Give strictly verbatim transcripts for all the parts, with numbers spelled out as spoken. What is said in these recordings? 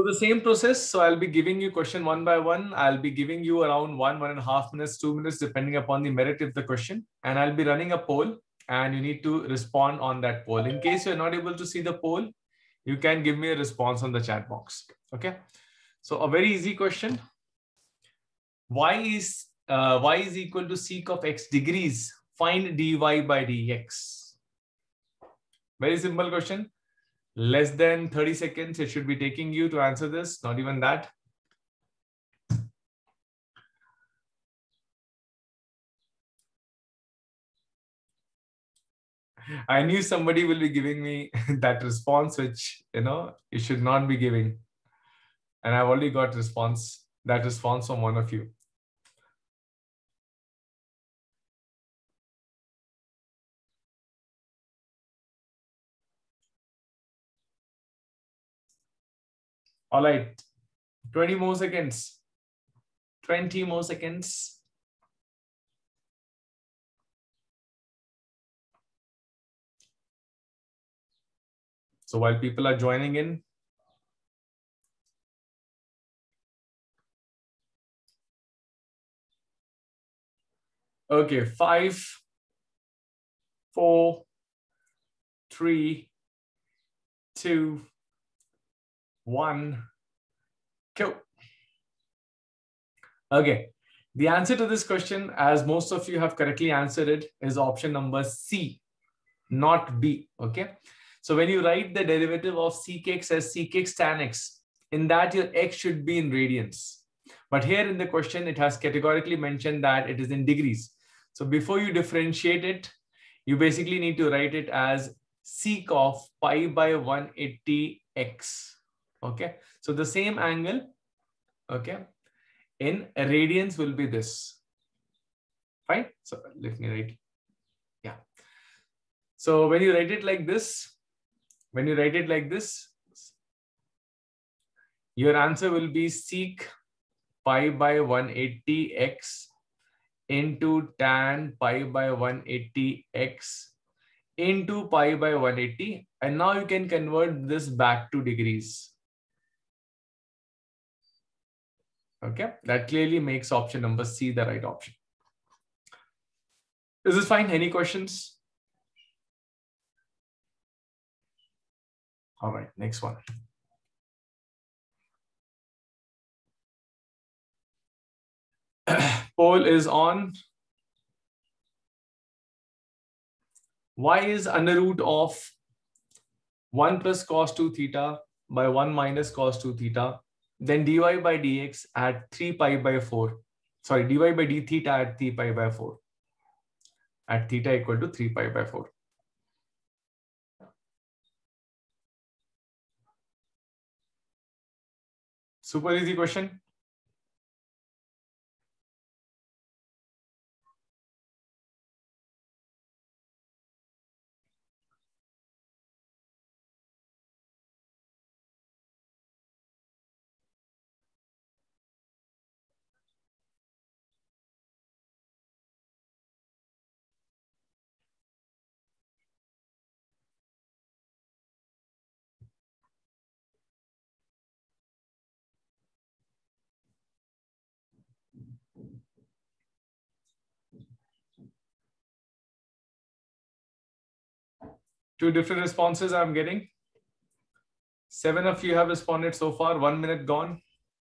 So the same process. So I'll be giving you question one by one. I'll be giving you around one, one and a half minutes, two minutes, depending upon the merit of the question. And I'll be running a poll and you need to respond on that poll. In case you're not able to see the poll, you can give me a response on the chat box. Okay. So a very easy question. Y is, uh, y is equal to sec of x degrees. Find dy by dx. Very simple question. Less than thirty seconds it should be taking you to answer this, not even that. I knew somebody will be giving me that response, which, you know, you should not be giving. And I've already got response, that response from one of you. All right, twenty more seconds. twenty more seconds. So while people are joining in, okay, five, four, three, two, one, go. Okay, the answer to this question, as most of you have correctly answered it, is option number C, not B. Okay, so when you write the derivative of sec x as sec x tan x, in that your x should be in radians. But here in the question, it has categorically mentioned that it is in degrees. So before you differentiate it, you basically need to write it as sec of pi by one eighty x. Okay, so the same angle, okay, in radians will be this. Fine. So let me write. Yeah. So when you write it like this, when you write it like this, your answer will be sec pi by one eighty x into tan pi by one eighty x into pi by one eighty. And now you can convert this back to degrees. Okay, that clearly makes option number C the right option. Is this fine? Any questions? All right, next one. Poll is on. Y is under root of one plus cos two theta by one minus cos two theta. Then dy by dx at three pi by four. Sorry, dy by d theta at three pi by four. At theta equal to three pi by four. Super easy question. Two different responses I'm getting. Seven of you have responded so far. One minute gone.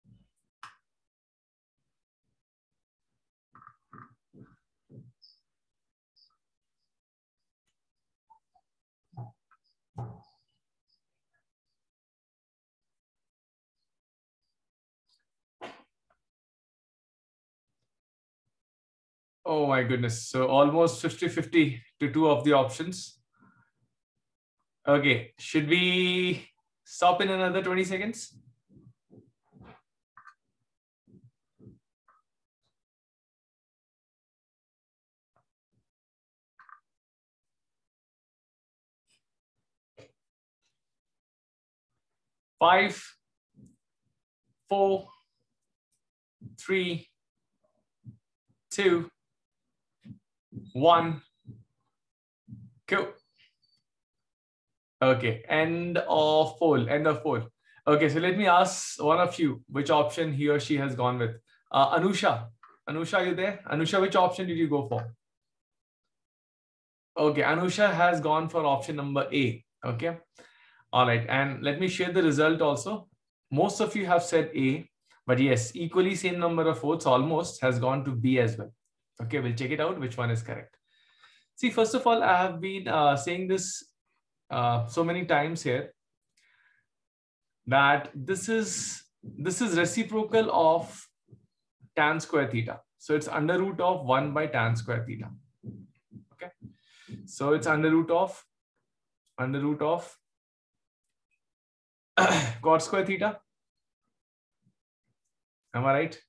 Oh my goodness. So almost fifty fifty to two of the options. Okay, should we stop in another twenty seconds? Five, four, three, two, one, go. Okay, end of poll, end of poll. Okay, so let me ask one of you which option he or she has gone with. Uh, Anusha. Anusha, are you there? Anusha, which option did you go for? Okay, Anusha has gone for option number A. Okay. All right. And let me share the result also. Most of you have said A, but yes, equally same number of votes almost has gone to B as well. Okay, we'll check it out which one is correct. See, first of all, I have been uh, saying this uh, so many times here that this is this is reciprocal of tan square theta. So it's under root of one by tan square theta. Okay. So it's under root of under root of cot square theta. Am I right?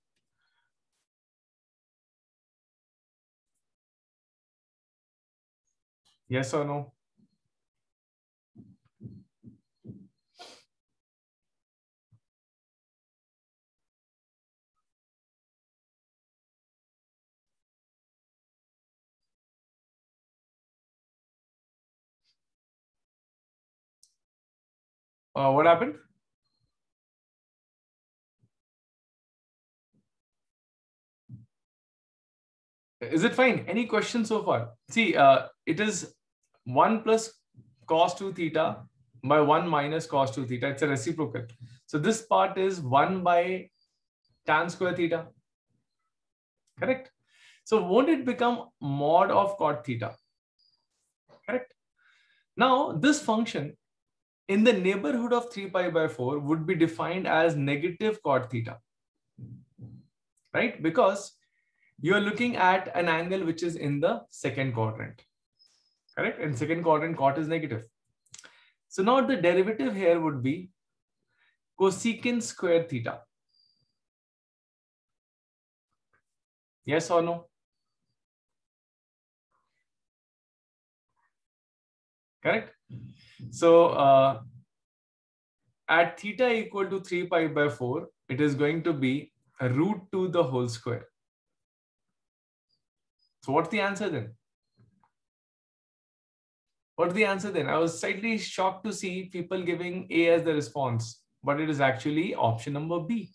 Yes or no? Uh, what happened? Is it fine? Any questions so far? See, uh, it is one plus cos two theta by one minus cos two theta. It's a reciprocal. So this part is one by tan square theta. Correct? So won't it become mod of cot theta? Correct? Now, this function in the neighborhood of three pi by four would be defined as negative cot theta. Right? Because you're looking at an angle which is in the second quadrant. Correct? In second quadrant, cot is negative. So now the derivative here would be cosecant square theta. Yes or no? Correct? So uh, at theta equal to three pi by four, it is going to be a root two the whole square. So what's the answer then? What's the answer then? I was slightly shocked to see people giving A as the response, but it is actually option number B.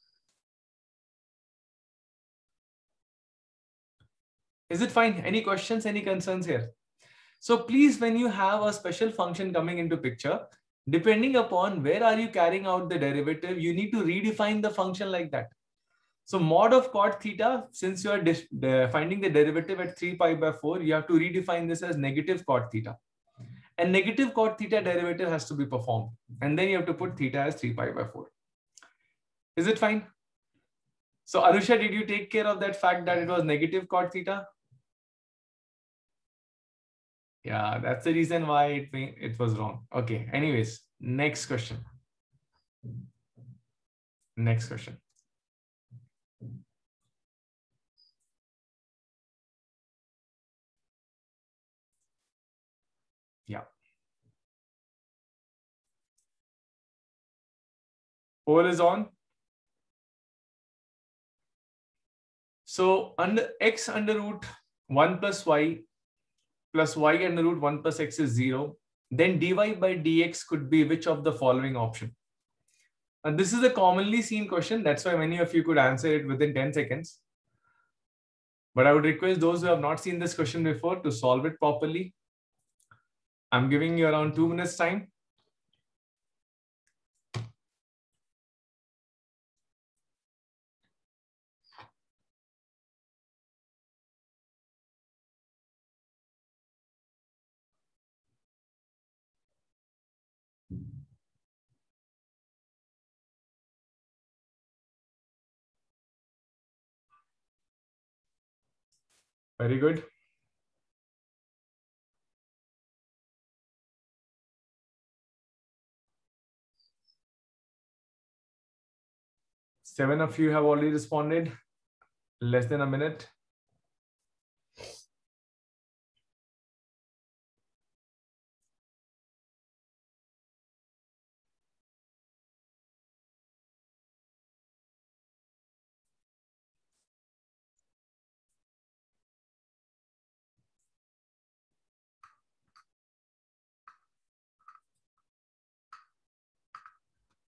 Is it fine? Any questions, any concerns here? So please, when you have a special function coming into picture, depending upon where are you carrying out the derivative, you need to redefine the function like that. So mod of cot theta, since you are finding the derivative at three pi by four, you have to redefine this as negative cot theta. And negative cot theta derivative has to be performed. And then you have to put theta as three pi by four. Is it fine? So Anusha, did you take care of that fact that it was negative cot theta? Yeah, that's the reason why it, it was wrong. Okay, anyways, next question. Next question. Yeah. Poll is on. So under x under root one plus y plus y under root one plus x is zero. Then dy by dx could be which of the following option? And this is a commonly seen question. That's why many of you could answer it within ten seconds. But I would request those who have not seen this question before to solve it properly. I'm giving you around two minutes time. Very good. Seven of you have already responded. Less than a minute.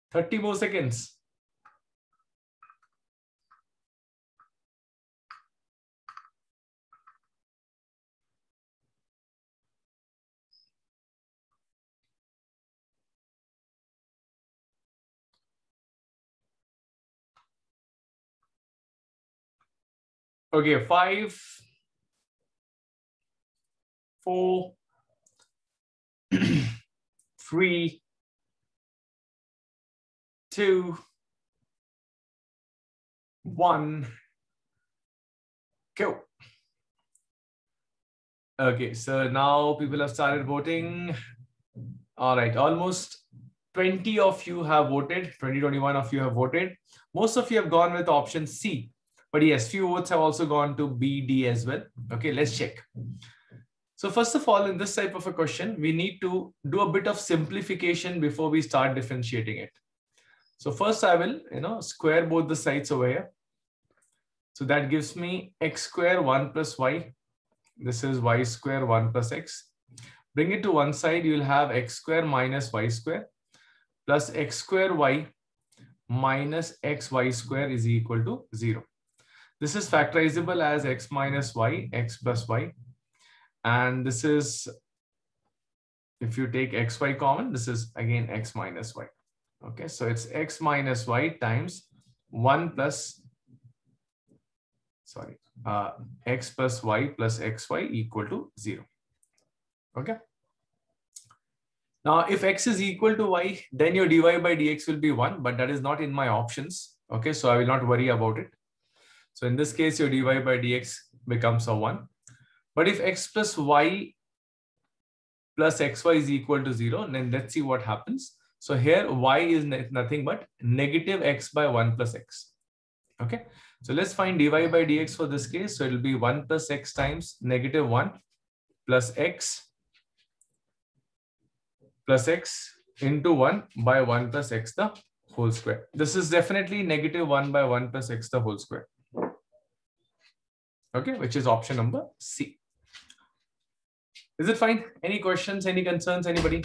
thirty more seconds. Okay, five, four, three, two, one, go. Okay, so now people have started voting. All right, almost twenty of you have voted, twenty, twenty-one of you have voted. Most of you have gone with option C, but yes, few votes have also gone to B, D as well. Okay, let's check. So first of all, in this type of a question, we need to do a bit of simplification before we start differentiating it. So first I will, you know, square both the sides over here. So that gives me x square one plus y. This is y square one plus x. Bring it to one side, you will have x square minus y square plus x square y minus xy square is equal to zero. This is factorizable as x minus y, x plus y. And this is, if you take xy common, this is again x minus y. Okay, so it's x minus y times one plus, sorry, uh, x plus y plus xy equal to zero. Okay. Now, if x is equal to y, then your dy by dx will be one, but that is not in my options. Okay, so I will not worry about it. So in this case, your dy by dx becomes a one. But if x plus y plus xy is equal to zero, then let's see what happens. So here y is nothing but negative x by one plus x. Okay, so let's find dy by dx for this case. So it will be one plus x times negative one plus x plus x into one by one plus x the whole square. This is definitely negative one by one plus x the whole square. Okay, which is option number C. Is it fine? Any questions, any concerns, anybody?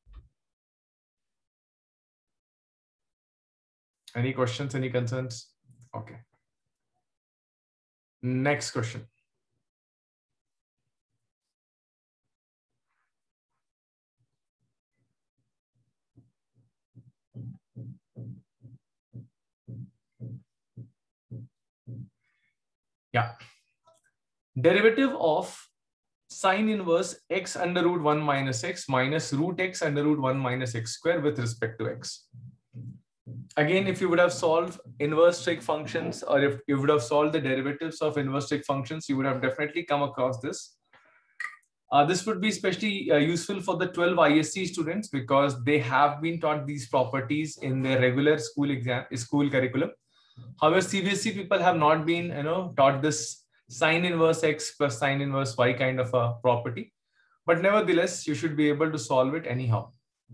Any questions, any concerns? Okay. Next question. Yeah. Derivative of sine inverse x under root one minus x minus root x under root one minus x square with respect to x. Again, if you would have solved inverse trig functions, or if you would have solved the derivatives of inverse trig functions, you would have definitely come across this. Uh, this would be especially uh, useful for the twelve I S C students because they have been taught these properties in their regular school exam, school curriculum. However, C B S E people have not been, you know, taught this sine inverse x plus sine inverse y kind of a property. But nevertheless, you should be able to solve it anyhow.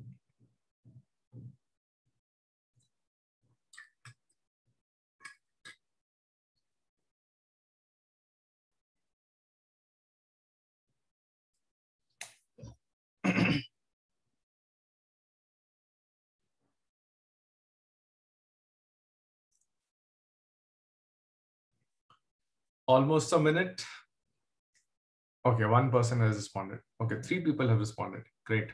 Almost a minute. Okay, one person has responded. Okay, three people have responded. Great.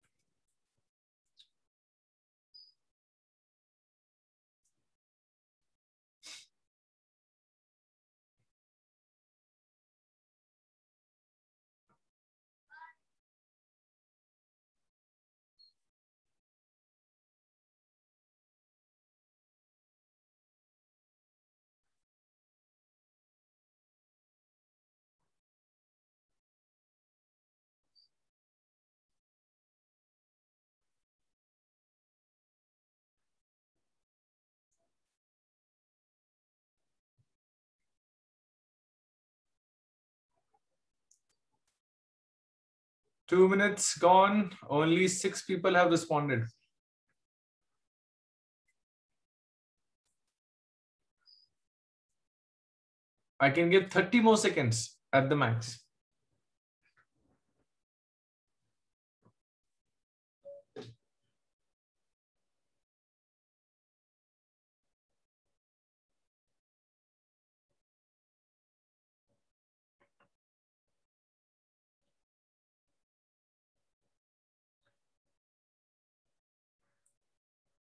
Two minutes gone. Only six people have responded. I can give thirty more seconds at the max.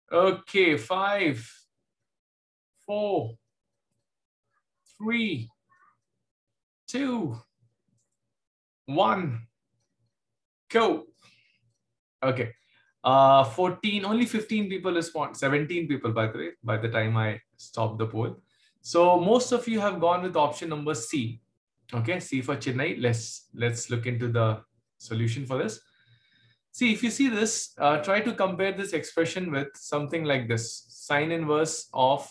Okay, five, four, three, two, one, go. Okay. Uh, fourteen, only fifteen people respond, seventeen people, by the way, by the time I stop the poll. So most of you have gone with option number C. Okay, C for Chennai. Let's, let's look into the solution for this. See, if you see this, uh, try to compare this expression with something like this. Sine inverse of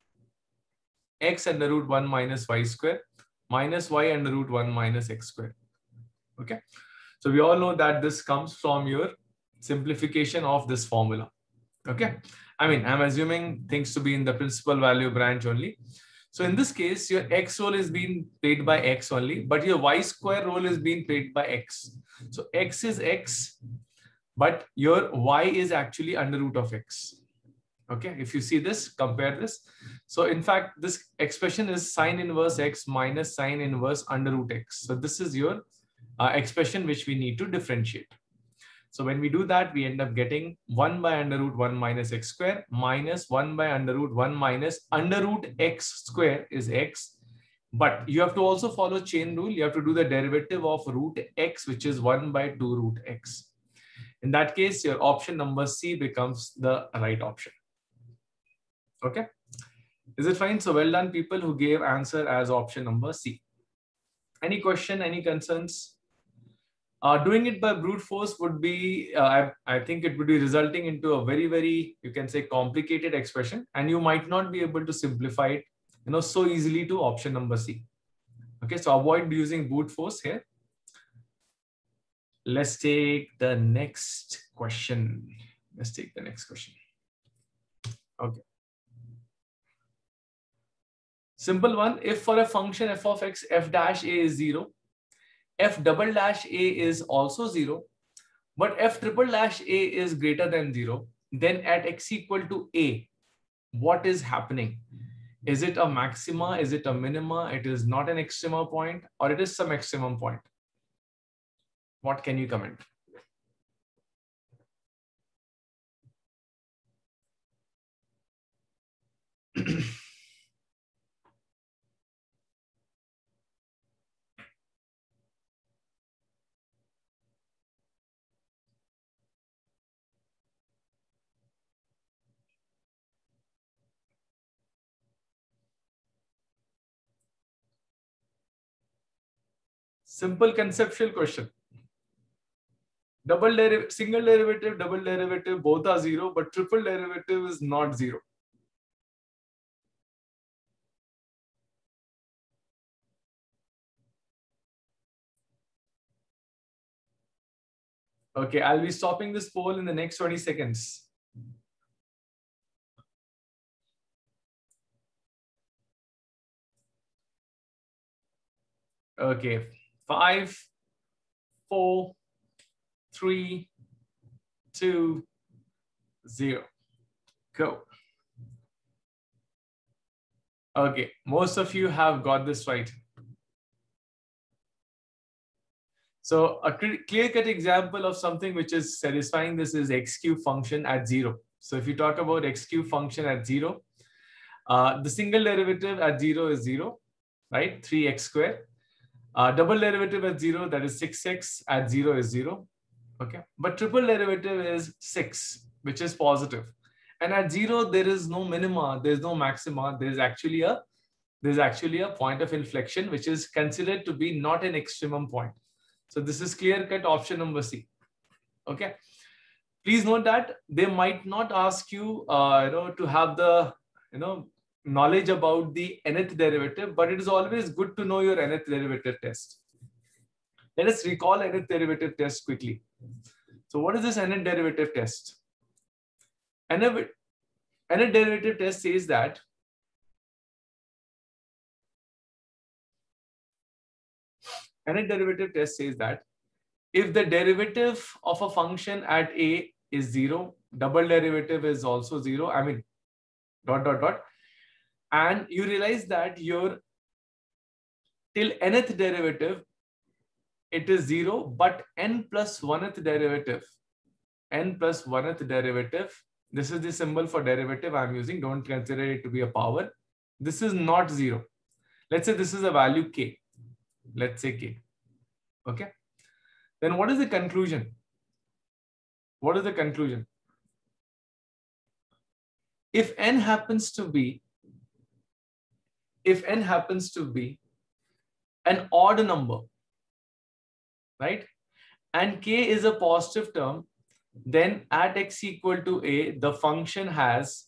x under root one minus y square minus y under root one minus x square. Okay. So we all know that this comes from your simplification of this formula. Okay. I mean, I'm assuming things to be in the principal value branch only. So in this case, your x role is being played by x only, but your y square role is being played by x. So x is x, but your y is actually under root of x. Okay, if you see this, compare this. So in fact, this expression is sine inverse x minus sine inverse under root x. So this is your uh, expression which we need to differentiate. So when we do that, we end up getting one by under root one minus x square minus one by under root one minus under root x square is x. But you have to also follow chain rule. You have to do the derivative of root x, which is one by two root x. In that case, your option number C becomes the right option. Okay. Is it fine? So well done, people who gave answer as option number C. Any question, any concerns? Uh, doing it by brute force would be, uh, I, I think it would be resulting into a very, very, you can say, complicated expression, and you might not be able to simplify it, you know, so easily to option number C. Okay, so avoid using brute force here. Let's take the next question. Let's take the next question. Okay. Simple one. If for a function f of x, f dash a is zero, f double dash a is also zero, but f triple dash a is greater than zero, then at x equal to a, what is happening? Is it a maxima? Is it a minima? It is not an extrema point, or it is some maximum point? What can you comment? Simple conceptual question. Double derivative, single derivative, double derivative, both are zero, but triple derivative is not zero. Okay, I'll be stopping this poll in the next twenty seconds. Okay, five, four, three, two, zero. Go. Okay, most of you have got this right. So a clear-cut example of something which is satisfying this is x cube function at zero. So if you talk about x cube function at zero, uh, the single derivative at zero is zero, right? three x squared. Uh, double derivative at zero, that is six x at zero is zero. Okay, but triple derivative is six, which is positive. And at zero, there is no minima, there is no maxima. There is actually a there's actually a point of inflection, which is considered to be not an extremum point. So this is clear-cut option number C. Okay. Please note that they might not ask you, uh, you know, to have the, you know, knowledge about the nth derivative, but it is always good to know your nth derivative test. Let us recall nth derivative test quickly. So what is this nth derivative test? Nth derivative test says that nth derivative test says that if the derivative of a function at a is zero, double derivative is also zero, I mean, dot, dot, dot, and you realize that your till nth derivative, it is zero, but n plus one-th derivative, n plus one-th derivative, This is the symbol for derivative I'm using. Don't consider it to be a power. This is not zero. Let's say this is a value k. Let's say k. Okay. Then what is the conclusion? What is the conclusion? If n happens to be, if n happens to be an odd number, right? And k is a positive term, then at x equal to a, the function has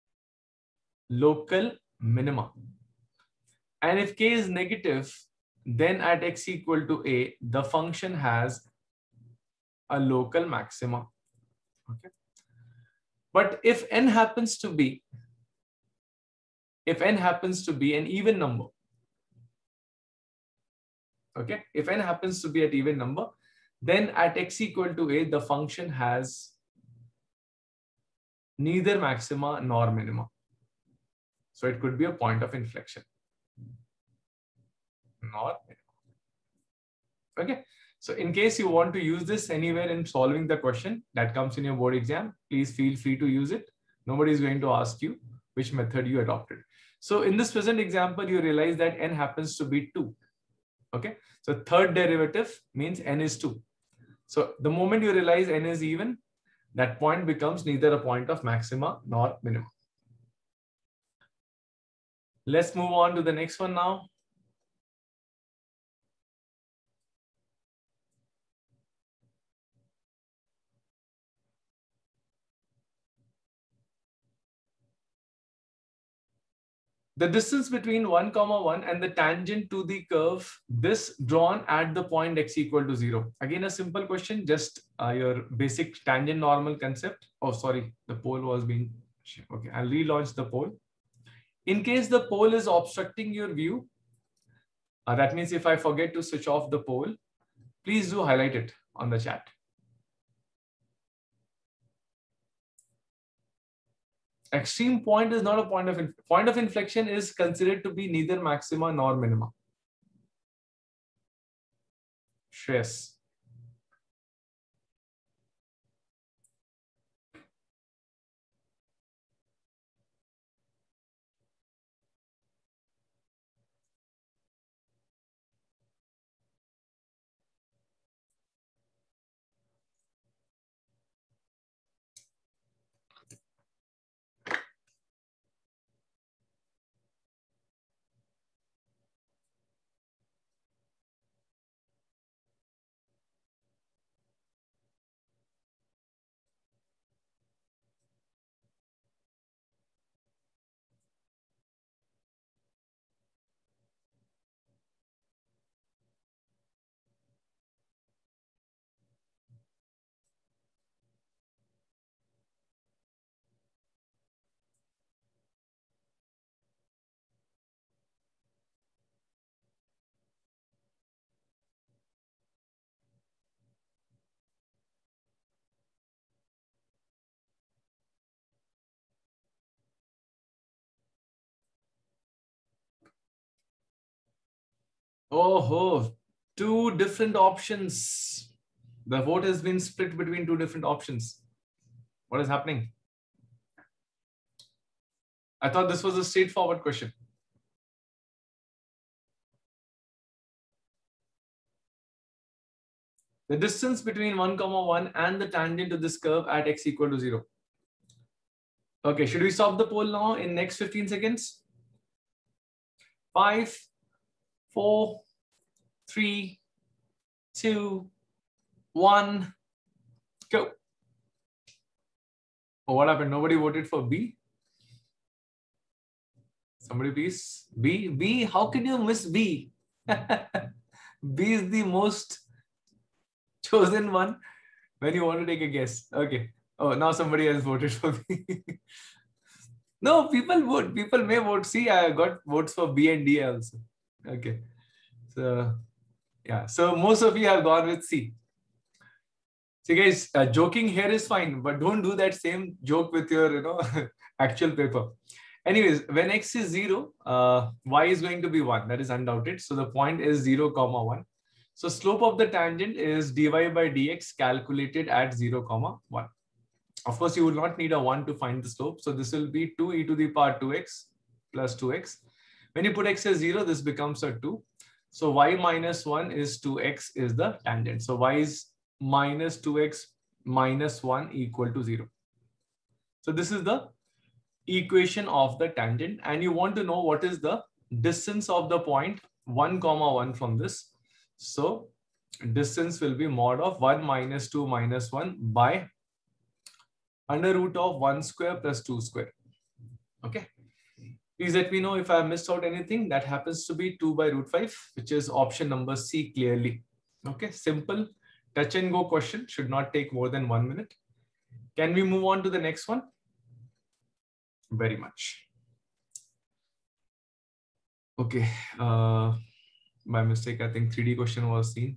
local minima. And if k is negative, then at x equal to a, the function has a local maxima. Okay. But if n happens to be, if n happens to be an even number, okay, if n happens to be an even number, then at x equal to a, the function has neither maxima nor minima. So it could be a point of inflection. Nor minima. Okay. So in case you want to use this anywhere in solving the question that comes in your board exam, please feel free to use it. Nobody is going to ask you which method you adopted. So in this present example, you realize that n happens to be two. Okay. So third derivative means n is two. So the moment you realize n is even, that point becomes neither a point of maxima nor minima. Let's move on to the next one now. The distance between one comma one and the tangent to the curve, this drawn at the point x equal to zero. Again, a simple question, just uh, your basic tangent normal concept. Oh, sorry, the pole was being, okay, I'll relaunch the pole. In case the pole is obstructing your view, uh, that means if I forget to switch off the pole, please do highlight it on the chat. Extreme point is not a point of point of inflection is considered to be neither maxima nor minima. Shreyas. Oh, two different options. The vote has been split between two different options. What is happening? I thought this was a straightforward question. The distance between one comma one and the tangent to this curve at x equal to zero. Okay, should we stop the poll now in next fifteen seconds? Five, four, three, two, one, go. Oh, what happened? Nobody voted for B? Somebody please. B, B, how can you miss B? B is the most chosen one when you want to take a guess. Okay. Oh, now somebody has voted for B. No, people vote. People may vote. See, I got votes for B and D also. Okay. So, yeah. So most of you have gone with C. See, guys, uh, joking here is fine, but don't do that same joke with your, you know, actual paper. Anyways, when x is zero, uh, y is going to be one. That is undoubted. So the point is zero comma one. So slope of the tangent is dy by dx calculated at zero comma one. Of course, you will not need a one to find the slope. So this will be two e to the power two x plus two x. When you put x as zero, this becomes a two. So y minus one is two x is the tangent. So y is minus two x minus one equal to zero. So this is the equation of the tangent. And you want to know what is the distance of the point one comma one from this. So distance will be mod of one minus two minus one by under root of one square plus two square. Okay. Please let me know if I missed out anything. That happens to be two by root five, which is option number C clearly. Okay. Simple touch and go question, should not take more than one minute. Can we move on to the next one? Very much. Okay. Uh, by mistake, I think three D question was seen.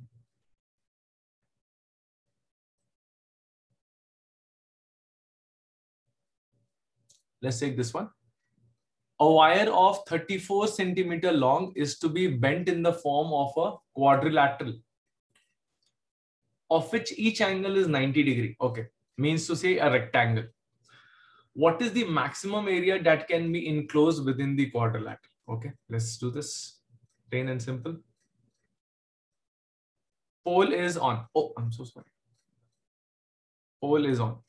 Let's take this one. A wire of thirty-four centimeter long is to be bent in the form of a quadrilateral, of which each angle is ninety degree. Okay, means to say a rectangle. What is the maximum area that can be enclosed within the quadrilateral? Okay, let's do this. Plain and simple. Pole is on. Oh, I'm so sorry. Pole is on.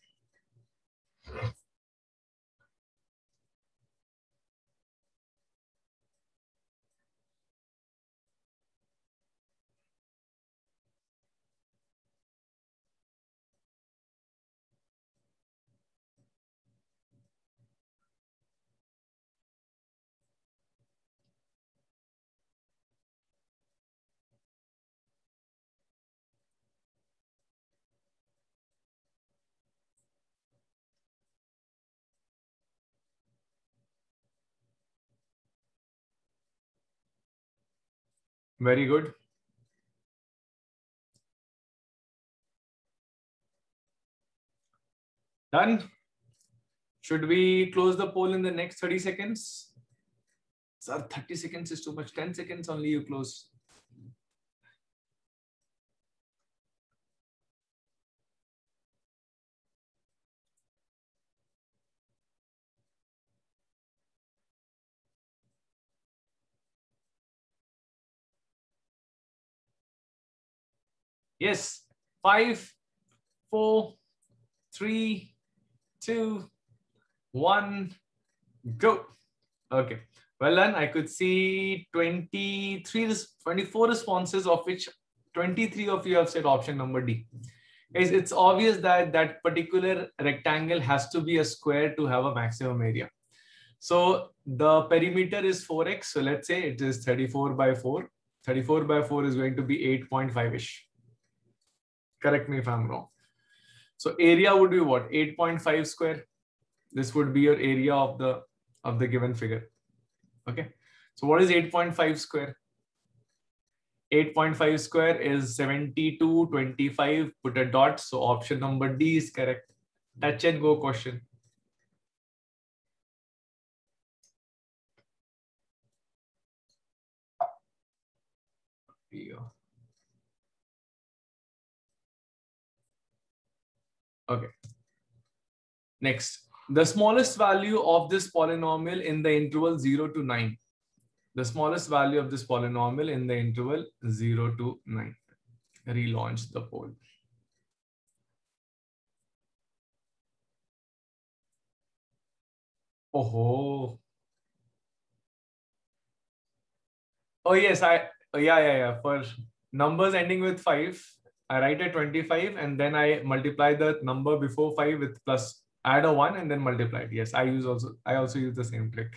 Very good. Done. Should we close the poll in the next thirty seconds? Sir, thirty seconds is too much. ten seconds only you close. Yes. Five, four, three, two, one, go. Okay. Well done. I could see twenty-three, twenty-four responses, of which twenty-three of you have said option number D. It's, it's obvious that that particular rectangle has to be a square to have a maximum area. So the perimeter is four x. So let's say it is thirty-four by four. thirty-four by four is going to be eight point five-ish. Correct me if I'm wrong. So area would be what? eight point five square. This would be your area of the of the given figure. Okay. So what is eight point five square? eight point five square is seventy-two, twenty-five. Put a dot. So option number D is correct. Touch and go question. Yeah. Okay. Next, the smallest value of this polynomial in the interval zero to nine. The smallest value of this polynomial in the interval zero to nine. Relaunch the poll. Oh, oh yes, I oh, yeah yeah yeah. For numbers ending with five, I write a twenty-five and then I multiply the number before five with plus, add a one and then multiply it. Yes, I use also I also use the same trick.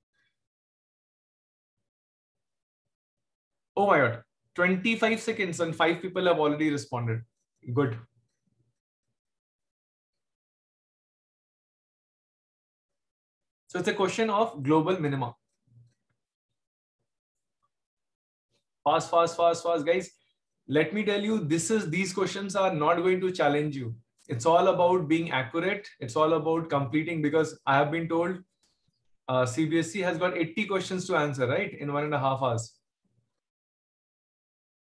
Oh my god, twenty-five seconds and five people have already responded. Good. So it's a question of global minima. Fast, fast, fast, fast, guys. Let me tell you, this is these questions are not going to challenge you. It's all about being accurate. It's all about completing, because I have been told uh, C B S E has got eighty questions to answer, right? In one and a half hours.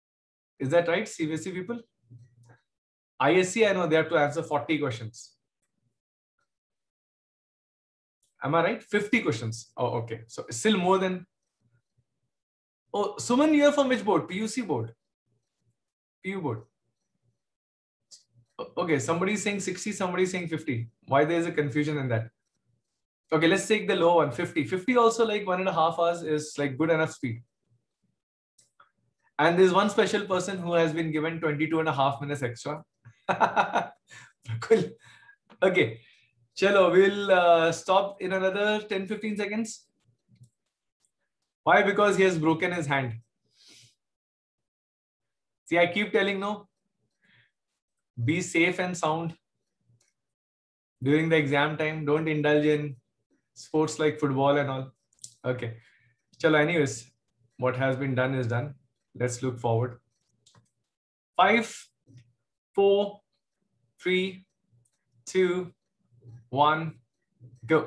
Is that right, C B S E people? I S C, I know they have to answer forty questions. Am I right? fifty questions. Oh, okay. So still more than. Oh, Suman, you're from which board? P U C board? P U board. Okay, somebody is saying sixty, somebody is saying fifty. Why there is a confusion in that? Okay, let's take the low one, fifty. fifty also like one and a half hours is like good enough speed. And there's one special person who has been given twenty-two and a half minutes extra. Cool. Okay. Chalo, we'll uh, stop in another ten fifteen seconds. Why? Because he has broken his hand. See, I keep telling no. Be safe and sound during the exam time. Don't indulge in sports like football and all. Okay. Chalo, anyways, what has been done is done. Let's look forward. Five, four, three, two, one, go.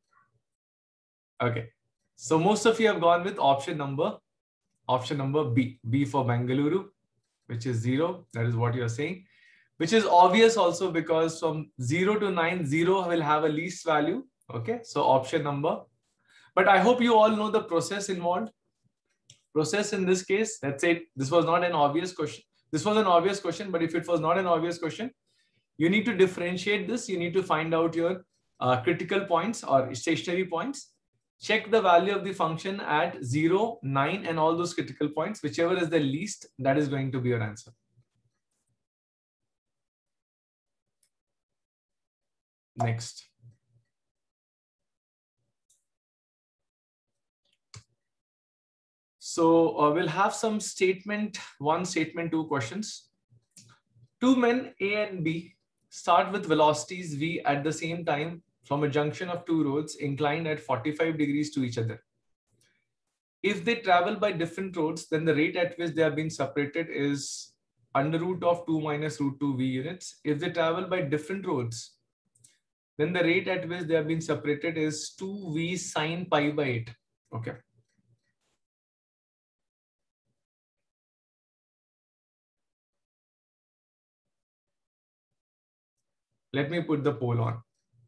Okay. So most of you have gone with option number, option number B, B for Bengaluru, which is zero. That is what you're saying, which is obvious also because from zero to nine, zero will have a least value. Okay. So option number, but I hope you all know the process involved. Process in this case, let's say this was not an obvious question. This was an obvious question, but if it was not an obvious question, you need to differentiate this. You need to find out your uh, critical points or stationary points. Check the value of the function at zero, nine, and all those critical points. Whichever is the least, that is going to be your answer. Next. So uh, we'll have some statement one, statement two questions. Two men A and B start with velocities v at the same time from a junction of two roads inclined at forty-five degrees to each other. If they travel by different roads, then the rate at which they are being separated is under root of two minus root two v units. If they travel by different roads, then the rate at which they have been separated is two v sine pi by eight. Okay. Let me put the poll on.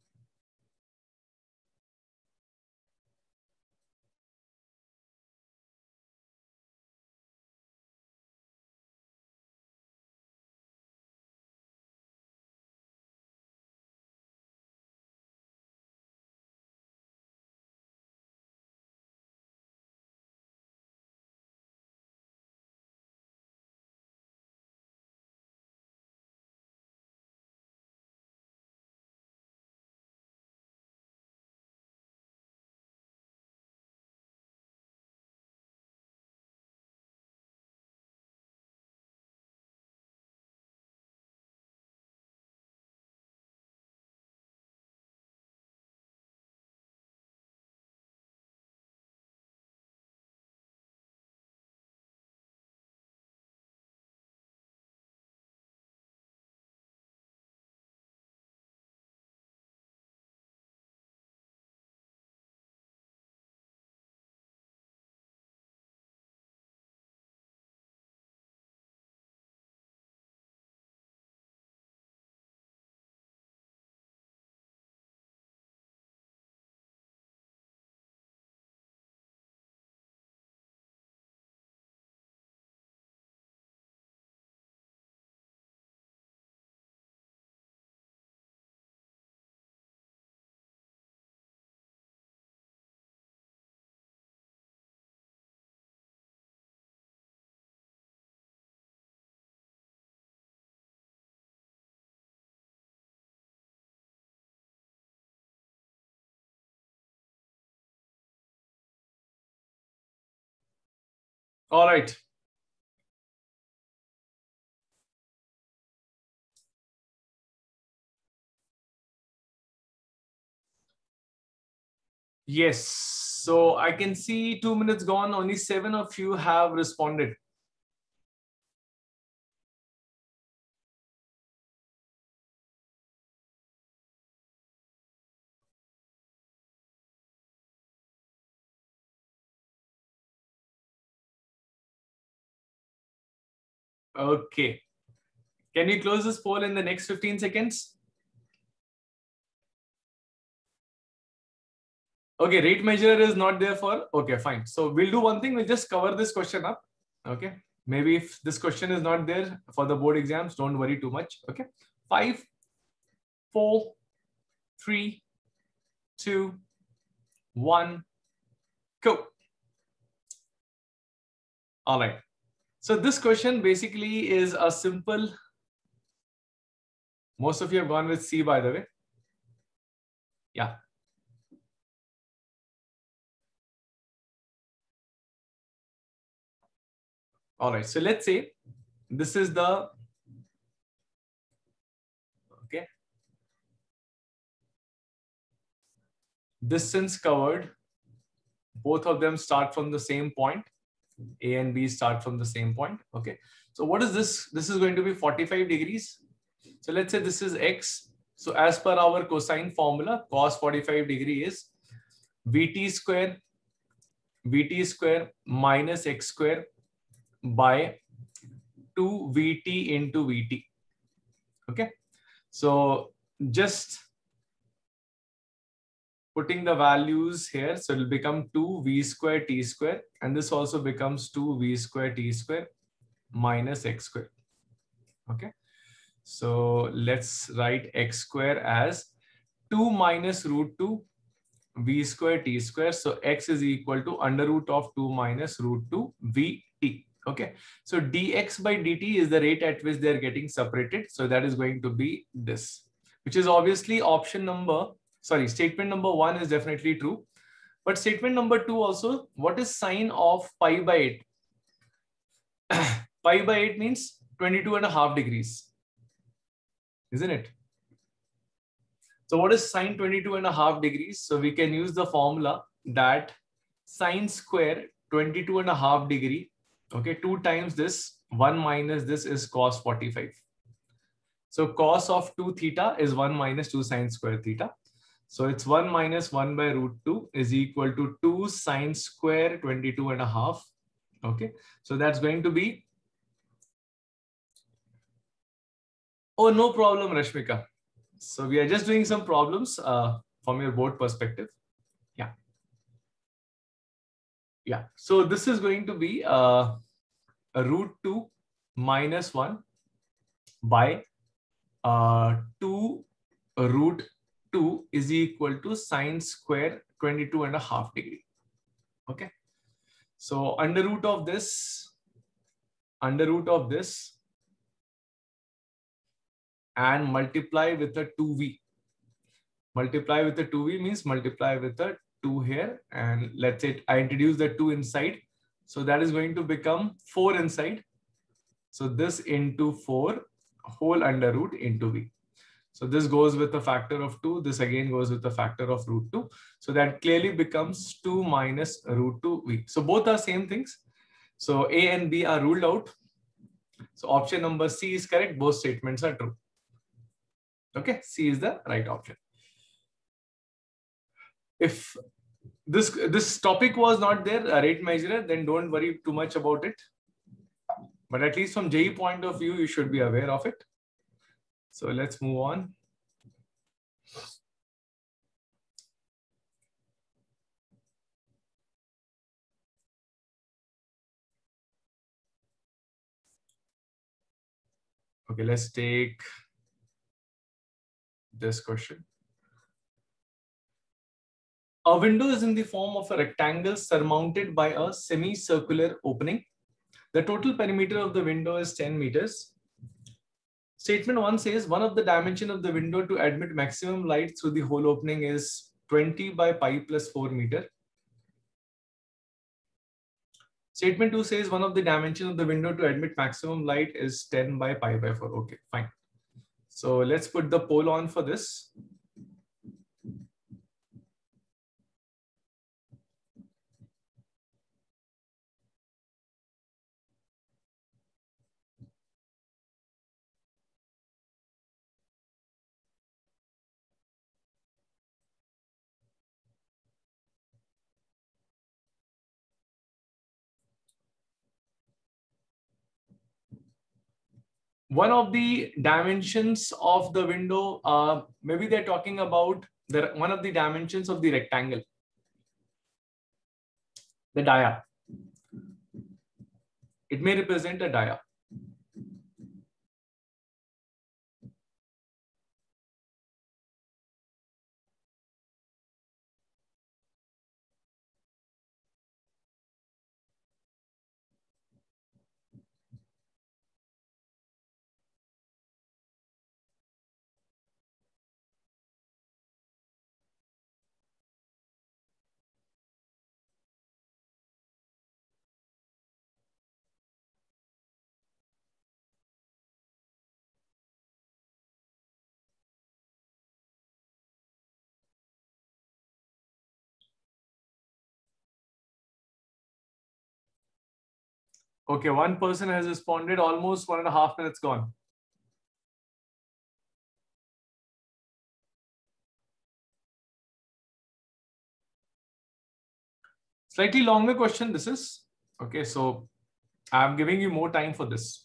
All right. Yes. So I can see two minutes gone. Only seven of you have responded. Okay. Can you close this poll in the next fifteen seconds? Okay, rate measurer is not there for, okay, fine. So we'll do one thing, we'll just cover this question up. Okay, maybe if this question is not there for the board exams, don't worry too much. Okay, five, four, three, two, one, go. All right. So this question basically is a simple, most of you have gone with C, by the way. Yeah. All right. So let's say this is the, okay, distance covered. Both of them start from the same point. A and B start from the same point. Okay. So what is this? This is going to be forty-five degrees. So let's say this is X. So as per our cosine formula, cos forty-five degree is Vt square, Vt square minus X square by two Vt into Vt. Okay. So just putting the values here, so it will become two V square T square, and this also becomes two V square T square minus X square. Okay. So let's write X square as two minus root two V square T square. So X is equal to under root of two minus root two Vt. Okay. So dx by dt is the rate at which they are getting separated. So that is going to be this, which is obviously option number, sorry, statement number one is definitely true. But statement number two also, what is sine of pi by eight? Pi by eight means twenty-two and a half degrees, isn't it? So what is sine twenty-two and a half degrees? So we can use the formula that sine square twenty-two and a half degree, okay, two times this, one minus this is cos forty-five. So cos of two theta is one minus two sine square theta. So it's one minus one by root two is equal to two sine square twenty-two and a half. Okay. So that's going to be, oh, no problem, Rashmika. So we are just doing some problems uh, from your board perspective. Yeah. Yeah. So this is going to be uh, a root two minus one by uh, two root two is equal to sine square twenty-two and a half degree. Okay. So under root of this, under root of this, and multiply with a two V. Multiply with a two V means multiply with a two here. And let's say I introduce the two inside. So that is going to become four inside. So this into four whole under root into V. So this goes with a factor of two. This again goes with a factor of root two. So that clearly becomes two minus root two V. So both are same things. So A and B are ruled out. So option number C is correct. Both statements are true. Okay, C is the right option. If this, this topic was not there, a rate measurer, then don't worry too much about it. But at least from J E E point of view, you should be aware of it. So let's move on. Okay, let's take this question. A window is in the form of a rectangle surmounted by a semicircular opening. The total perimeter of the window is ten meters. Statement one says one of the dimension of the window to admit maximum light through the whole opening is twenty by pi plus four meter. Statement two says one of the dimension of the window to admit maximum light is ten by pi by four. Okay, fine. So let's put the pole on for this. One of the dimensions of the window, uh, maybe they're talking about the, one of the dimensions of the rectangle. the dia. It may represent a dia. Okay, one person has responded. Almost one and a half minutes gone. Slightly longer question this is. Okay, so I'm giving you more time for this.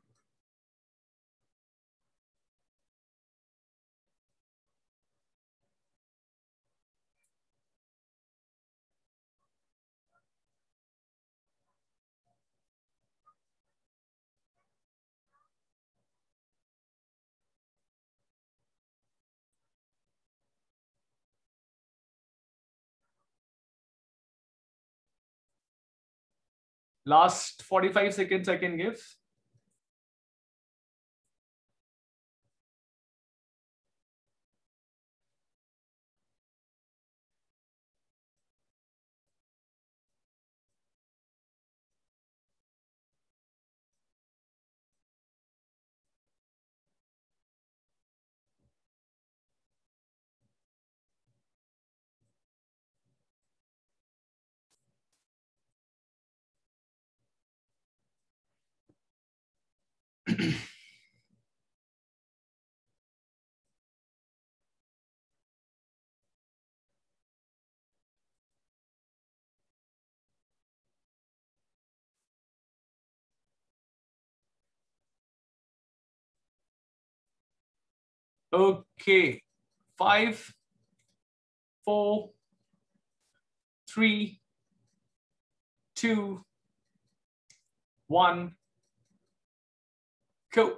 Last forty-five seconds I can give. Okay, five, four, three, two, one, go.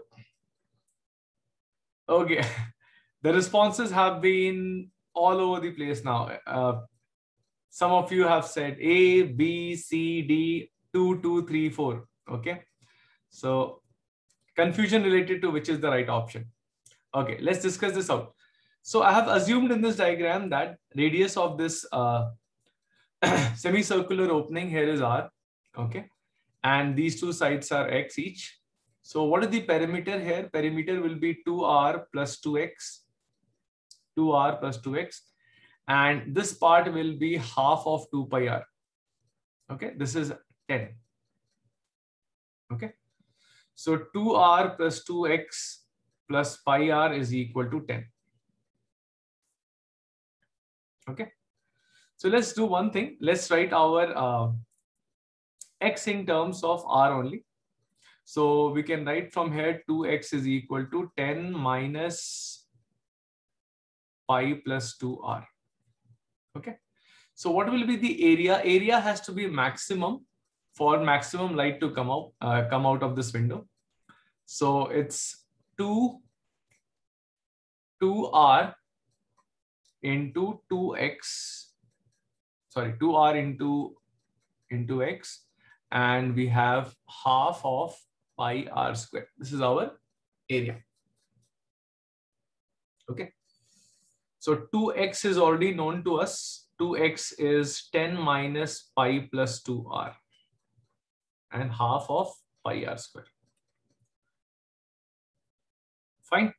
Okay, the responses have been all over the place now. Uh, some of you have said A, B, C, D, two, two, three, four. Okay, so confusion related to which is the right option. Okay, let's discuss this out. So I have assumed in this diagram that radius of this uh, semicircular opening here is R. Okay, and these two sides are X each. So what is the perimeter here? Perimeter will be two R plus two X, two R plus two X. And this part will be half of two pi R. Okay, this is ten. Okay, so two R plus two X plus pi R is equal to ten. Okay, so let's do one thing. Let's write our uh, X in terms of R only. So we can write from here two X is equal to ten minus pi plus two R. Okay. So what will be the area? Area has to be maximum for maximum light to come out, uh, come out of this window. So it's two, two R into two X, sorry, two R into, into X, and we have half of pi R square. This is our area. Okay. So two X is already known to us. two X is ten minus pi plus two R and half of pi R square. Fine.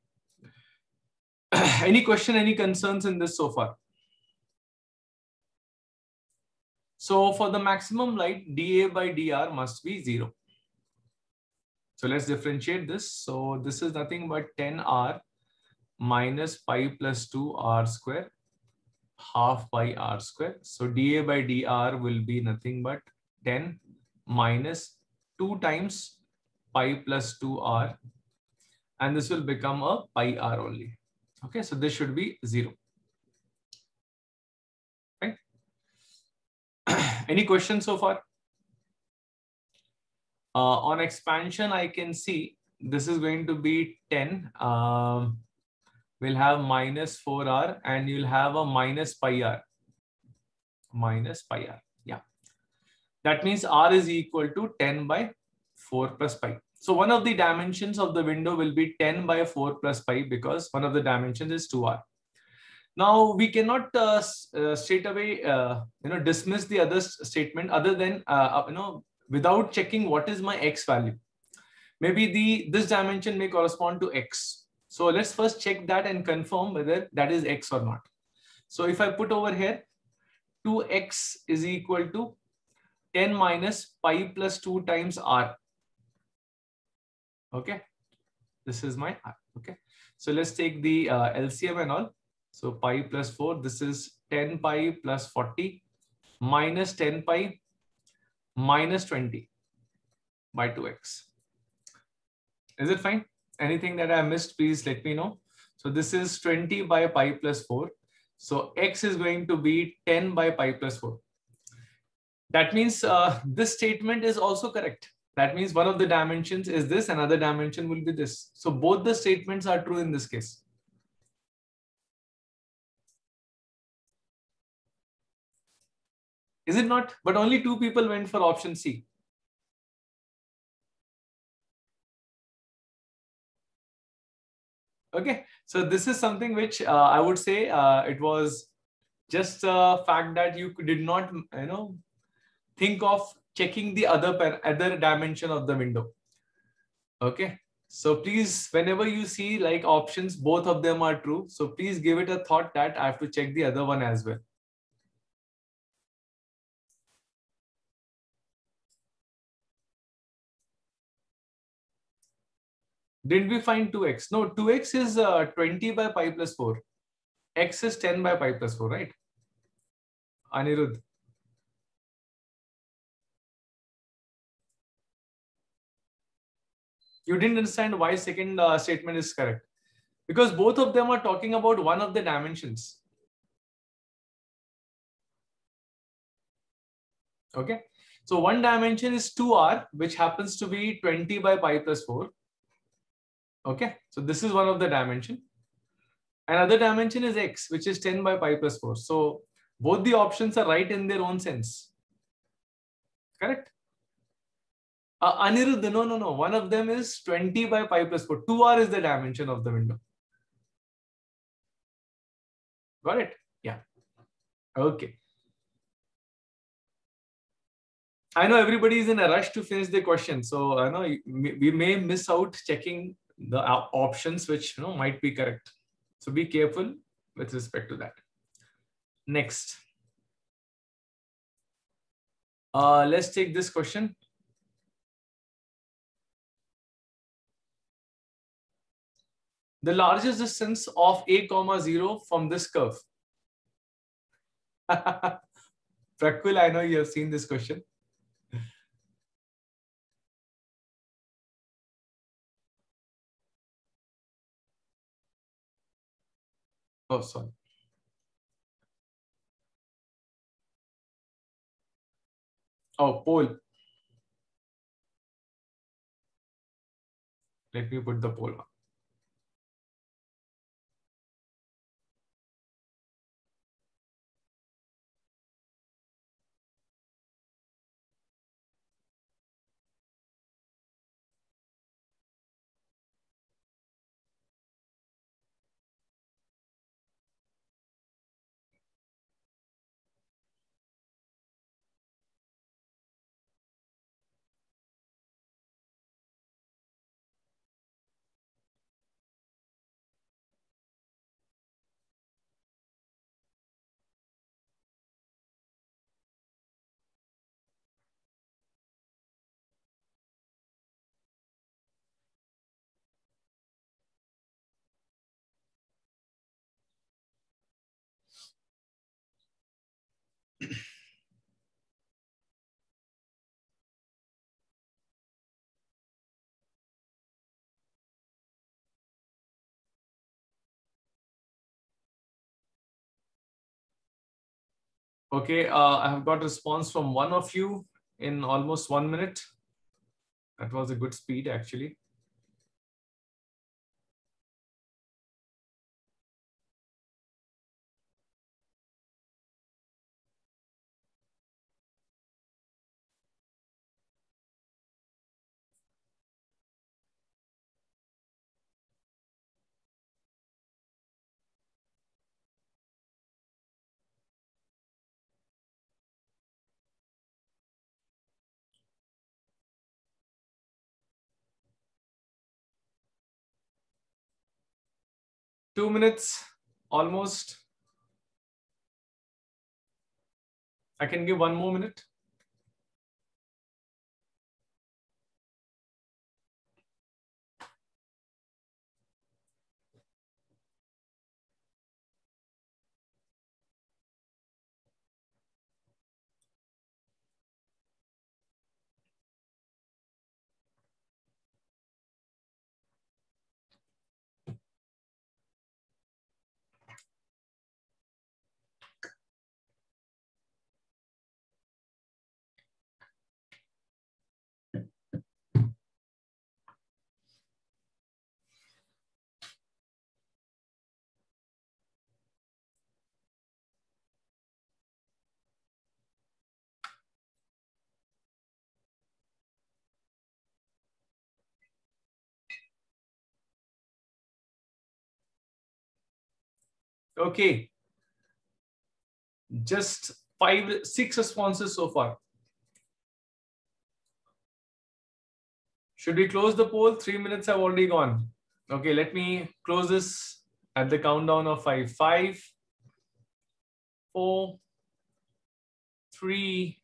Any question, any concerns in this so far? So for the maximum light, dA by dR must be zero. So let's differentiate this. So this is nothing but ten R minus pi plus two R square, half pi R square. So dA by dR will be nothing but ten minus two times pi plus two R, and this will become a pi R only. Okay, so this should be zero. Right? Any questions so far? Uh, on expansion, I can see this is going to be ten. Um, we'll have minus four r and you'll have a minus pi r. Minus pi r. Yeah. That means r is equal to ten by four plus pi. So one of the dimensions of the window will be ten by four plus pi because one of the dimensions is two r. Now we cannot uh, uh, straight away uh, you know dismiss the other statement other than uh, you know without checking what is my x value. Maybe the this dimension may correspond to x. So let's first check that and confirm whether that is x or not. So if I put over here two x is equal to ten minus pi plus two times r. Okay, this is my r. Okay, so let's take the uh, L C M and all. So pi plus four, this is ten pi plus forty minus ten pi minus twenty by two x. Is it fine? Anything that I missed, please let me know. So this is twenty by pi plus four. So x is going to be ten by pi plus four. That means uh, this statement is also correct. That means one of the dimensions is this, another dimension will be this. So both the statements are true in this case. Is it not? But only two people went for option C. Okay, so this is something which uh, I would say uh, it was just a fact that you did not, you know, think of checking the other other dimension of the window. Okay, so please, whenever you see like options, both of them are true. So please give it a thought that I have to check the other one as well. Didn't we find two x? No, two x is uh, twenty by pi plus four. X is ten by pi plus four, right? Anirudh. You didn't understand why second uh, statement is correct. Because both of them are talking about one of the dimensions. Okay. So one dimension is two r, which happens to be twenty by pi plus four. Okay. So this is one of the dimension. Another dimension is x, which is ten by pi plus four. So both the options are right in their own sense. Correct? Uh, Anirudh, no, no, no. One of them is twenty by pi plus four. two r is the dimension of the window. Got it? Yeah. Okay. I know everybody is in a rush to finish the question. So I know we may miss out checking the options which you know might be correct. So be careful with respect to that. Next. Uh, let's take this question. The largest distance of a comma zero from this curve. Prakul, I know you have seen this question. Oh, sorry. Oh, pole. Let me put the pole on. Okay, uh, I have got response from one of you in almost one minute. That was a good speed, actually. Two minutes, almost. I can give one more minute. Okay, just five, six responses so far. Should we close the poll? Three minutes have already gone. Okay, let me close this at the countdown of five. Five, four, three,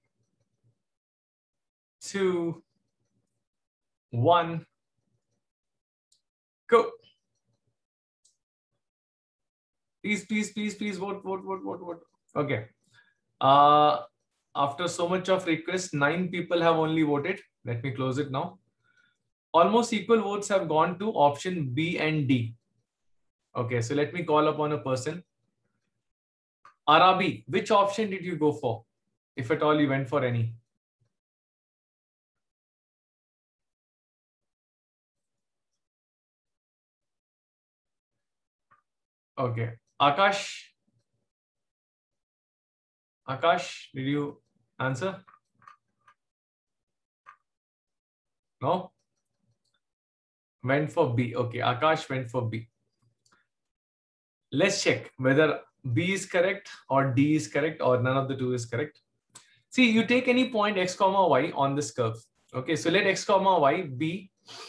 two, one, go. Please, please, please, please vote, vote, vote, vote, vote. Okay. Uh, after so much of request, nine people have only voted. Let me close it now. Almost equal votes have gone to option B and D. Okay, so let me call upon a person. Arabi, which option did you go for? If at all you went for any. Okay. Akash. Akash, did you answer? No? Went for B. Okay, Akash went for B. Let's check whether B is correct or D is correct or none of the two is correct. See, you take any point x comma y on this curve. Okay, so let x comma y be,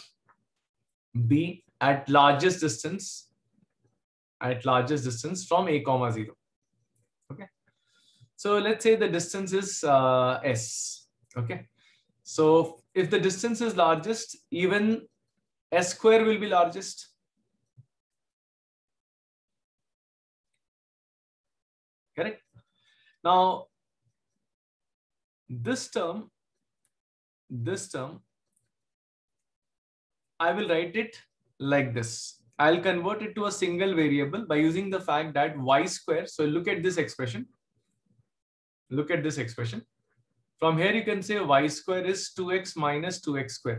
be at largest distance, at largest distance from a comma zero. Okay, so let's say the distance is uh, s. Okay, so if the distance is largest, even s square will be largest. Correct. Now, this term, this term, I will write it like this. I'll convert it to a single variable by using the fact that y square. So look at this expression. Look at this expression. From here, you can say y square is two x minus two x square.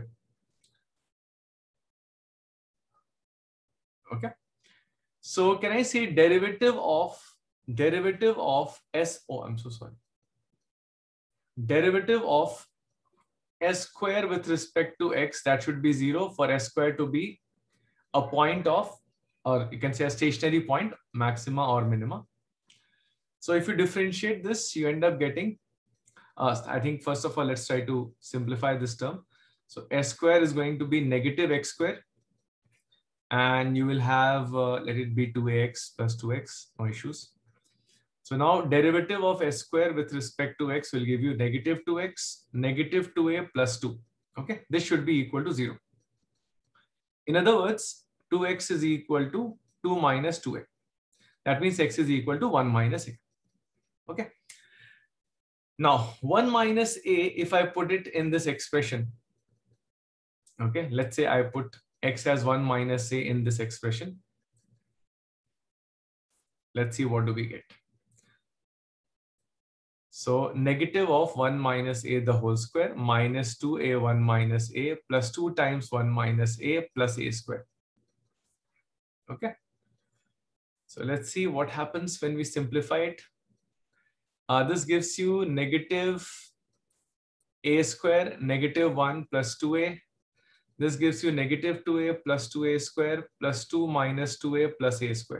Okay. So can I say derivative of derivative of s? Oh, I'm so sorry. Derivative of s square with respect to x, that should be zero for s square to be a point of, or you can say a stationary point, maxima or minima. So if you differentiate this, you end up getting, uh, I think first of all, let's try to simplify this term. So s square is going to be negative x square. And you will have, uh, let it be two a x plus two x, no issues. So now derivative of s square with respect to x will give you negative two x, negative two a plus two. Okay, this should be equal to zero. In other words, two x is equal to two minus two a. That means x is equal to one minus a. Okay. Now, one minus a, if I put it in this expression, okay, let's say I put x as one minus a in this expression. Let's see what do we get. So negative of one minus a the whole square minus two a one minus a plus two times one minus a plus a square. Okay. So let's see what happens when we simplify it. Uh, this gives you negative a square, negative one plus two a. This gives you negative two a plus two a square plus two minus two a plus a square.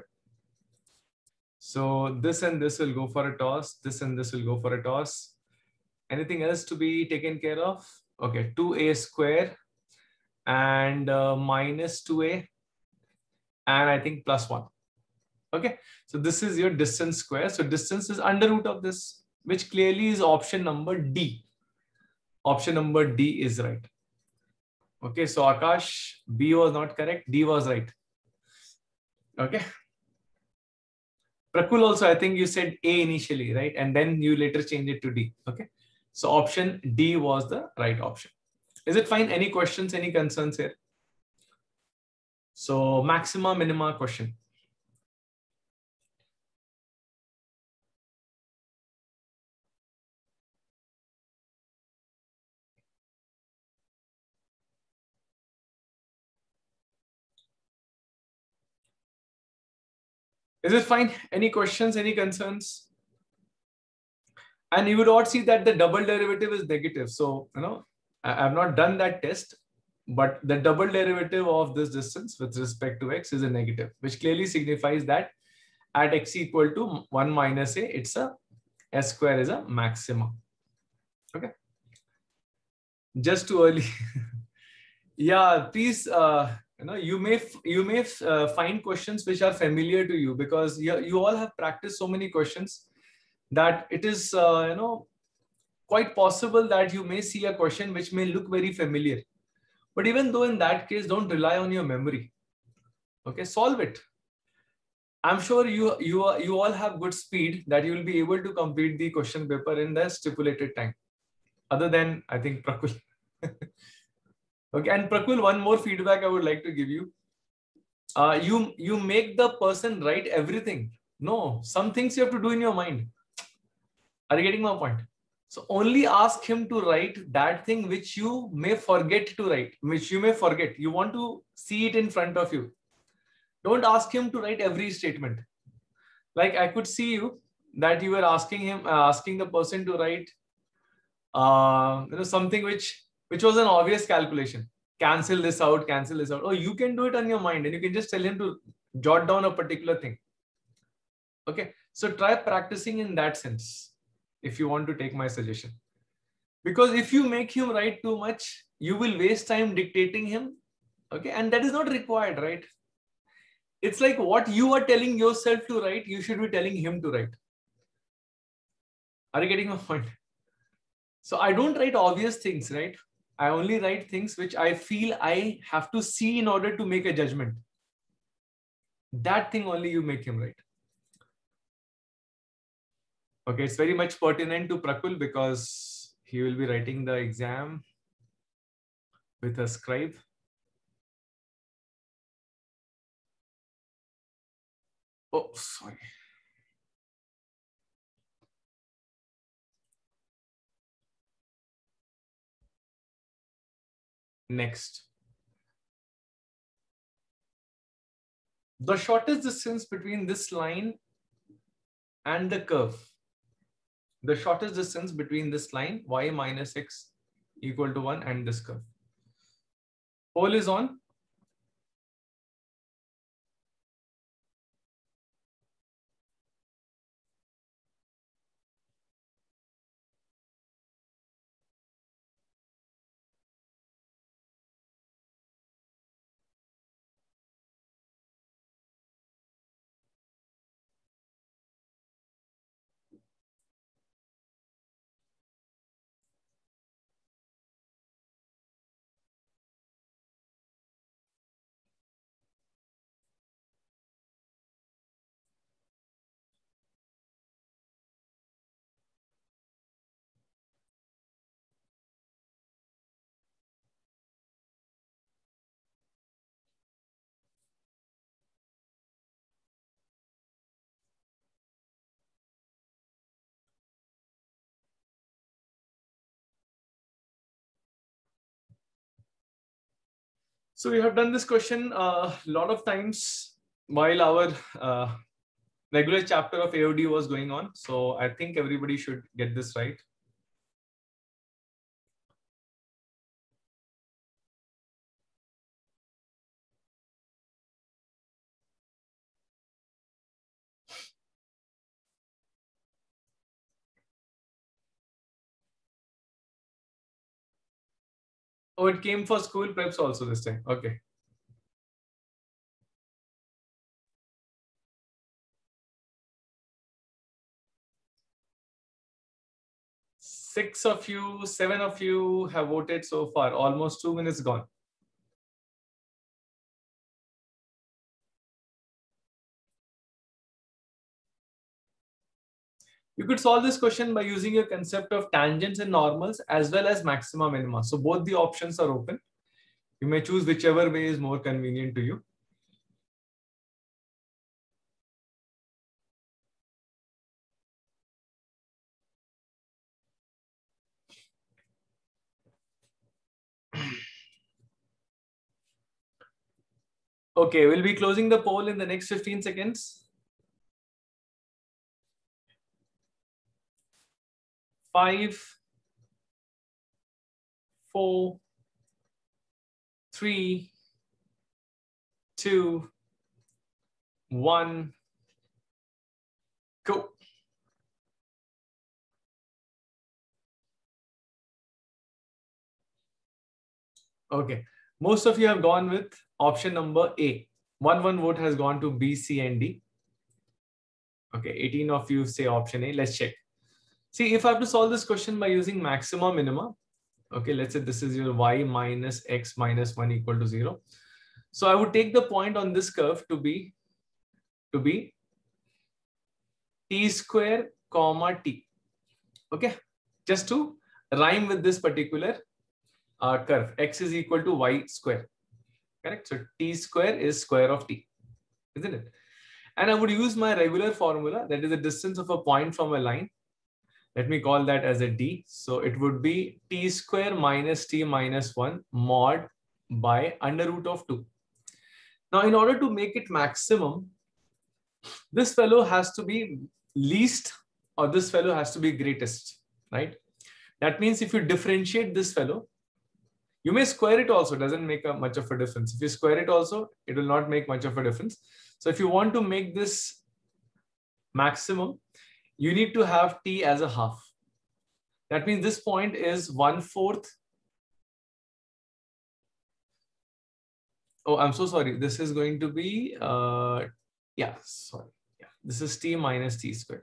So this and this will go for a toss. This and this will go for a toss. Anything else to be taken care of? Okay, two a square and uh, minus two a and I think plus one. Okay, so this is your distance square. So distance is under root of this, which clearly is option number D. Option number D is right. Okay, so Akash, B was not correct, D was right. Okay. Prakul also, I think you said A initially, right? And then you later changed it to D. Okay. So option D was the right option. Is it fine? Any questions, any concerns here? So maxima, minima question. Is it fine? Any questions, any concerns? And you would all see that the double derivative is negative. So, you know, I have not done that test, but the double derivative of this distance with respect to x is a negative, which clearly signifies that at x equal to one minus a, it's a s square is a maximum. Okay. Just too early. Yeah, please, uh, you know, you may you may uh, find questions which are familiar to you because you, you all have practiced so many questions that it is, uh, you know, quite possible that you may see a question which may look very familiar. But even though in that case, don't rely on your memory. Okay, solve it. I'm sure you you are, you all have good speed that you will be able to complete the question paper in the stipulated time. Other than, I think, Prakul. Okay, and Prakul, one more feedback I would like to give you. Uh, you you make the person write everything. No, some things you have to do in your mind. Are you getting my point? So only ask him to write that thing which you may forget to write, which you may forget. You want to see it in front of you. Don't ask him to write every statement. Like I could see you that you were asking him, uh, asking the person to write, uh, you know, something which which was an obvious calculation. Cancel this out, cancel this out. Oh, you can do it on your mind, and you can just tell him to jot down a particular thing. Okay, so try practicing in that sense if you want to take my suggestion. Because if you make him write too much, you will waste time dictating him. Okay, and that is not required, right? It's like what you are telling yourself to write, you should be telling him to write. Are you getting my point? So I don't write obvious things, right? I only write things which I feel I have to see in order to make a judgment. That thing only you make him write. Okay, it's very much pertinent to Prakul because he will be writing the exam with a scribe. Oh, sorry. Next. The shortest distance between this line and the curve. The shortest distance between this line, y minus x equal to one, and this curve. Poll is on. So we have done this question a uh, lot of times while our uh, regular chapter of A O D was going on. So I think everybody should get this right. Oh, it came for school preps also this time. Okay. Six of you, seven of you have voted so far. Almost two minutes gone. You could solve this question by using your concept of tangents and normals as well as maxima minima. So both the options are open. You may choose whichever way is more convenient to you. Okay, we'll be closing the poll in the next fifteen seconds. Five, four, three, two, one, go. Okay, most of you have gone with option number A. One one vote has gone to B, C, and D. Okay, eighteen of you say option A. Let's check. See, if I have to solve this question by using maxima minima, okay, let's say this is your y minus x minus one equal to zero. So I would take the point on this curve to be to be t square comma t. Okay, just to rhyme with this particular uh, curve, x is equal to y square. Correct. So t square is square of t, isn't it? And I would use my regular formula, that is the distance of a point from a line. Let me call that as a d. So it would be t square minus t minus one mod by under root of two. Now, in order to make it maximum, this fellow has to be least or this fellow has to be greatest, right? That means if you differentiate this fellow, you may square it also, doesn't make a much of a difference. If you square it also, it will not make much of a difference. So if you want to make this maximum, you need to have t as a half. That means this point is one fourth. Oh, I'm so sorry. This is going to be, uh, yeah, sorry. Yeah, this is t minus t squared.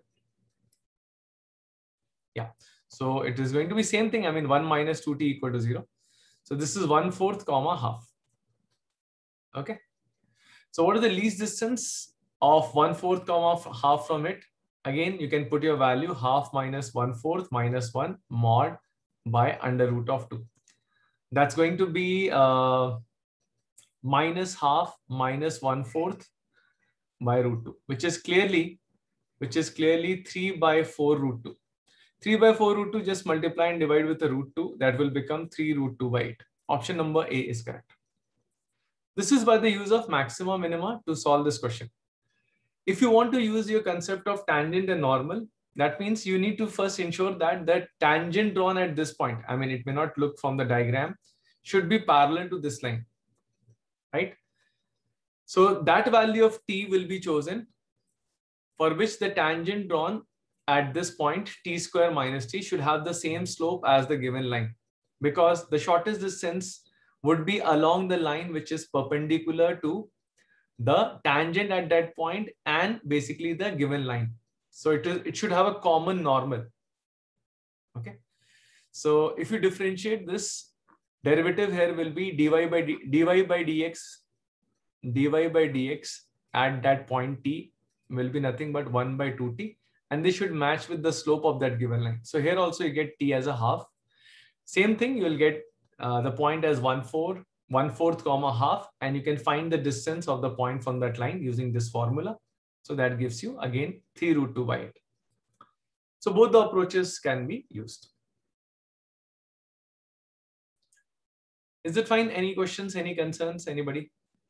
Yeah, so it is going to be same thing. I mean, one minus two t equal to zero. So this is one fourth comma half. Okay. So what is the least distance of one fourth comma half from it? Again, you can put your value half minus one fourth minus one mod by under root of two. That's going to be uh, minus half minus one fourth by root two, which is clearly, which is clearly three by four root two. three by four root two, just multiply and divide with the root two. That will become three root two by eight. Option number A is correct. This is by the use of maxima minima to solve this question. If you want to use your concept of tangent and normal, that means you need to first ensure that the tangent drawn at this point, I mean, it may not look from the diagram, should be parallel to this line, right? So that value of t will be chosen for which the tangent drawn at this point, t square minus t, should have the same slope as the given line, because the shortest distance would be along the line which is perpendicular to the tangent at that point and basically the given line. So it is, it should have a common normal. Okay. So if you differentiate this, derivative here will be dy by d, dy by dx, dy by dx at that point t will be nothing but one by two t, and they should match with the slope of that given line. So here also you get t as a half. Same thing, you will get uh, the point as one fourth, one fourth comma half, and you can find the distance of the point from that line using this formula. So that gives you again three root two by eight. So both the approaches can be used. Is it fine? Any questions, any concerns, anybody?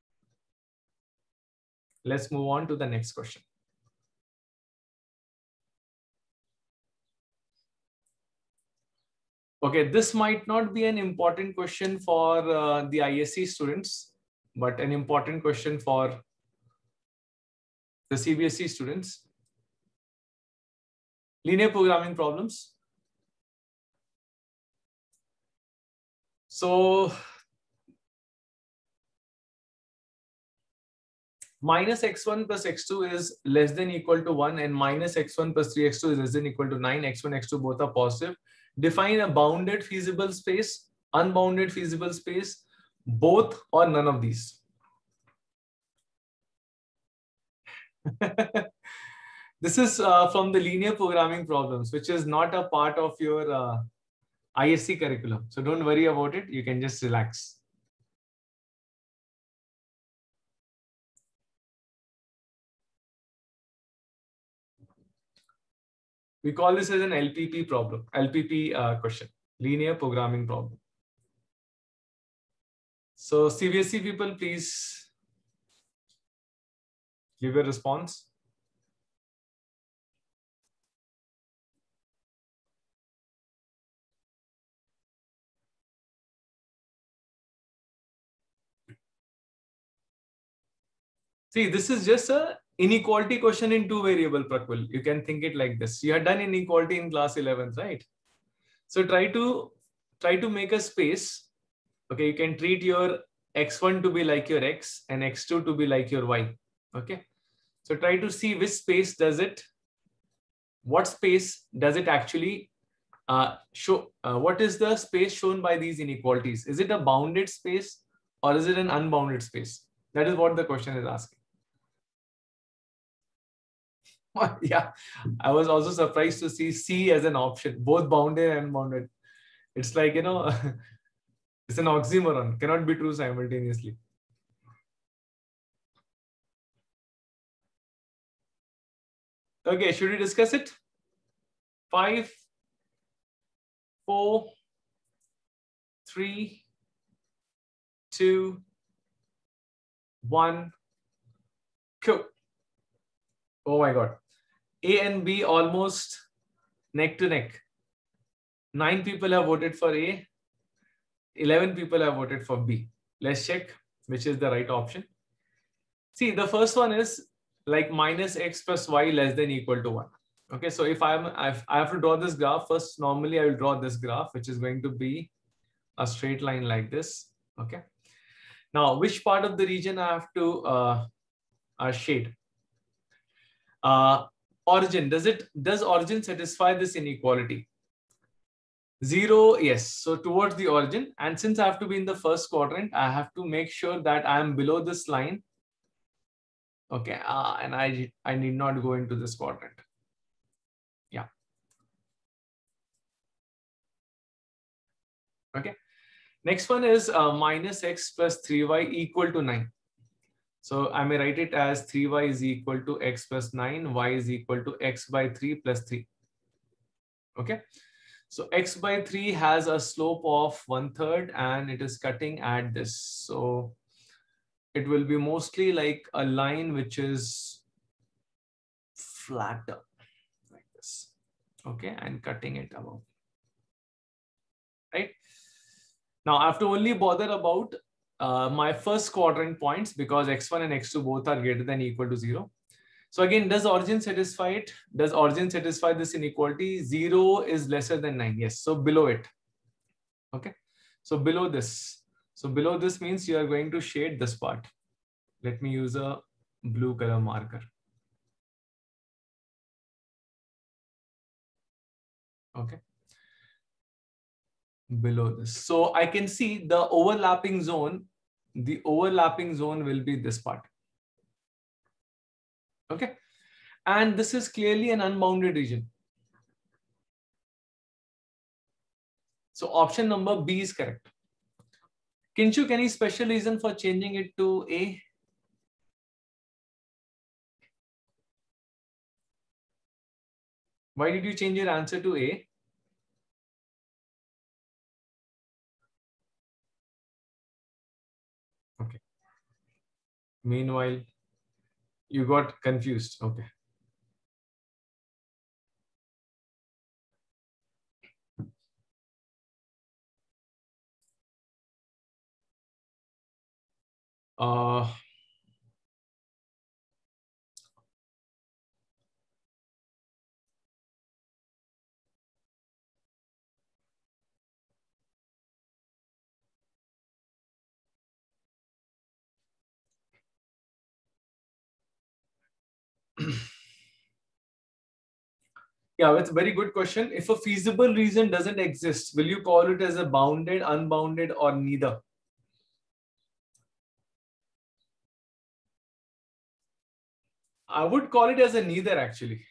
Let's move on to the next question. Okay, this might not be an important question for uh, the I S C students, but an important question for the C B S E students. Linear programming problems. So minus x one plus x two is less than equal to one, and minus x one plus three x two is less than equal to nine. x one, x two both are positive. Define a bounded feasible space, unbounded feasible space, both or none of these. This is uh, from the linear programming problems, which is not a part of your uh, I S C curriculum. So don't worry about it. You can just relax. We call this as an L P P problem, L P P uh, question, linear programming problem. So C B S E people, please give a response. See, this is just a inequality question in two variable, Prakul. You can think it like this. You had done inequality in class eleventh, right? So try to try to make a space. Okay, you can treat your x one to be like your x and x two to be like your y. Okay, so try to see which space does it, what space does it actually uh, show, uh, what is the space shown by these inequalities? Is it a bounded space or is it an unbounded space? That is what the question is asking. Yeah, I was also surprised to see C as an option, both bounded and unbounded. It's like, you know, it's an oxymoron, cannot be true simultaneously. Okay, should we discuss it? Five, four, three, two, one, go. Oh my God. A and B almost neck to neck. Nine people have voted for A. eleven people have voted for B. Let's check which is the right option. See, the first one is like minus x plus y less than equal to one. Okay, so if I'm, if I have to draw this graph first, normally I will draw this graph, which is going to be a straight line like this. Okay. Now, which part of the region I have to uh, uh, shade? Uh, origin, does it, does origin satisfy this inequality? Zero, yes. So towards the origin, and since I have to be in the first quadrant, I have to make sure that I am below this line. Okay, uh, and I, I need not go into this quadrant. Yeah. Okay. Next one is uh, minus x plus three y equal to nine. So I may write it as three y is equal to x plus nine, y is equal to x by three plus three. Okay. So x by three has a slope of one third and it is cutting at this. So it will be mostly like a line which is flatter like this. Okay. And cutting it above. Right. Now I have to only bother about uh, my first quadrant points because x one and x two both are greater than or equal to zero. So again, does origin satisfy it? Does origin satisfy this inequality? Zero is lesser than nine. Yes. So below it. Okay. So below this. So below this means you are going to shade this part. Let me use a blue color marker. Okay. Below this. So I can see the overlapping zone. The overlapping zone will be this part. Okay. And this is clearly an unbounded region. So option number B is correct. Kinshuk, any special reason for changing it to A? Why did you change your answer to A? Meanwhile, you got confused. Okay. Uh, yeah, it's a very good question. If a feasible reason doesn't exist, will you call it as a bounded, unbounded, or neither? I would call it as a neither, actually.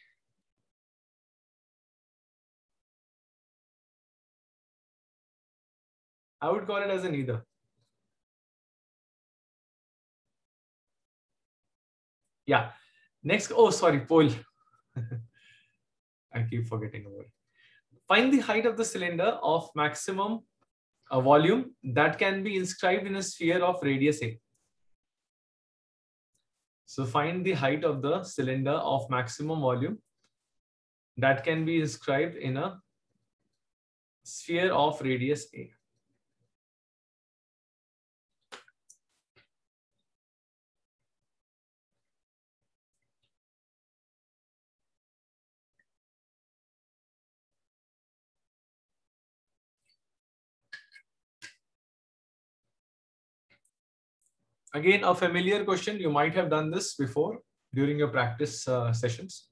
I would call it as a neither. Yeah. Next, oh, sorry, poll. I keep forgetting about it. Find the height of the cylinder of maximum uh, volume that can be inscribed in a sphere of radius A. So find the height of the cylinder of maximum volume that can be inscribed in a sphere of radius A. Again, a familiar question. You might have done this before during your practice uh, sessions.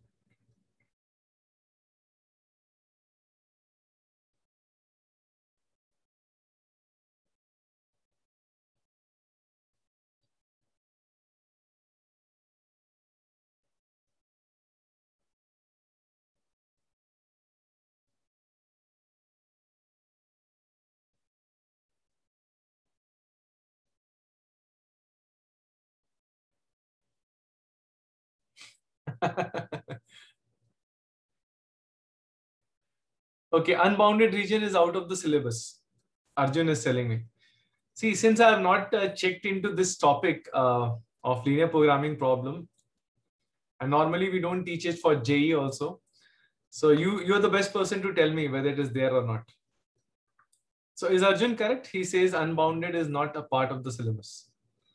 Okay, unbounded region is out of the syllabus. Arjun is telling me. See, since I have not uh, checked into this topic uh, of linear programming problem, and normally we don't teach it for J E E also. So you, you're the best person to tell me whether it is there or not. So is Arjun correct? He says unbounded is not a part of the syllabus.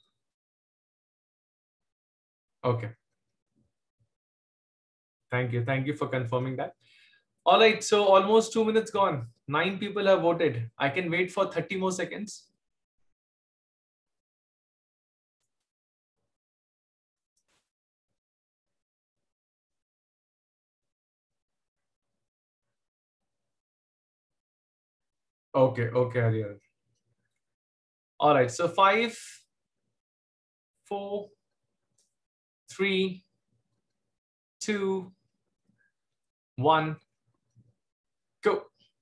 Okay. Thank you. Thank you for confirming that. All right. So almost two minutes gone. Nine people have voted. I can wait for thirty more seconds. Okay. Okay, Ariel. All right. So five, four, three, two, one, go.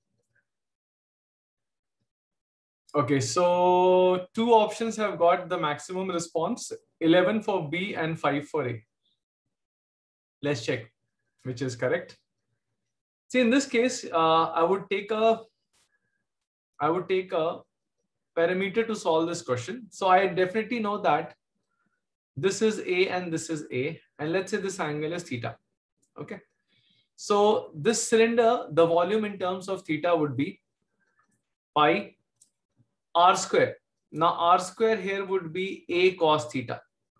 Okay, so two options have got the maximum response, eleven for B and five for A. Let's check which is correct. See, in this case, uh, I would take a, I would take a parameter to solve this question. So I definitely know that this is A and this is A, and let's say this angle is theta. Okay. So this cylinder, the volume in terms of theta would be pi r square. Now r square here would be A cos theta.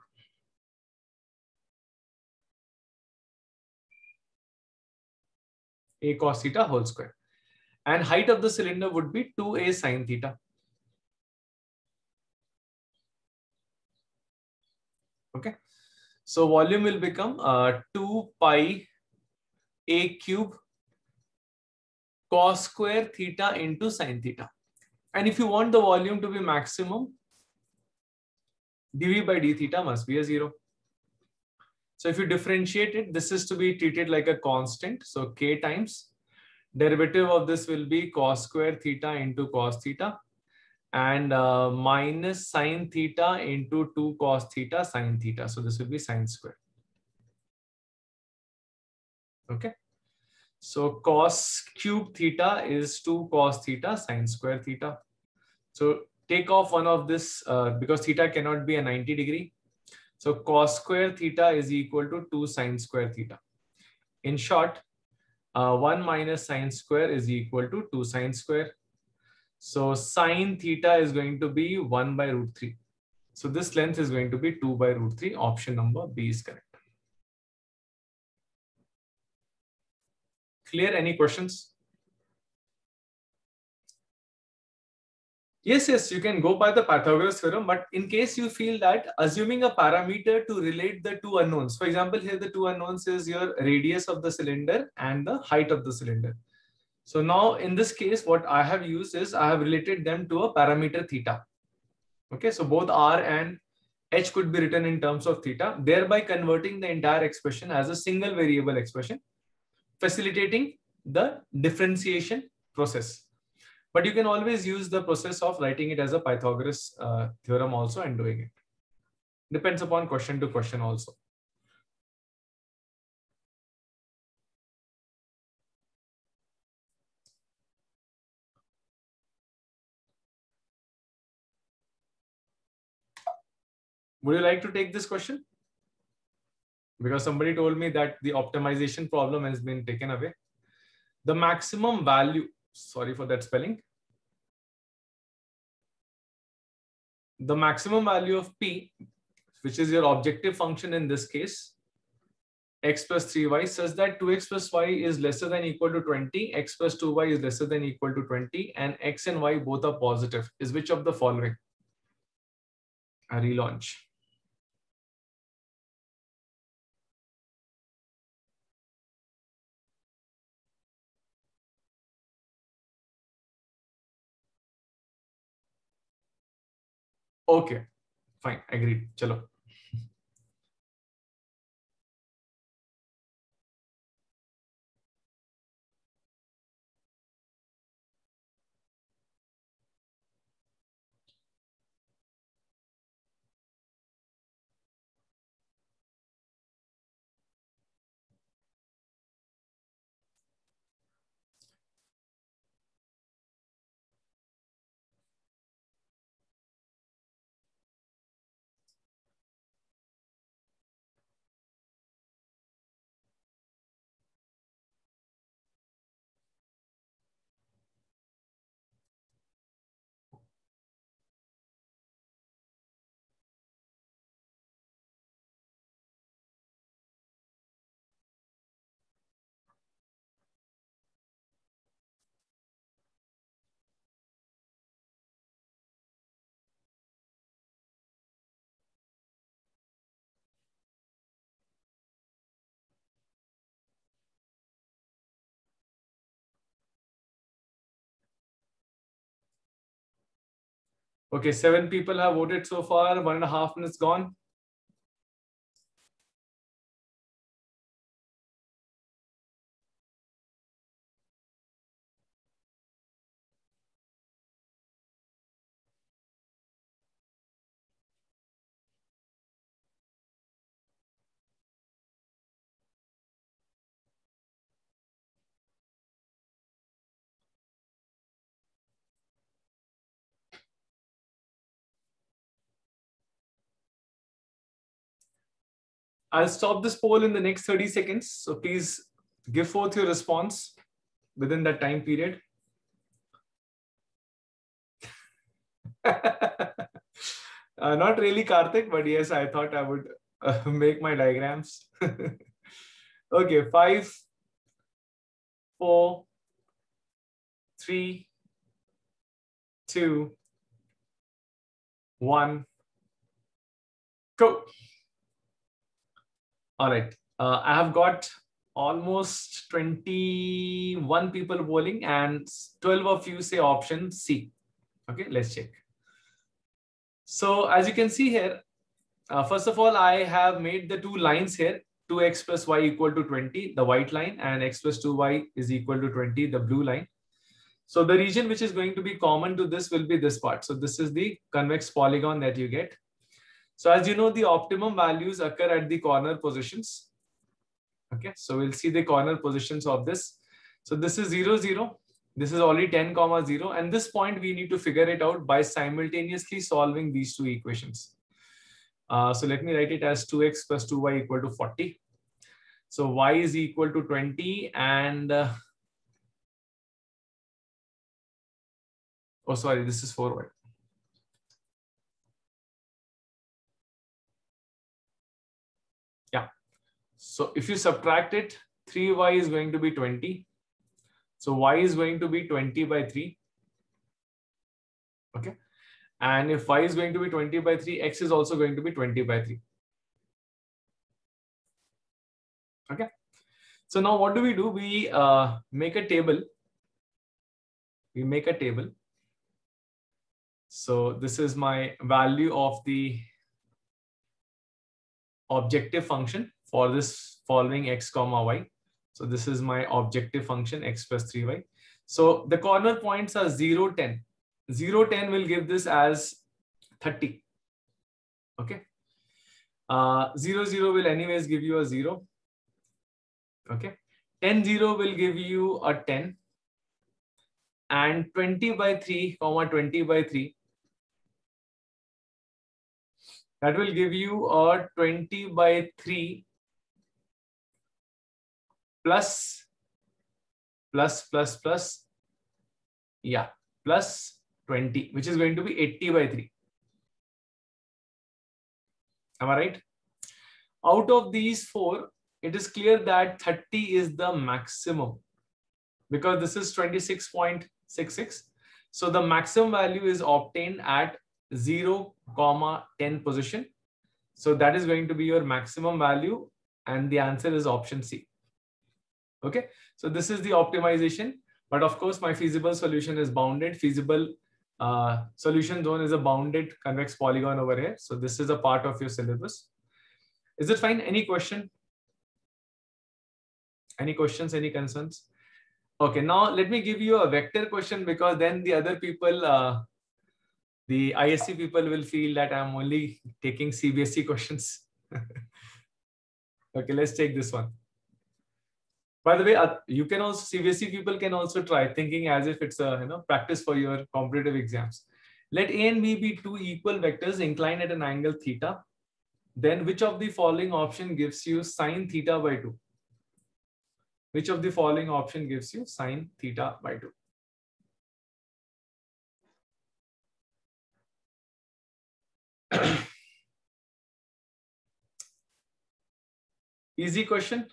A cos theta whole square. And height of the cylinder would be two A sin theta. Okay. So volume will become uh, two pi A cube cos square theta into sin theta. And if you want the volume to be maximum, dV by d theta must be a zero. So if you differentiate it, this is to be treated like a constant. So k times derivative of this will be cos square theta into cos theta, and uh, minus sine theta into two cos theta sine theta. So this will be sine square. Okay. So cos cube theta is two cos theta sine square theta. So take off one of this uh, because theta cannot be a ninety degree. So cos square theta is equal to two sine square theta. In short, uh, one minus sine square is equal to two sine square. So sine theta is going to be one by root three. So this length is going to be two by root three. Option number B is correct. Clear? Any questions? Yes, yes, you can go by the Pythagoras theorem, but in case you feel that assuming a parameter to relate the two unknowns, for example, here the two unknowns is your radius of the cylinder and the height of the cylinder. So now in this case, what I have used is I have related them to a parameter theta. Okay, so both R and H could be written in terms of theta, thereby converting the entire expression as a single variable expression, facilitating the differentiation process. But you can always use the process of writing it as a Pythagoras uh, theorem also and doing it. Depends upon question to question also. Would you like to take this question? Because somebody told me that the optimization problem has been taken away. The maximum value, sorry for that spelling. The maximum value of P, which is your objective function in this case, x plus three y, such that two x plus y is lesser than equal to twenty, x plus two y is lesser than equal to twenty, and x and y both are positive, is which of the following? A relaunch. Okay, fine, agreed. Chalo. Okay, seven people have voted so far. One and a half minutes gone. I'll stop this poll in the next thirty seconds. So please give forth your response within that time period. uh, not really, Karthik, but yes, I thought I would uh, make my diagrams. Okay, five, four, three, two, one, go. All right. Uh, I have got almost twenty-one people polling and twelve of you say option C. Okay, let's check. So as you can see here, uh, first of all, I have made the two lines here, two x plus y equal to twenty, the white line, and x plus two y is equal to twenty, the blue line. So the region which is going to be common to this will be this part. So this is the convex polygon that you get. So as you know, the optimum values occur at the corner positions. Okay, so we'll see the corner positions of this. So this is zero, zero. This is only ten comma zero. And this point we need to figure it out by simultaneously solving these two equations. Uh, so let me write it as two x plus two y equal to forty. So y is equal to twenty and uh, oh, sorry, this is four y. Yeah. So if you subtract it, three y is going to be twenty. So y is going to be twenty by three. Okay. And if y is going to be twenty by three, x is also going to be twenty by three. Okay. So now what do we do? We uh, make a table. We make a table. So this is my value of the objective function for this following x comma y. So this is my objective function x plus three y. So the corner points are zero, ten. zero, ten will give this as thirty. Okay. Uh, zero, zero will anyways give you a zero. Okay. ten, zero will give you a ten. And twenty by three, comma twenty by three, that will give you a twenty by three plus, plus, plus, plus, yeah, plus twenty, which is going to be eighty by three. Am I right? Out of these four, it is clear that thirty is the maximum because this is twenty-six point six six. So the maximum value is obtained at zero, ten position. So that is going to be your maximum value and the answer is option C. Okay, so this is the optimization, but of course my feasible solution is bounded. Feasible uh, solution zone is a bounded convex polygon over here. So this is a part of your syllabus. Is it fine? Any question? Any questions, any concerns? Okay, now let me give you a vector question because then the other people, uh, the I S C people will feel that I'm only taking C B S E questions. Okay, let's take this one. By the way, uh, you can also, C B S E people can also try thinking as if it's a you know practice for your competitive exams. Let A and B be two equal vectors inclined at an angle theta. Then which of the following option gives you sine theta by two? Which of the following option gives you sine theta by two? Easy question.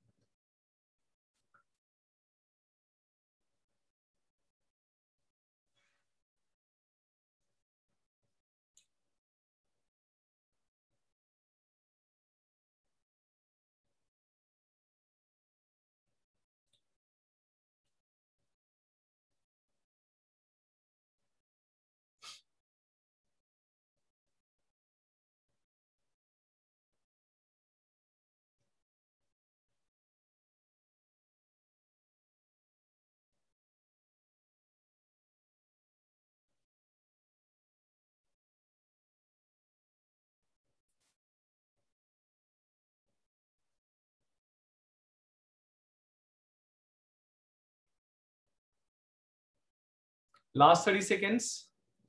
Last thirty seconds.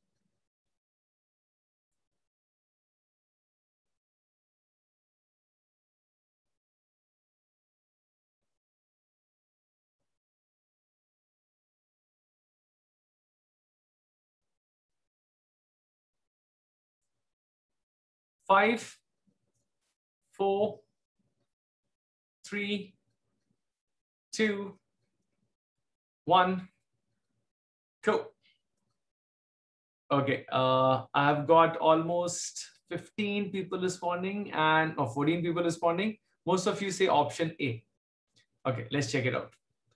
Five, four, three, two, one, go. Okay, uh, I've got almost fifteen people responding and or fourteen people responding. Most of you say option A. Okay, let's check it out.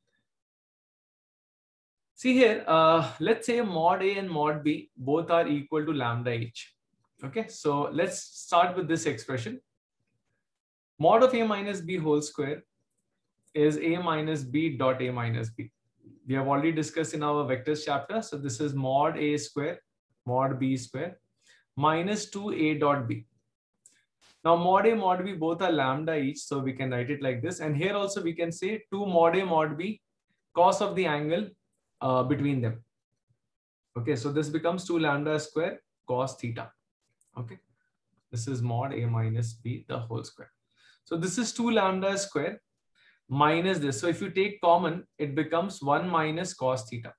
See here, uh, let's say mod A and mod B both are equal to lambda each. Okay, so let's start with this expression. Mod of A minus B whole square is A minus B dot A minus B. We have already discussed in our vectors chapter. So this is mod A square, mod B square, minus two A dot B. Now mod A, mod B both are lambda each. So we can write it like this. And here also we can say two mod A, mod B, cos of the angle uh, between them. Okay, so this becomes two lambda square cos theta. Okay. This is mod A minus B, the whole square. So this is two lambda square minus this. So if you take common, it becomes one minus cos theta.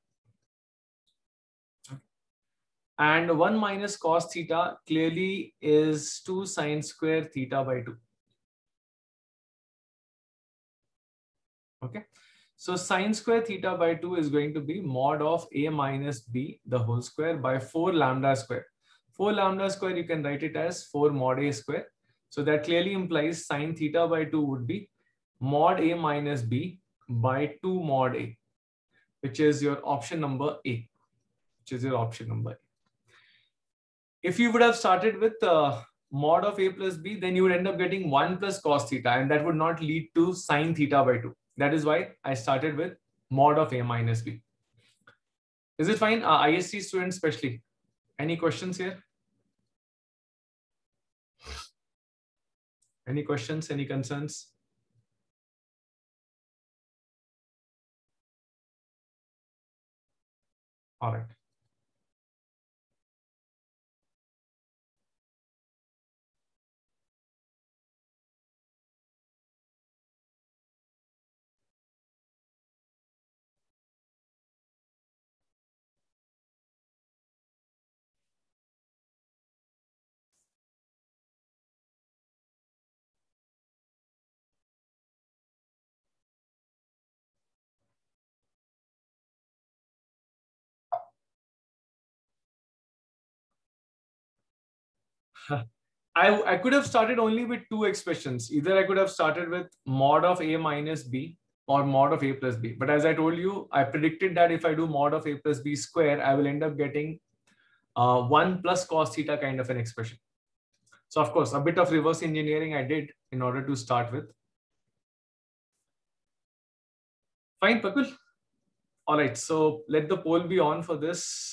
And one minus cos theta clearly is two sine square theta by two. Okay. So sine square theta by two is going to be mod of A minus B, the whole square, by four lambda square. four lambda square, you can write it as four mod A square. So that clearly implies sine theta by two would be mod A minus B by two mod A, which is your option number A, which is your option number A. If you would have started with uh, mod of A plus B, then you would end up getting one plus cos theta, and that would not lead to sine theta by two. That is why I started with mod of A minus B. Is it fine? Uh, I S C students especially. Any questions here? Any questions? Any concerns? All right. I, I could have started only with two expressions. Either I could have started with mod of A minus B or mod of A plus B. But as I told you, I predicted that if I do mod of A plus B square, I will end up getting uh, one plus cos theta kind of an expression. So of course, a bit of reverse engineering I did in order to start with. Fine, Pakul. All right, so let the poll be on for this.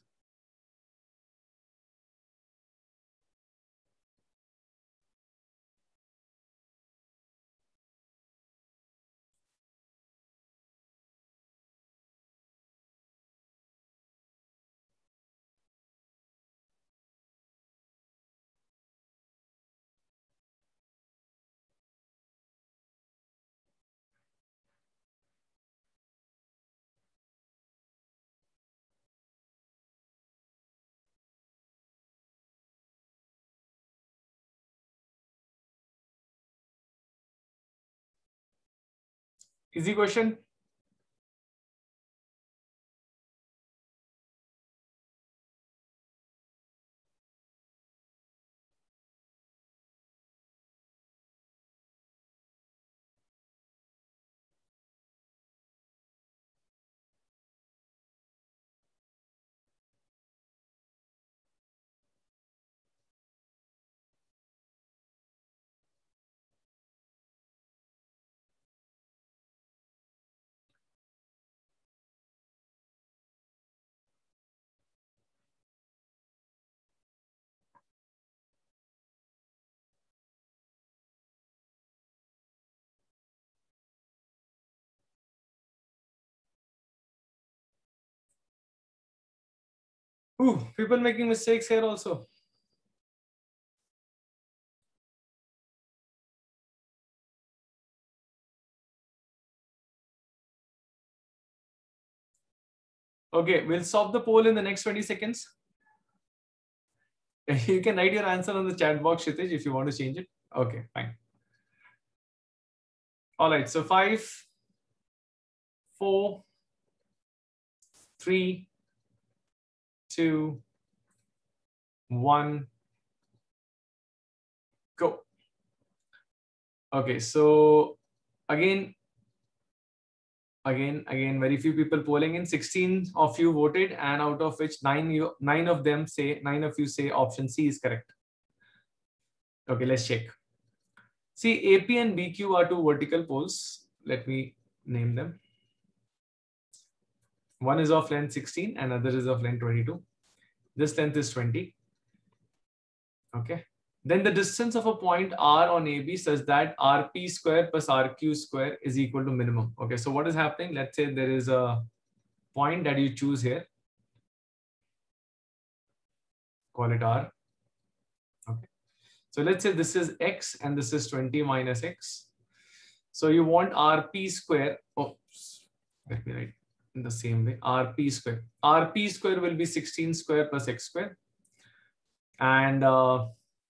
Easy question. Ooh, people making mistakes here also. Okay, we'll stop the poll in the next twenty seconds. You can write your answer on the chat box, Kshitij, if you want to change it. Okay, fine. All right, so five, four, three, two, one, go. Okay, so again, again, again, very few people polling in. sixteen of you voted, and out of which nine, you, nine of them say, nine of you say option C is correct. Okay, let's check. See, A P and B Q are two vertical poles. Let me name them. One is of length sixteen and other is of length twenty-two. This length is twenty. Okay. Then the distance of a point R on A B such that R P square plus R Q square is equal to minimum. Okay, so what is happening? Let's say there is a point that you choose here. Call it R. Okay. So let's say this is x and this is twenty minus x. So you want rp square. Oh, let me write in the same way. Rp square. Rp square will be sixteen square plus x square. And uh,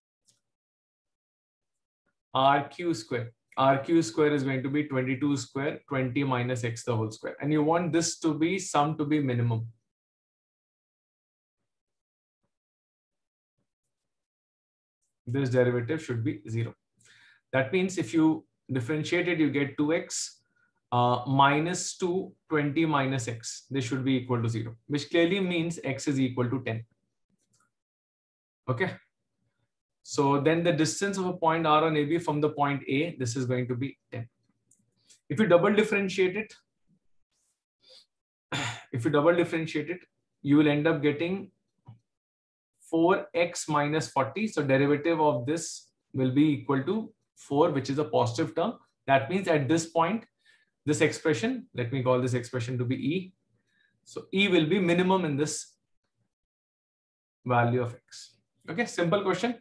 rq square. Rq square is going to be twenty-two square, twenty minus x the whole square. And you want this to be sum to be minimum. This derivative should be zero. That means if you differentiate it, you get two x uh, minus two, twenty minus x. This should be equal to zero, which clearly means x is equal to ten. Okay. So then the distance of a point R on A B from the point A, this is going to be ten. If you double differentiate it, if you double differentiate it, you will end up getting four x minus forty. So derivative of this will be equal to four, which is a positive term. That means at this point, this expression, let me call this expression to be E. So E will be minimum in this value of x. Okay, simple question.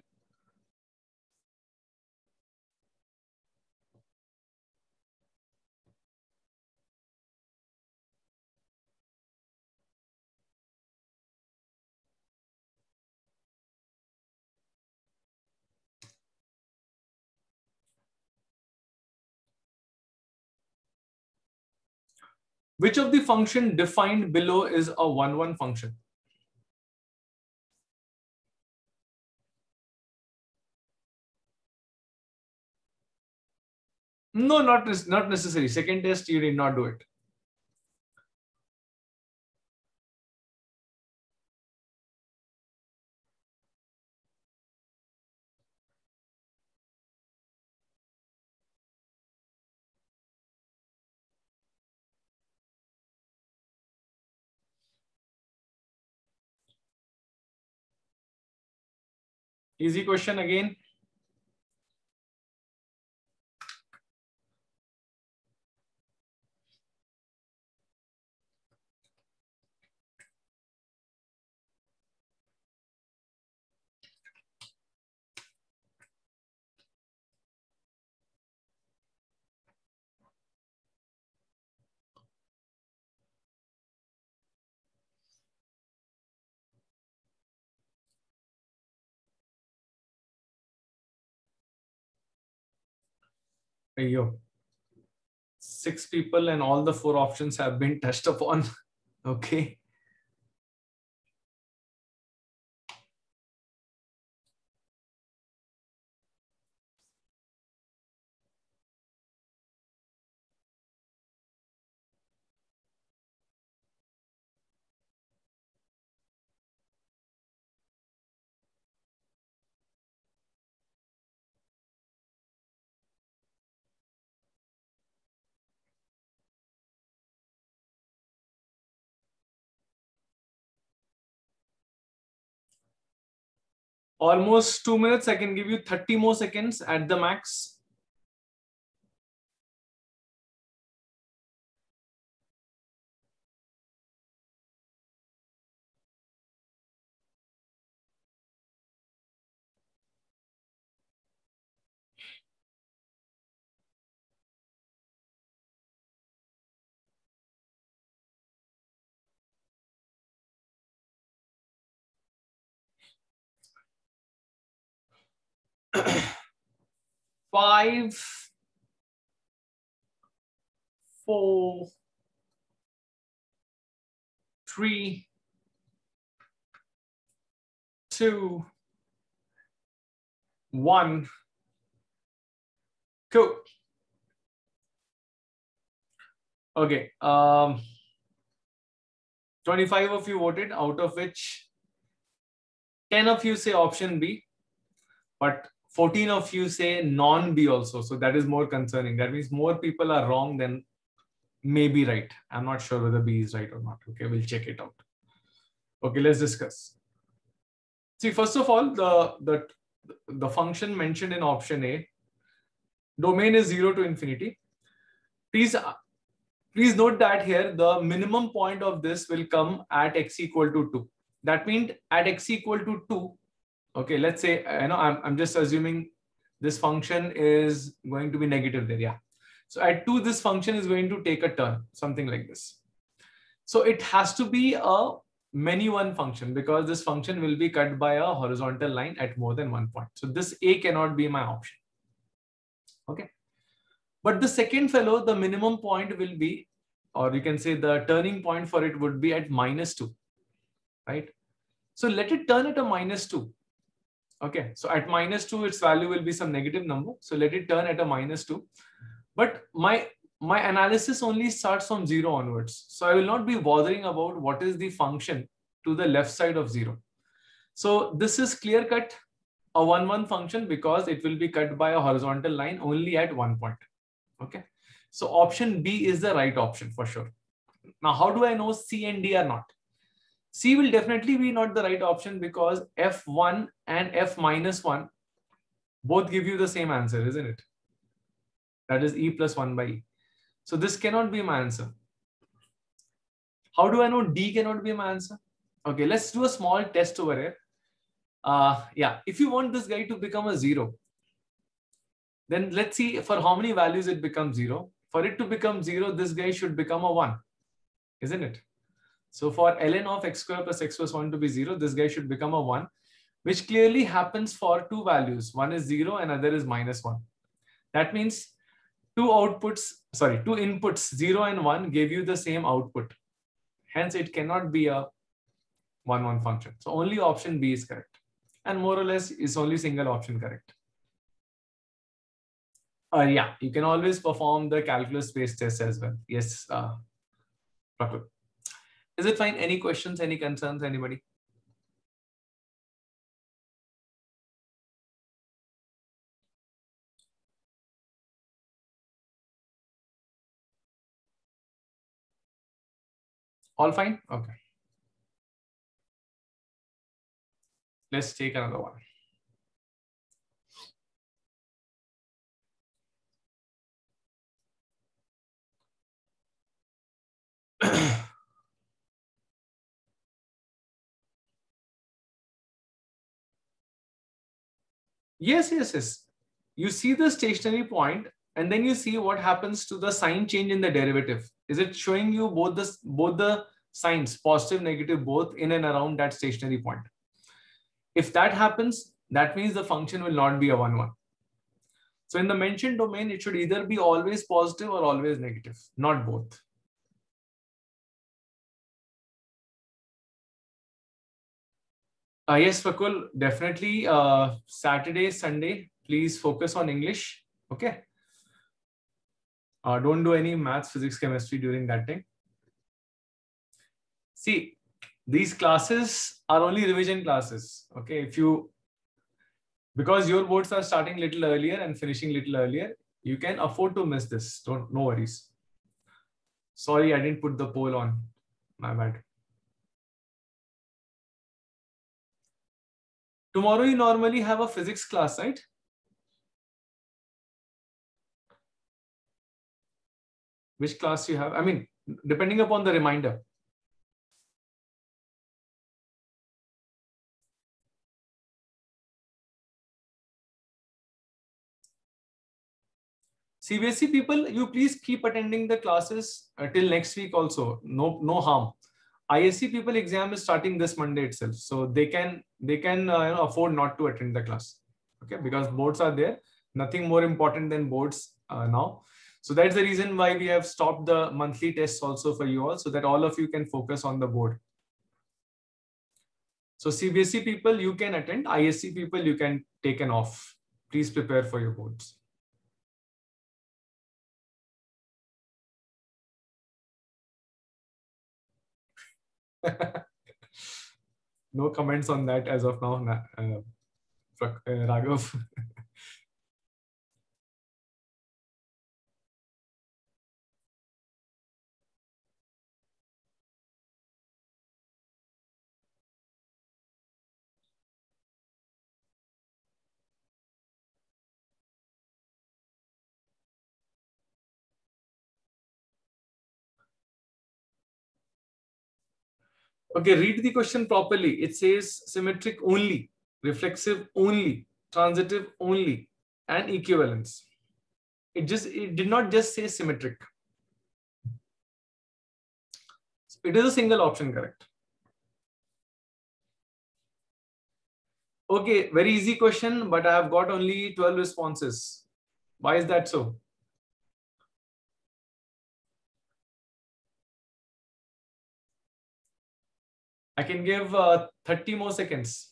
Which of the function defined below is a one one function? No, not, not necessary. Second test, you did not do it. Easy question again. Hey, yo. Six people and all the four options have been touched upon. Okay. Almost two minutes. I can give you thirty more seconds at the max. Five, four, three, two, one. Cool. Okay. Um, twenty-five of you voted, out of which ten of you say option B, but fourteen of you say non-B also. So that is more concerning. That means more people are wrong than maybe right. I'm not sure whether B is right or not. Okay, we'll check it out. Okay, let's discuss. See, first of all, the, the, the function mentioned in option A, domain is zero to infinity. Please, please note that here, the minimum point of this will come at x equal to two. That means at x equal to two, Okay, let's say, you know, I'm, I'm just assuming this function is going to be negative there. Yeah. So at two, this function is going to take a turn, something like this. So it has to be a many one function because this function will be cut by a horizontal line at more than one point. So this A cannot be my option. Okay. But the second fellow, the minimum point will be, or you can say the turning point for it would be at minus two, right? So let it turn at a minus two. Okay, so at minus two, its value will be some negative number. So let it turn at a minus two. But my, my analysis only starts from zero onwards. So I will not be bothering about what is the function to the left side of zero. So this is clear cut a one, one function because it will be cut by a horizontal line only at one point. Okay, so option B is the right option for sure. Now, how do I know C and D are not? C will definitely be not the right option because F one and F minus one both give you the same answer, isn't it? That is E plus one by E. So this cannot be my answer. How do I know D cannot be my answer? Okay, let's do a small test over here. Uh, yeah, if you want this guy to become a zero, then let's see for how many values it becomes zero. For it to become zero, this guy should become a one, isn't it? So for ln of x square plus x plus one to be zero, this guy should become a one, which clearly happens for two values. One is zero and other is minus one. That means two outputs, sorry, two inputs, zero and one gave you the same output. Hence, it cannot be a one, one function. So only option B is correct. And more or less, is only single option correct. Uh, yeah, you can always perform the calculus-based test as well. Yes, uh, Prakrut. Is it fine? Any questions, any concerns, anybody? All fine? Okay. Let's take another one. Yes, yes, yes. You see the stationary point and then you see what happens to the sign change in the derivative. Is it showing you both the, both the signs, positive, negative, both in and around that stationary point? If that happens, that means the function will not be a one, one. So in the mentioned domain, it should either be always positive or always negative, not both. Uh, yes, Fakul, definitely uh, Saturday, Sunday, please focus on English. Okay. Uh, don't do any maths, physics, chemistry during that time. See, these classes are only revision classes. Okay. If you, because your boards are starting little earlier and finishing little earlier, you can afford to miss this. Don't, no worries. Sorry, I didn't put the poll on. My bad. Tomorrow you normally have a physics class, right? Which class you have? I mean, depending upon the reminder. C B S E people, you please keep attending the classes uh, till next week also. No, no harm. I S C people exam is starting this Monday itself, so they can they can uh, you know, afford not to attend the class. Okay, because boards are there. Nothing more important than boards uh, now. So that's the reason why we have stopped the monthly tests also for you all, so that all of you can focus on the board. So C B S E people, you can attend. I S C people, you can take an off. Please prepare for your boards. No comments on that as of now, uh, Raghav. Okay, read the question properly. It says symmetric only. reflexive only, transitive only, and equivalence. It just, it did not just say symmetric. It is a single option correct. Okay, very easy question, but I have got only twelve responses. Why is that so? I can give uh, thirty more seconds.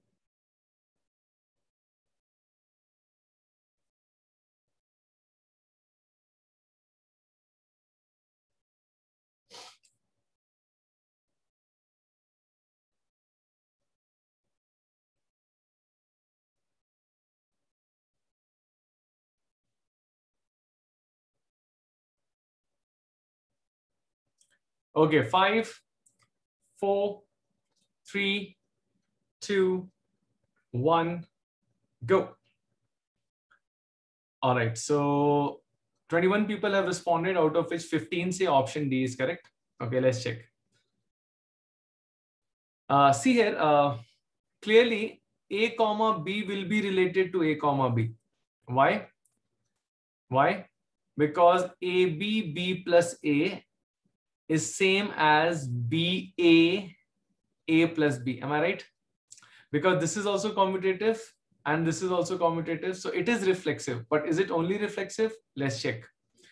Okay, five, four, three, two, one, go. All right, so twenty-one people have responded, out of which fifteen say option D is correct. Okay, let's check. Uh, see here, uh, clearly A comma B will be related to A comma B. Why? Why? Because A B B plus A is same as B A A plus B. Am I right? Because this is also commutative and this is also commutative. So it is reflexive, but is it only reflexive? Let's check.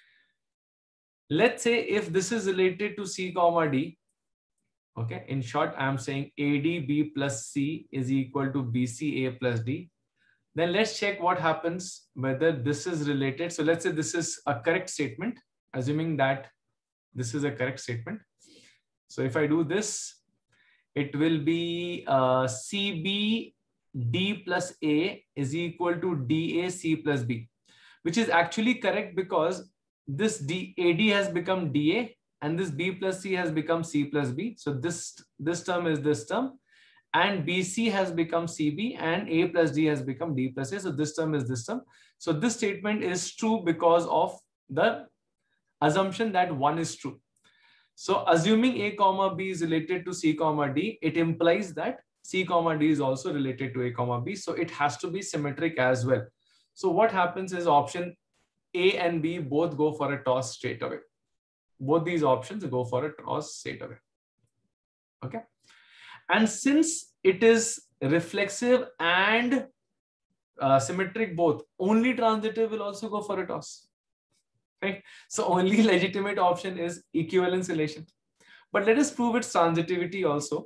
Let's say if this is related to C comma D, okay, in short, I'm saying A D B plus C is equal to B C A plus D. Then let's check what happens whether this is related. So let's say this is a correct statement, assuming that this is a correct statement. So if I do this, it will be uh, C B D plus A is equal to D A C plus B, which is actually correct because this D, A D has become D A and this B plus C has become C plus B. So this, this term is this term, and B C has become C B and A plus D has become D plus A. So this term is this term. So this statement is true because of the assumption that one is true. So assuming A comma B is related to C comma D, it implies that C comma D is also related to A comma B. So it has to be symmetric as well. So what happens is option A and B both go for a toss straight away. Both these options go for a toss straight away. Okay. And since it is reflexive and uh, symmetric both, only transitive will also go for a toss. Right? So only legitimate option is equivalence relation. But let us prove its transitivity also.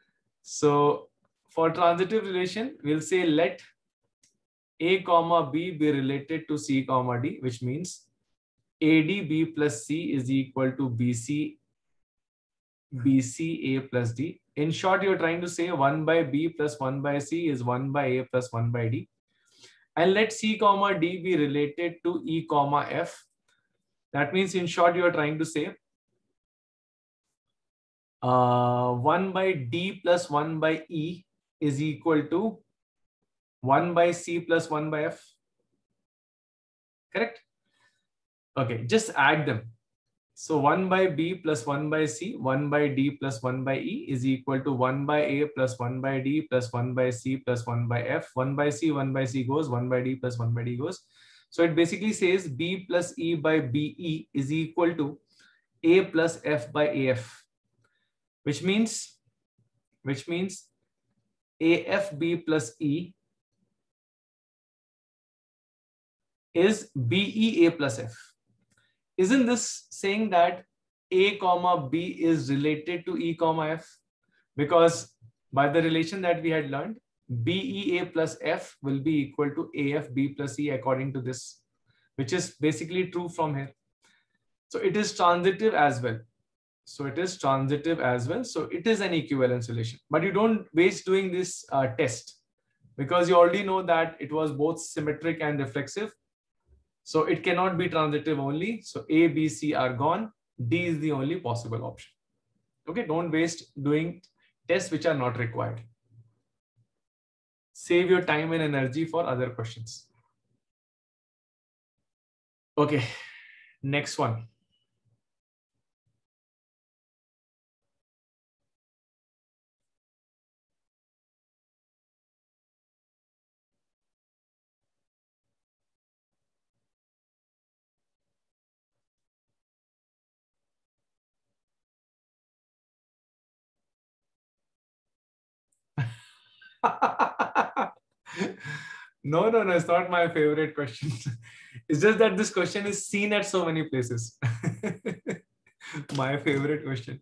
So for transitive relation, we'll say let A comma B be related to C comma D, which means A D B plus C is equal to B C B C A plus D. In short, you're trying to say one by B plus one by C is one by A plus one by D. And let C comma D be related to E comma F. That means in short, you're trying to say uh, one by D plus one by E is equal to one by C plus one by F. Correct? Okay, just add them. So one by B plus one by C, one by D plus one by E is equal to one by A plus one by D plus one by C plus one by F. one by C, one by C goes, one by D plus one by D goes. So it basically says B plus E by B E is equal to A plus F by A F, which means, which means A F B plus E is B E A plus F. Isn't this saying that A comma B is related to E comma F? Because by the relation that we had learned, B E A plus F will be equal to A F B plus E according to this, which is basically true from here. So it is transitive as well. So it is transitive as well. So it is an equivalence relation. But you don't waste doing this uh, test because you already know that it was both symmetric and reflexive. So it cannot be transitive only. So A, B, C are gone. D is the only possible option. Okay, don't waste doing tests which are not required. Save your time and energy for other questions. Okay, next one. No, no, no, it's not my favorite question. It's just that this question is seen at so many places. My favorite question.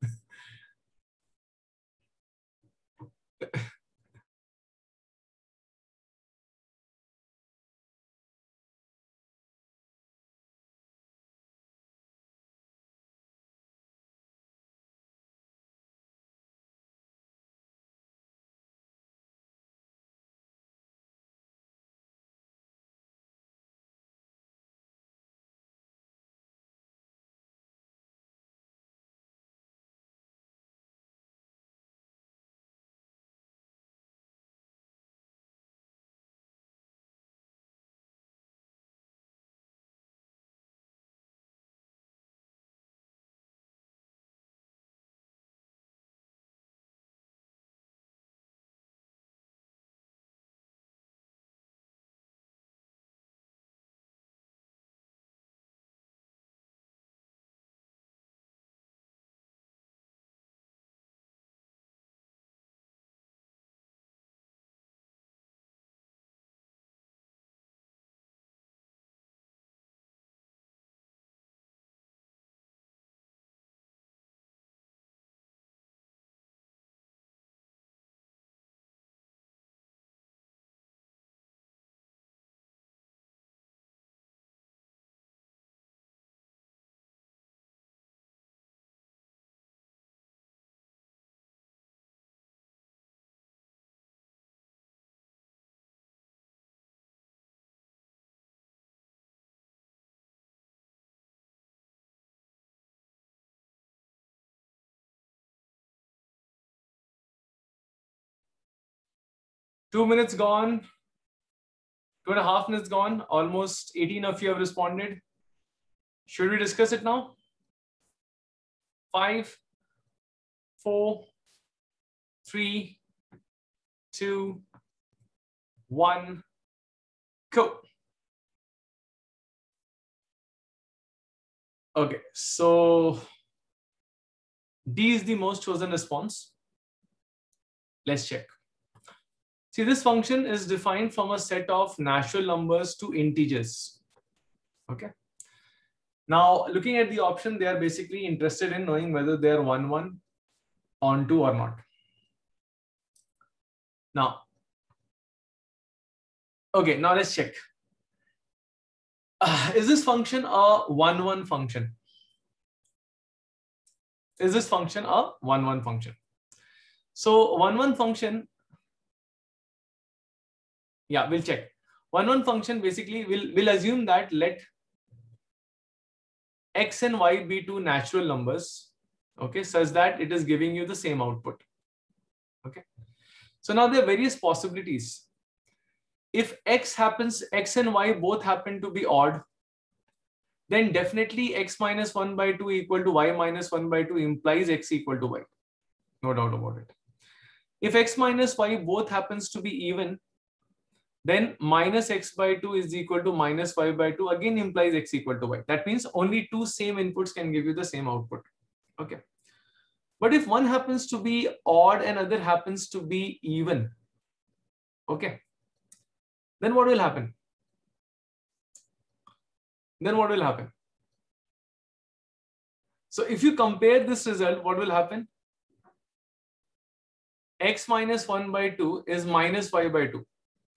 Two minutes gone. Two and a half minutes gone. Almost eighteen of you have responded. Should we discuss it now? Five, four, three, two, one, go. Okay, so D is the most chosen response. Let's check. See, this function is defined from a set of natural numbers to integers. Okay. Now, looking at the option, they are basically interested in knowing whether they are one, one, onto or not. Now, okay, now let's check. Uh, is this function a one, one function? Is this function a one, one function? So one, one function, yeah, we'll check. One, one function basically will will assume that let x and y be two natural numbers, okay, such that it is giving you the same output. Okay. So now there are various possibilities. If x happens, x and y both happen to be odd, then definitely x minus one by two equal to y minus one by two implies x equal to y. No doubt about it. If x minus y both happens to be even, then minus x by two is equal to minus y by two again implies x equal to y. That means only two same inputs can give you the same output. Okay. But if one happens to be odd and other happens to be even, okay, then what will happen? Then what will happen? So if you compare this result, what will happen? X minus one by two is minus y by two.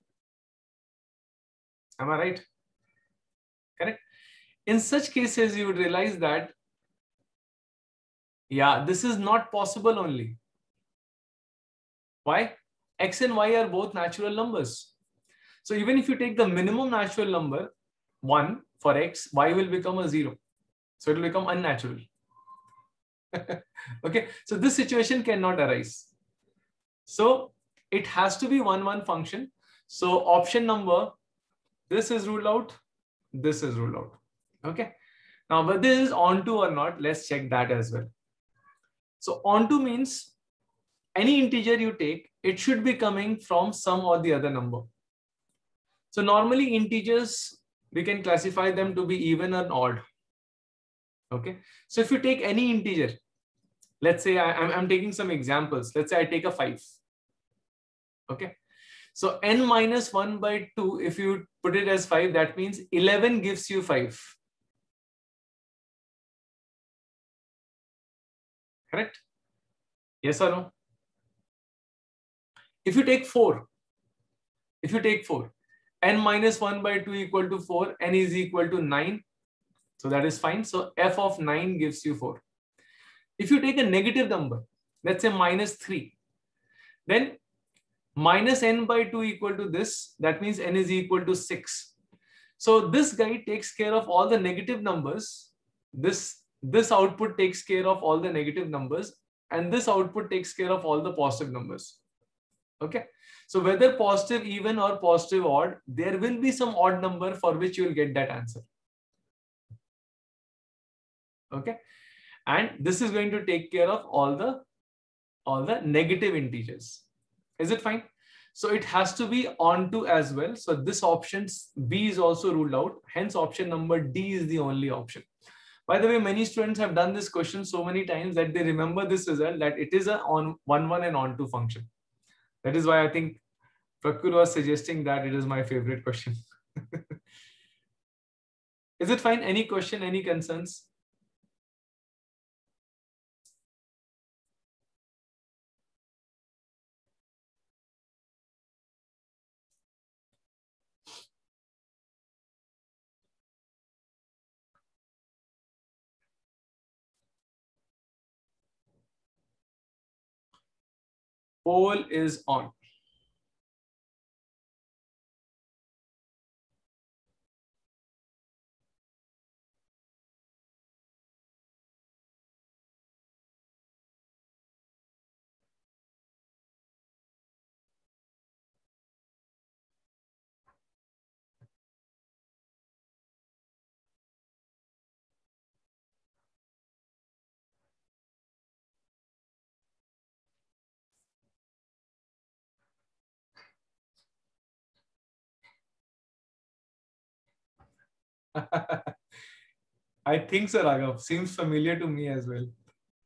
Am I right? Correct. In such cases, you would realize that, yeah, this is not possible only. Why? X and y are both natural numbers. So even if you take the minimum natural number, one for x, y will become a zero. So it will become unnatural. Okay. So this situation cannot arise. So it has to be one, one function. So option number, this is ruled out. This is ruled out. Okay. Now, whether this is onto or not, let's check that as well. So onto means any integer you take, it should be coming from some or the other number. So normally integers, we can classify them to be even or odd. Okay. So if you take any integer, let's say I, I'm, I'm taking some examples. Let's say I take a five. Okay. So n minus one by two, if you put it as five, that means eleven gives you five. Correct? Yes or no? If you take four, if you take four, n minus one by two equal to four, n is equal to nine. So that is fine. So f of nine gives you four. If you take a negative number, let's say minus three, then minus n by two equal to this. That means n is equal to six. So this guy takes care of all the negative numbers. This, this output takes care of all the negative numbers. And this output takes care of all the positive numbers. Okay. So whether positive even or positive odd, there will be some odd number for which you will get that answer. Okay. And this is going to take care of all the, all the negative integers. Is it fine? So it has to be onto as well. So this option B is also ruled out. Hence option number D is the only option. By the way, many students have done this question so many times that they remember this result, that it is a on one one and onto function. That is why I think Prakur was suggesting that it is my favorite question. Is it fine? Any question, any concerns? Poll is on. I think so, Raghav. Seems familiar to me as well.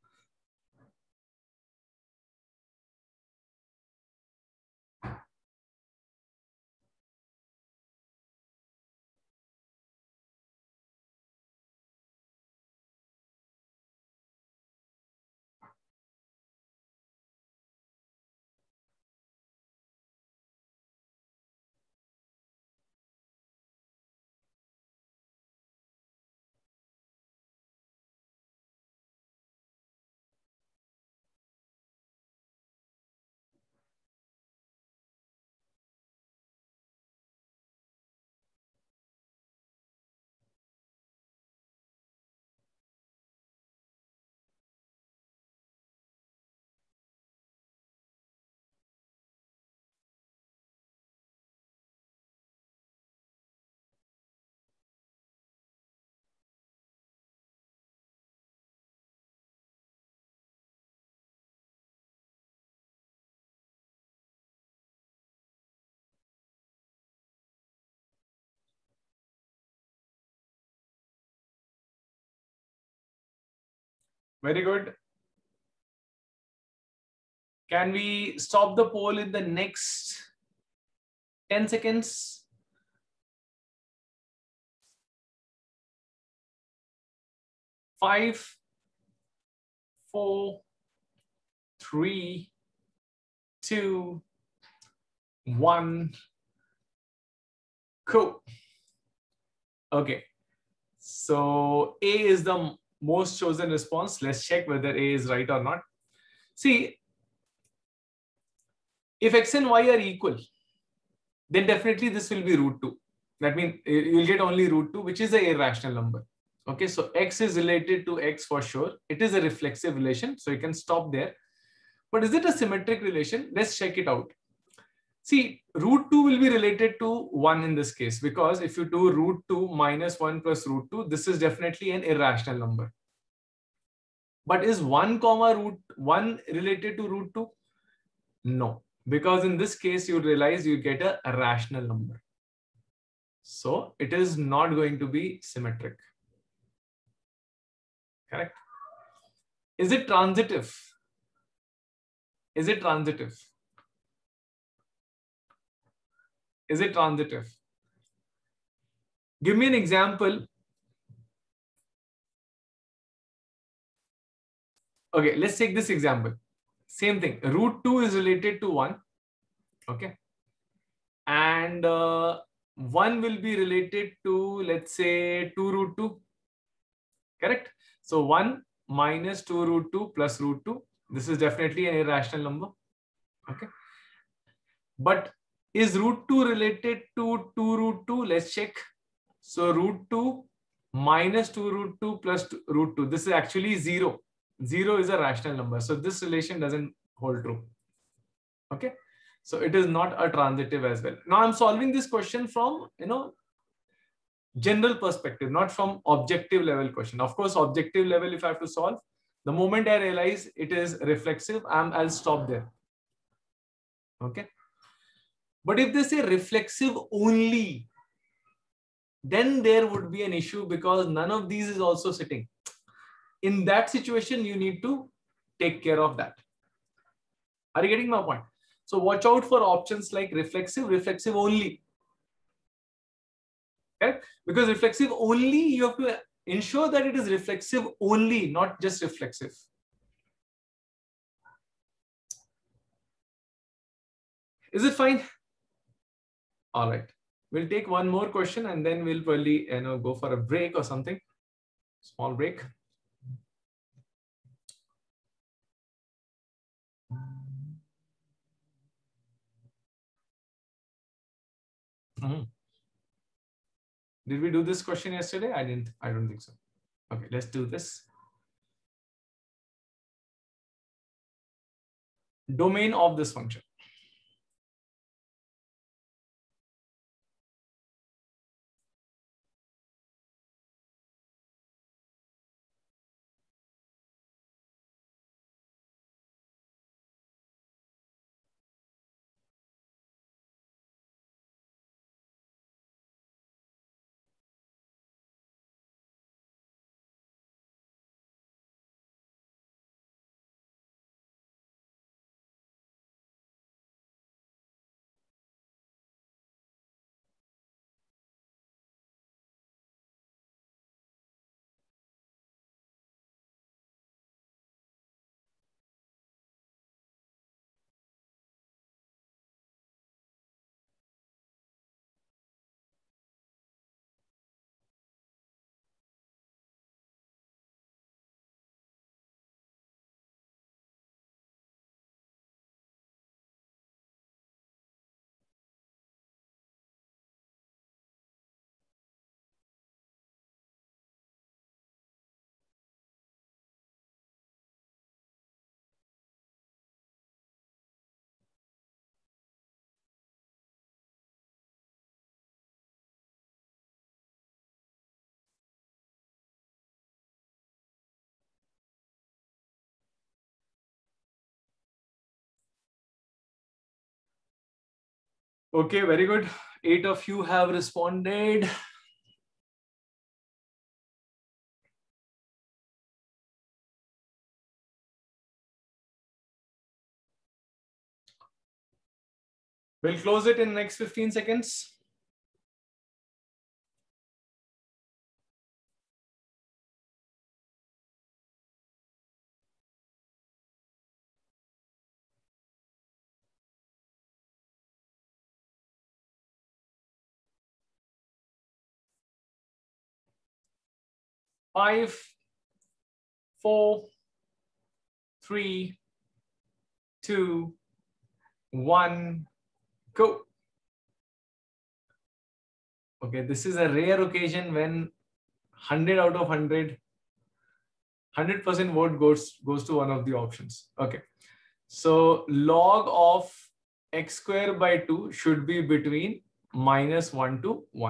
Very good. Can we stop the poll in the next ten seconds? Five, four, three, two, one. Cool. Okay. So A is the most chosen response. Let's check whether A is right or not. See, if X and Y are equal, then definitely this will be root two. That means you'll get only root two, which is an irrational number. Okay, so X is related to X for sure. It is a reflexive relation, so you can stop there. But is it a symmetric relation? Let's check it out. See, root two will be related to one in this case, because if you do root two minus one plus root two, this is definitely an irrational number. But is one comma root one related to root two? No, because in this case, you realize you get a rational number. So it is not going to be symmetric. Correct? Is it transitive? Is it transitive? Is it transitive? Give me an example. Okay, let's take this example. Same thing. Root two is related to one. Okay. And uh, one will be related to, let's say, two root two. Correct? So one minus two root two plus root two. This is definitely an irrational number. Okay. But is root two related to two root two? Let's check. So root two minus two root two plus two, root two. This is actually zero. Zero is a rational number. So this relation doesn't hold true. Okay. So it is not a transitive as well. Now I'm solving this question from, you know, general perspective, not from objective level question. Of course, objective level, if I have to solve, the moment I realize it is reflexive, I'm, I'll stop there. Okay. But if they say reflexive only, then there would be an issue because none of these is also sitting. In that situation, you need to take care of that. Are you getting my point? So watch out for options like reflexive, reflexive only. Okay? Because reflexive only, you have to ensure that it is reflexive only, not just reflexive. Is it fine? All right. We'll take one more question and then we'll probably, you know, go for a break or something. Small break. Mm-hmm. Did we do this question yesterday? I didn't. I don't think so. Okay, let's do this. Domain of this function. Okay, very good. Eight of you have responded. We'll close it in the next fifteen seconds. Five, four, three, two, one, go. Okay, this is a rare occasion when one hundred out of one hundred, one hundred percent vote goes, goes to one of the options. Okay, so log of x square by two should be between minus one to one.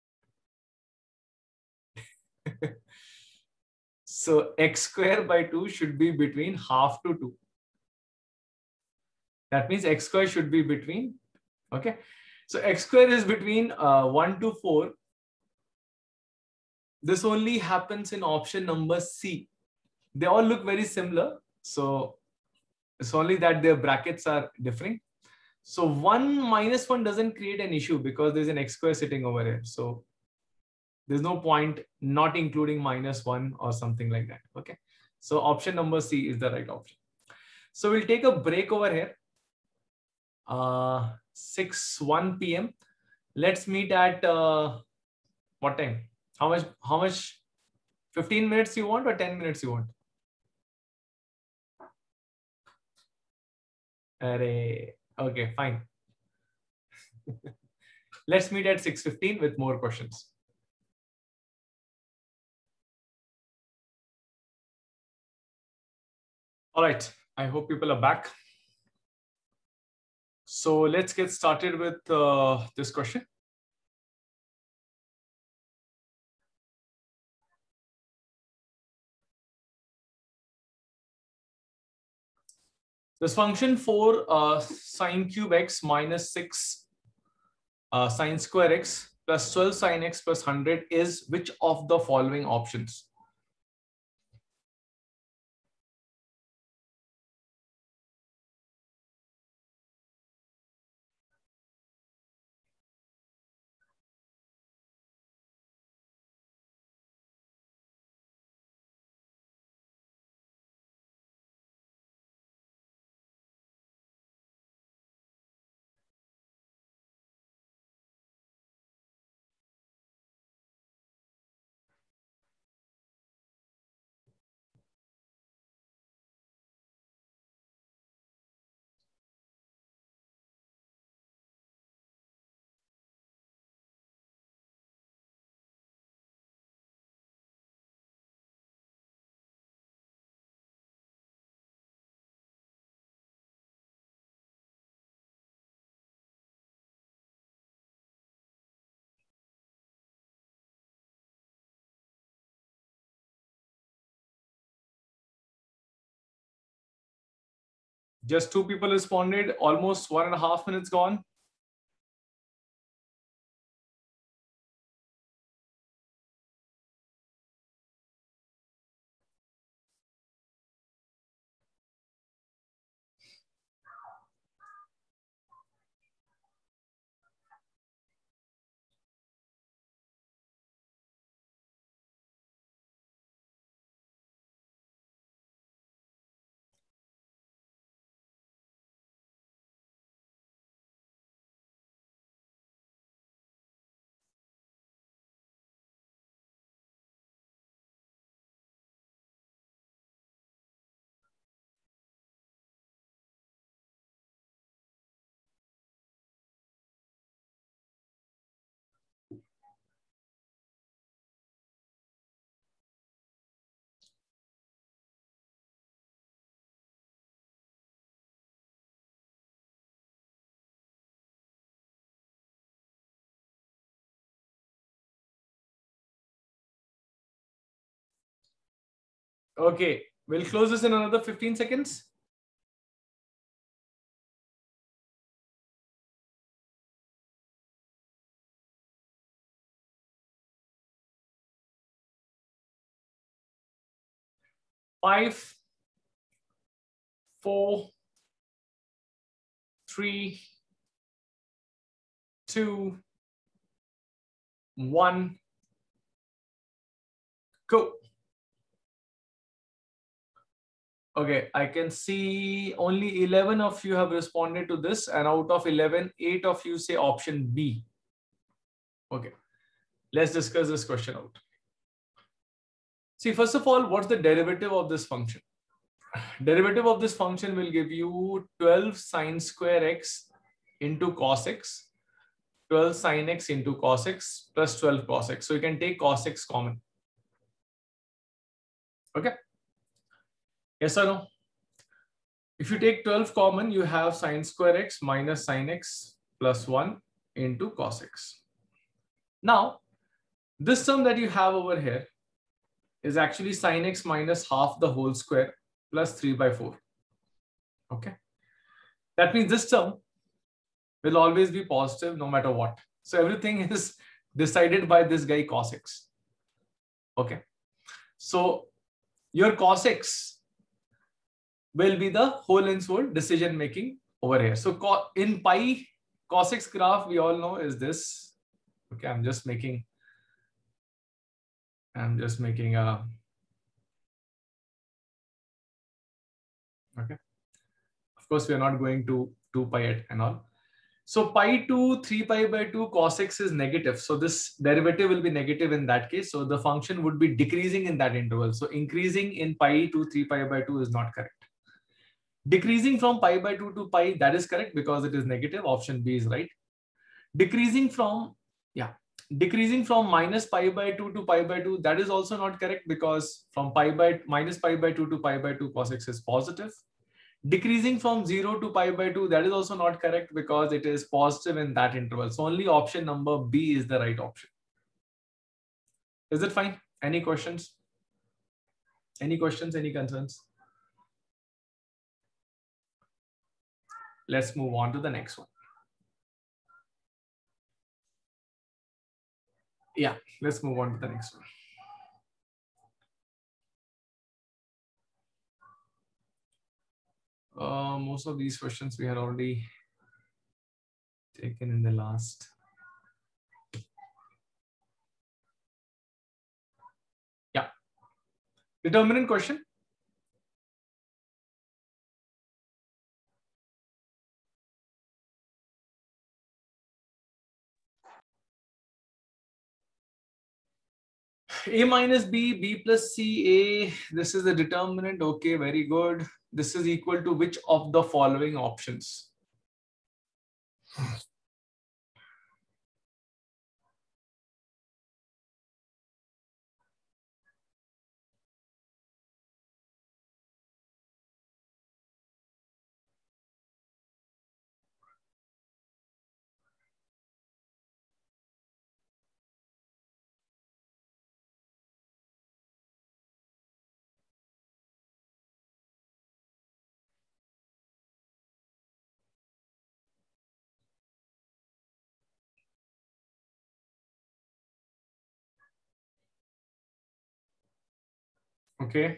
So x square by two should be between half to two. That means x square should be between, okay. So x square is between uh, one to four. This only happens in option number C. They all look very similar. So it's only that their brackets are different. So one minus one doesn't create an issue because there's an x square sitting over here. So there's no point not including minus one or something like that. Okay. So option number C is the right option. So we'll take a break over here. Uh, six one p m Let's meet at uh, what time? How much? How much? fifteen minutes you want or ten minutes you want? Array. Okay, fine. Let's meet at six fifteen with more questions. All right. I hope people are back. So let's get started with uh, this question. This function for uh, sine cube x minus six uh, sine square x plus twelve sine x plus one hundred is which of the following options? Just two people responded, almost one and a half minutes gone. Okay, we'll close this in another fifteen seconds. Five, four, three, two, one, go. Okay, I can see only eleven of you have responded to this, and out of eleven, eight of you say option B. Okay, let's discuss this question out. See, first of all, what's the derivative of this function? Derivative of this function will give you twelve sine square x into cos x, twelve sine x into cos x plus twelve cos x. So you can take cos x common. Okay. Yes or no? If you take twelve common, you have sine square x minus sine x plus one into cos x. Now, this term that you have over here is actually sine x minus half the whole square plus three by four. Okay. That means this term will always be positive no matter what. So everything is decided by this guy cos x. Okay. So your cos x will be the whole and sole decision making over here. So in pi, cos x graph, we all know is this. Okay, I'm just making, I'm just making a, okay. Of course, we are not going to two pi at and all. So pi to three pi by two cos x is negative. So this derivative will be negative in that case. So the function would be decreasing in that interval. So increasing in pi to three pi by two is not correct. Decreasing from pi by two to pi, that is correct because it is negative. Option B is right. Decreasing from, yeah, decreasing from minus pi by two to pi by two, that is also not correct because from pi by minus pi by two to pi by two cos x is positive. Decreasing from zero to pi by two, that is also not correct because it is positive in that interval. So only option number B is the right option. Is it fine? Any questions? Any questions? Any concerns? Let's move on to the next one. Yeah, let's move on to the next one. Uh, most of these questions we had already taken in the last. Yeah. Determinant question. A minus B, B plus C, A. This is the determinant. Okay, very good. This is equal to which of the following options? Okay.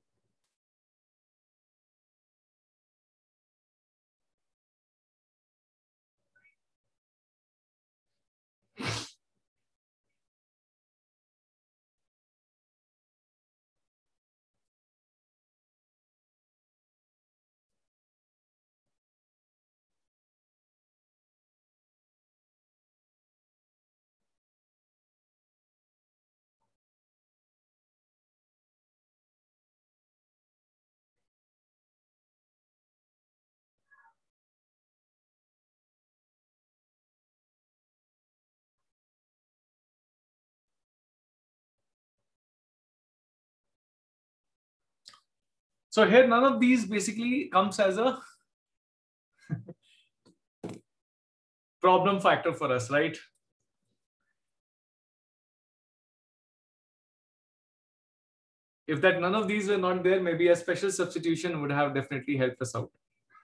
So here, none of these basically comes as a problem factor for us, right? If that none of these were not there, maybe a special substitution would have definitely helped us out.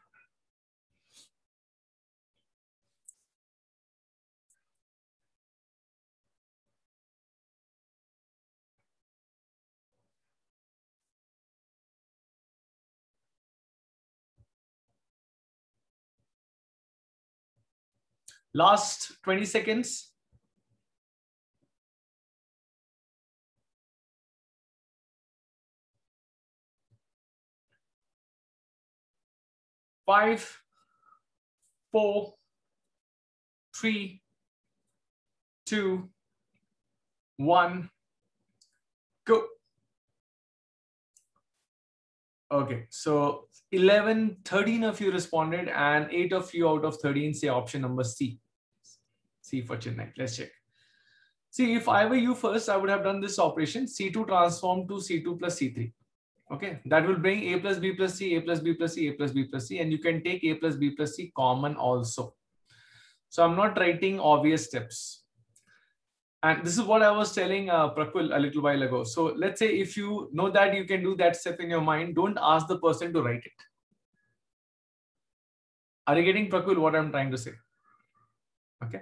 Last twenty seconds. Five, four, three, two, one, go. Okay, so eleven, thirteen of you responded and eight of you out of thirteen say option number C. C for Chennai. Let's check. See, if I were you first, I would have done this operation C two transform to C two plus C three. Okay, that will bring A plus B plus C, A plus B plus C, A plus B plus C, and you can take A plus B plus C common also. So I'm not writing obvious steps. And this is what I was telling uh, Prakul a little while ago. So let's say if you know that you can do that step in your mind, don't ask the person to write it. Are you getting, Prakul, what I'm trying to say? Okay.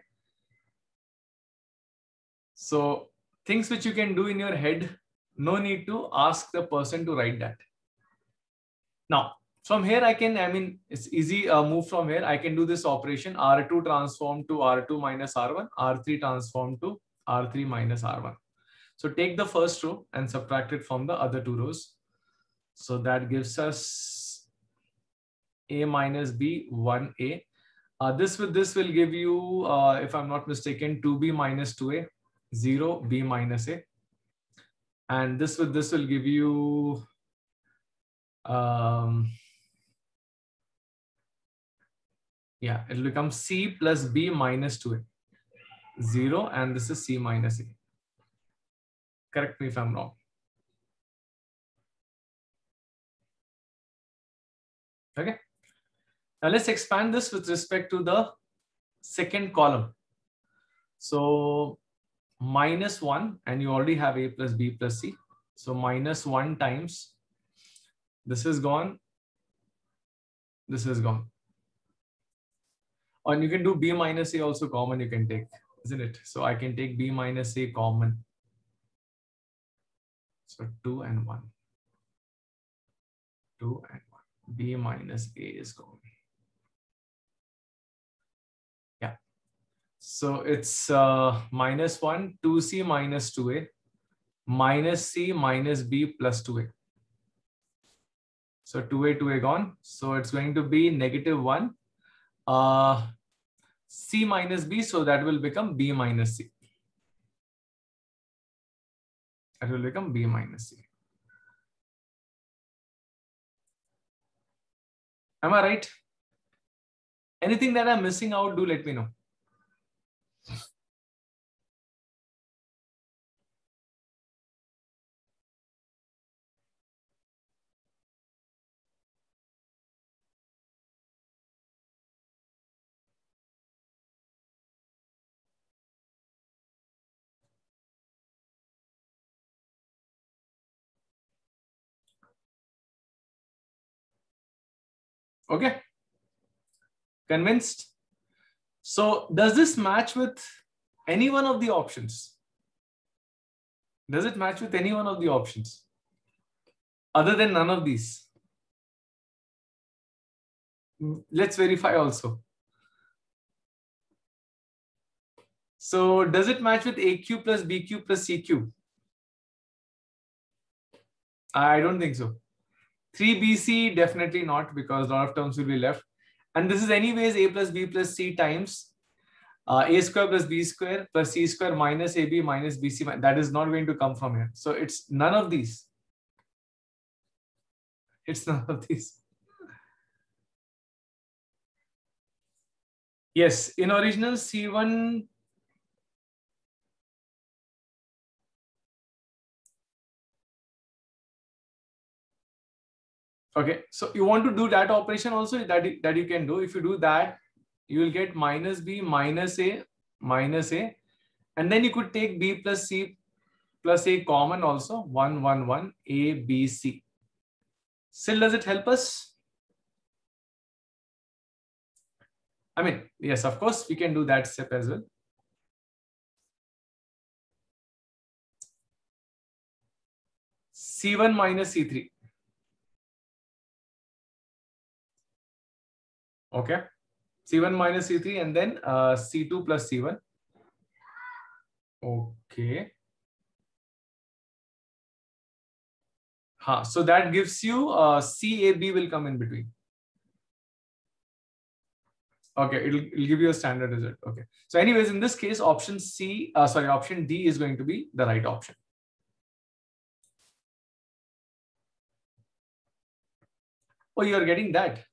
So things which you can do in your head, no need to ask the person to write that. Now, From here, I can, I mean, it's easy uh, move from here. I can do this operation R two transform to R two minus R one, R three transform to R three minus R one. So take the first row and subtract it from the other two rows. So that gives us A minus B, one A. Uh, this with this will give you, uh, if I'm not mistaken, two B minus two A, zero B minus A. And this with this will give you, um, yeah, it'll become C plus B minus two A, zero, and this is C minus A. Correct me if I'm wrong. Okay. Now let's expand this with respect to the second column. So minus one, and you already have A plus B plus C. So minus one times, this is gone, this is gone. And you can do B minus A also common, you can take, isn't it? So I can take B minus A common. So two and one. two and one. B minus A is gone. Yeah. So it's uh, minus one, two C minus two A, minus C minus B plus two A. So two A, two A gone. So it's going to be negative one. Uh, C minus B, so that will become B minus C. That will become B minus C. Am I right? Anything that I'm missing out, do let me know. Okay. Convinced? So does this match with any one of the options? Does it match with any one of the options? Other than none of these? Let's verify also. So does it match with A Q plus B Q plus C Q? I don't think so. three B C, definitely not, because a lot of terms will be left. And this is anyways A plus B plus C times uh, A square plus B square plus C square minus A B minus B C. That is not going to come from here. So it's none of these. It's none of these. Yes, in original C one. Okay, so you want to do that operation also, that, that you can do. If you do that, you will get minus B minus A minus A. And then you could take B plus C plus A common also, one, one, one, A, B, C. Still, does it help us? I mean, yes, of course, we can do that step as well. C one minus C three. Okay. C one minus C three, and then uh, C two plus C one. Okay. Huh. So that gives you uh, C A B will come in between. Okay, it'll, it'll give you a standard result. Okay. So anyways, in this case, option C, uh, sorry, option D is going to be the right option. Oh, you're getting that.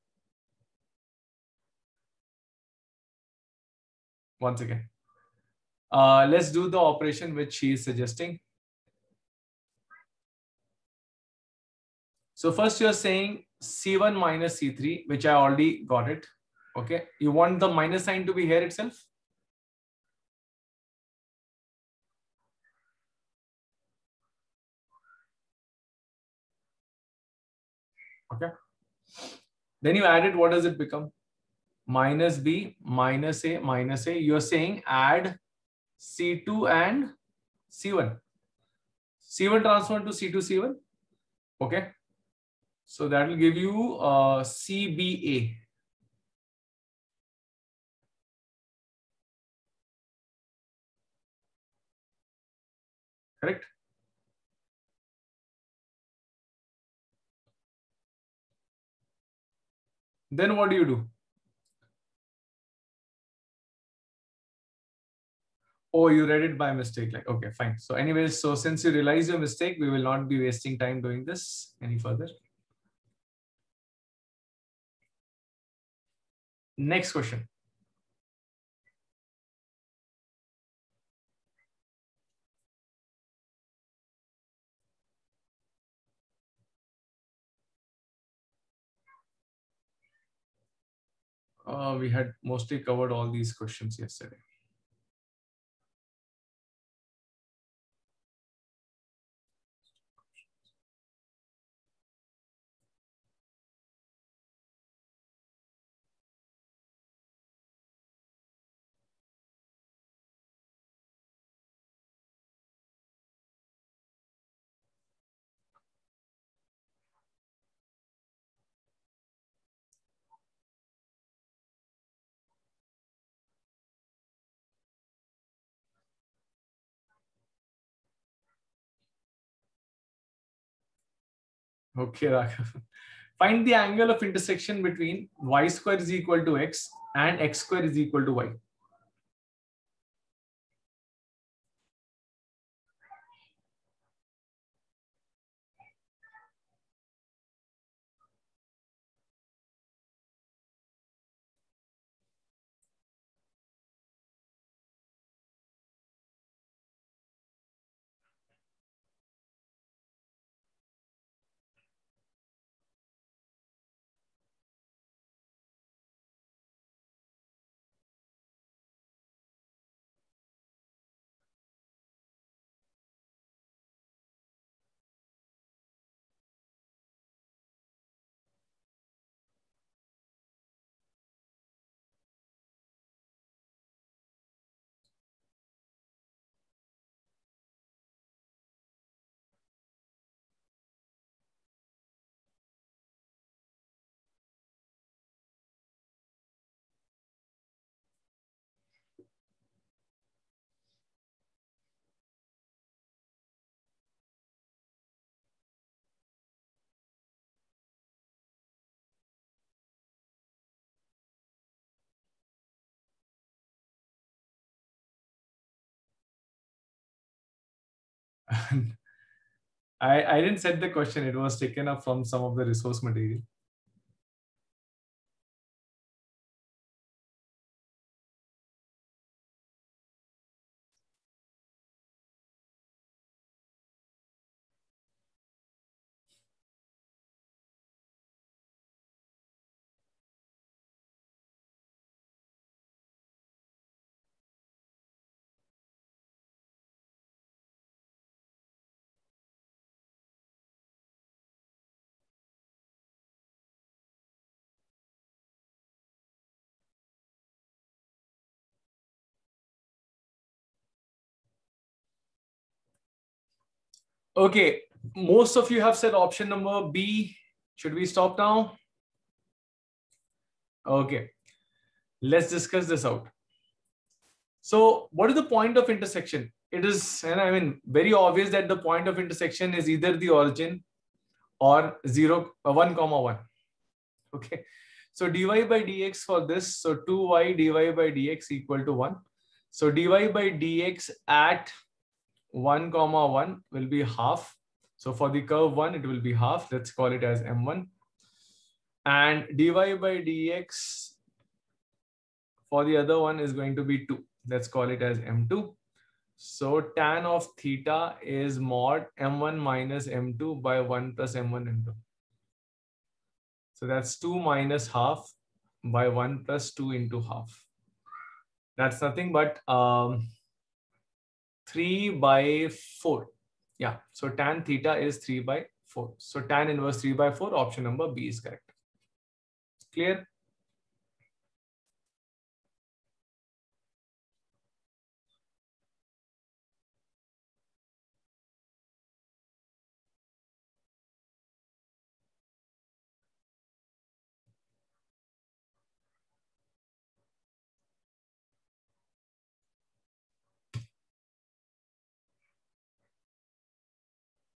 Once again. Uh, let's do the operation which she is suggesting. So first you're saying C one minus C three, which I already got it. Okay. You want the minus sign to be here itself? Okay. Then you add it. What does it become? Minus B, minus A, minus A. You're saying add C two and C one. C one transform to C two, C one. Okay. So that will give you uh, C B A. Correct? Then what do you do? Oh, you read it by mistake. Like, okay, fine. So anyways, so since you realize your mistake, we will not be wasting time doing this any further. Next question. Uh, we had mostly covered all these questions yesterday. Okay, Raghav. Find the angle of intersection between y square is equal to x and x square is equal to y. I, I didn't set the question. It was taken up from some of the resource material. Okay, most of you have said option number B. Should we stop now? Okay, let's discuss this out. So what is the point of intersection? It is, and I mean, very obvious that the point of intersection is either the origin or zero, uh, one comma one. Okay, so dy by dx for this, so two y dy by dx equal to one. So dy by dx at one comma one will be half. So for the curve one, it will be half. Let's call it as m one. And dy by dx for the other one is going to be two. Let's call it as m two. So tan of theta is mod m one minus m two by one plus m one m two. So that's two minus half by one plus two into half. That's nothing but um, three by four. Yeah, so tan theta is three by four. So tan inverse three by four, option number B is correct. Clear?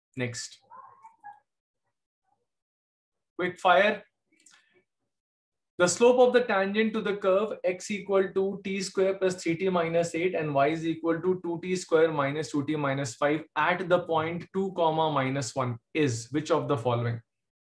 Next. Quick fire. The slope of the tangent to the curve x equal to t square plus three t minus eight and y is equal to two t square minus two t minus five at the point two comma minus one is which of the following?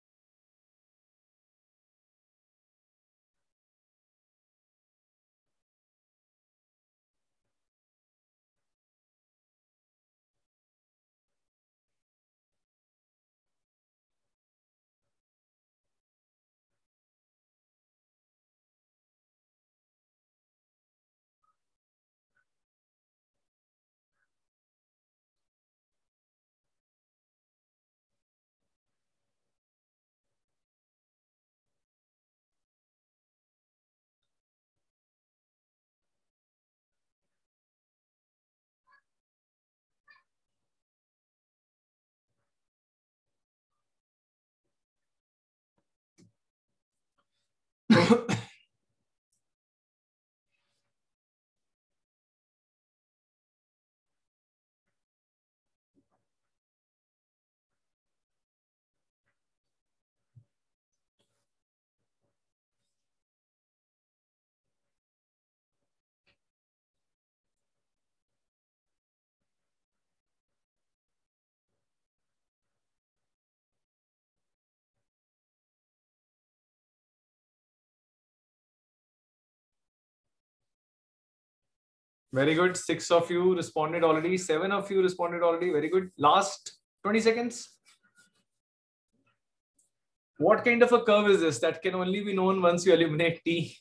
Very good. Six of you responded already. Seven of you responded already. Very good. Last twenty seconds. What kind of a curve is this that can only be known once you eliminate t?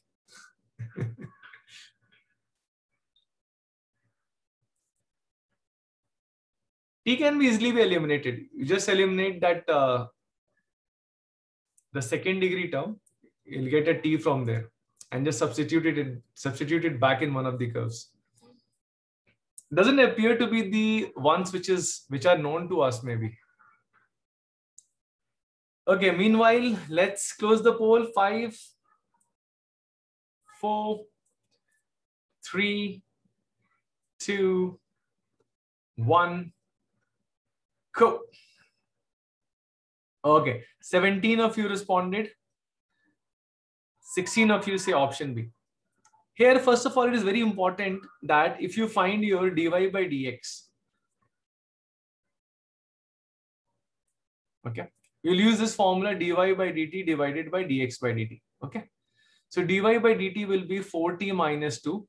T can be easily be eliminated. You just eliminate that uh, the second degree term. You'll get a t from there and just substitute it in, substitute it back in one of the curves. Doesn't appear to be the ones which is which are known to us maybe. Okay, meanwhile, let's close the poll. Five, four, three, two, one. Cool. Okay, seventeen of you responded. sixteen of you say option B. Here, first of all, it is very important that if you find your dy by dx, okay, you'll use this formula dy by dt divided by dx by dt. Okay, so dy by dt will be four t minus two.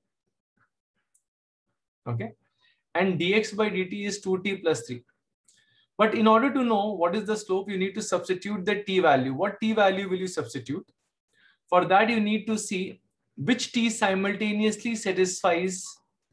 Okay, and dx by dt is two t plus three. But in order to know what is the slope, you need to substitute the t value. What t value will you substitute? For that, you need to see which t simultaneously satisfies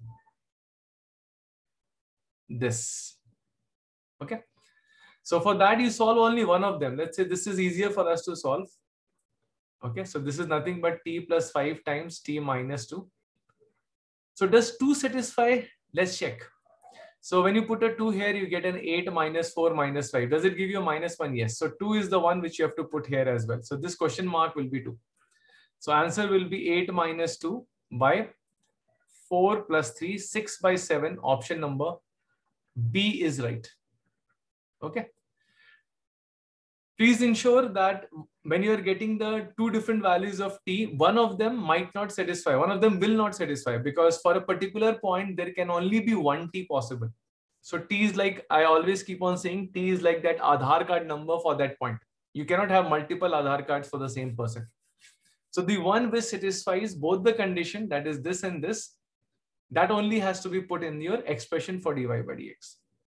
this. Okay. So for that, you solve only one of them. Let's say this is easier for us to solve. Okay. So this is nothing but t plus five times t minus two. So does two satisfy? Let's check. So when you put a two here, you get an eight minus four minus five. Does it give you a minus one? Yes. So two is the one which you have to put here as well. So this question mark will be two. So answer will be eight minus two by four plus three, six by seven. Option number B is right. Okay. Please ensure that when you are getting the two different values of t, one of them might not satisfy. One of them will not satisfy because for a particular point, there can only be one t possible. So t is like, I always keep on saying, t is like that Aadhaar card number for that point. You cannot have multiple Aadhaar cards for the same person. So the one which satisfies both the condition, that is this and this, that only has to be put in your expression for dy by dx.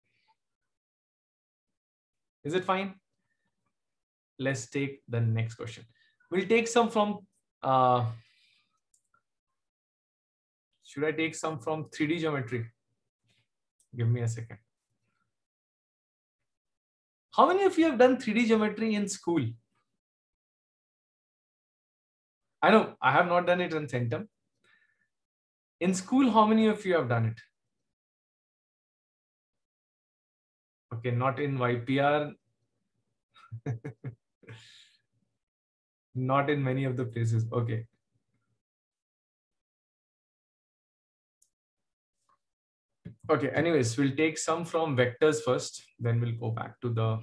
Is it fine? Let's take the next question. We'll take some from, uh, should I take some from three D geometry? Give me a second. How many of you have done three D geometry in school? I know I have not done it in Centum. In school, how many of you have done it? Okay, not in Y P R. Not in many of the places. Okay. Okay, anyways, we'll take some from vectors first, then we'll go back to the,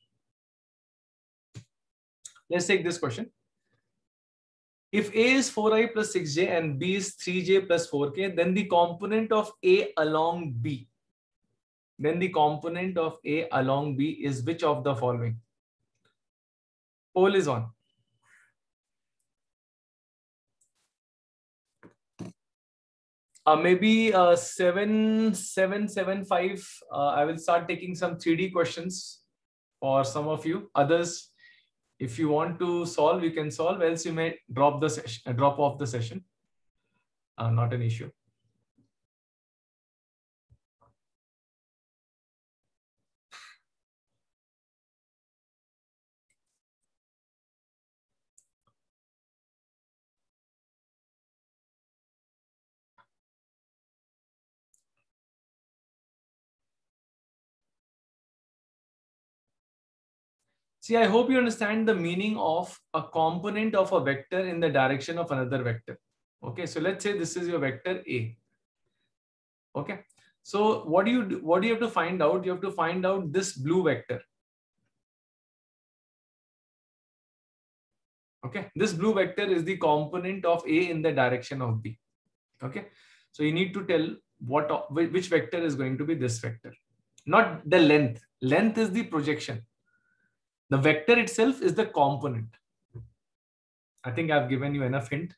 let's take this question. If A is four i plus six j and B is three j plus four k, then the component of A along B, then the component of A along B is which of the following? Poll is on. Uh, maybe uh, seven, seven, seven, five. Uh, I will start taking some three D questions for some of you. Others, if you want to solve, you can solve. Else, you may drop the session, uh, drop off the session. Uh, not an issue. See, I hope you understand the meaning of a component of a vector in the direction of another vector. Okay, so let's say this is your vector A. Okay, so what do you do? What do you have to find out? You have to find out this blue vector. Okay, this blue vector is the component of A in the direction of B. Okay, so you need to tell what which vector is going to be this vector, not the length. Length is the projection. The vector itself is the component. I think I've given you enough hint.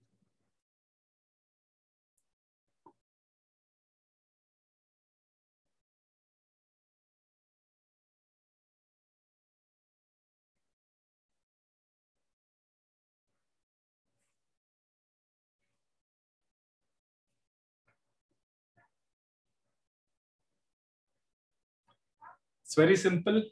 It's very simple.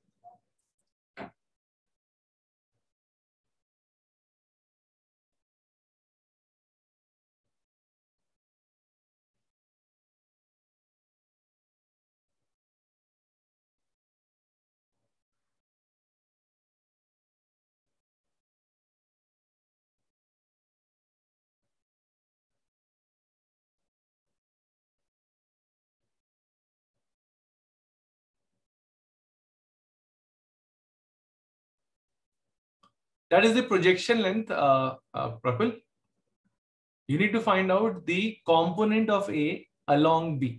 That is the projection length, uh, uh, Prakul. You need to find out the component of A along B.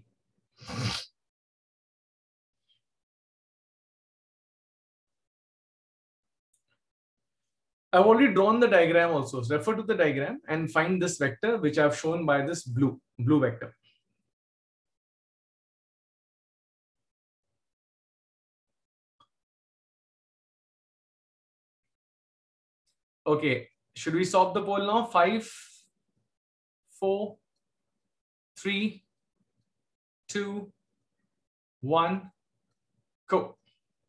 I've already drawn the diagram also. So refer to the diagram and find this vector, which I've shown by this blue, blue vector. Okay, should we solve the poll now? Five, four, three, two, one, go.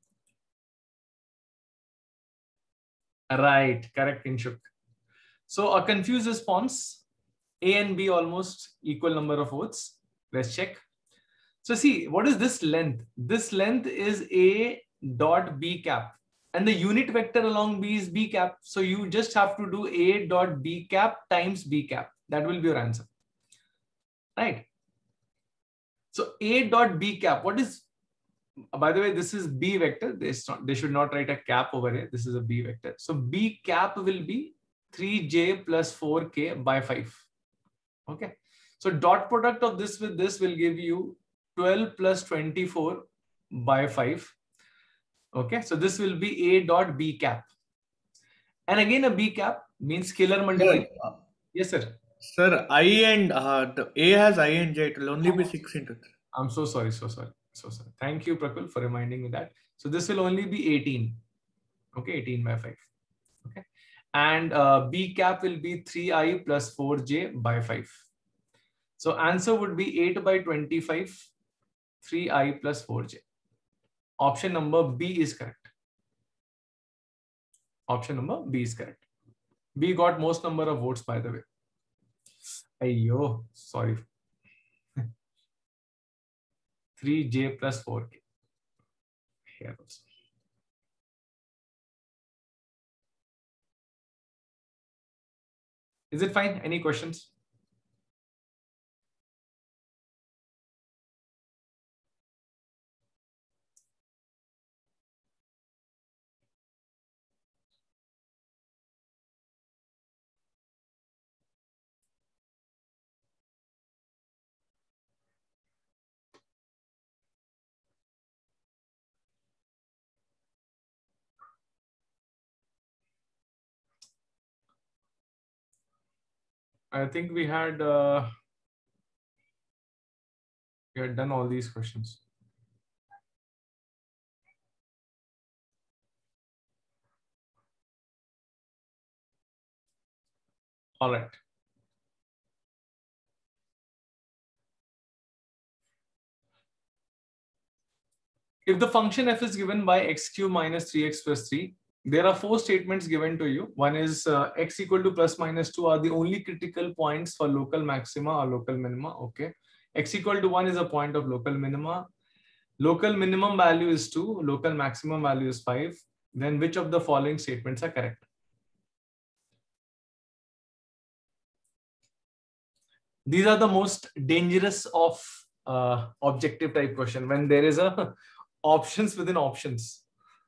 Right, correct, Kinshuk. So a confused response, A and B almost equal number of votes. Let's check. So see, what is this length? This length is A dot B cap. And the unit vector along B is B cap. So you just have to do A dot B cap times B cap. That will be your answer. Right? So A dot B cap, what is, by the way, this is B vector. They, not, they should not write a cap over here. This is a B vector. So B cap will be three j plus four k by five. Okay. So dot product of this with this will give you twelve plus twenty-four by five. Okay. So this will be A dot B cap. And again, a B cap means scalar multiplication. Sir, Yes, sir. sir, I and uh, the A has I and J. It will only be six into three. I'm so sorry. So sorry. So sorry. Thank you, Prakul, for reminding me that. So this will only be eighteen. Okay. eighteen by five. Okay. And uh, B cap will be three i plus four j by five. So answer would be eight by twenty-five, three i plus four j. Option number B is correct. Option number B is correct. B got most number of votes, by the way. Ayyo, sorry. three j plus four k. Here also. Is it fine? Any questions? I think we had uh, we had done all these questions. All right. If the function f is given by x cube minus three x plus three, there are four statements given to you. One is uh, x equal to plus minus two are the only critical points for local maxima or local minima. Okay. X equal to one is a point of local minima. Local minimum value is two. Local maximum value is five. Then which of the following statements are correct? These are the most dangerous of uh, objective type question when there is a options within options.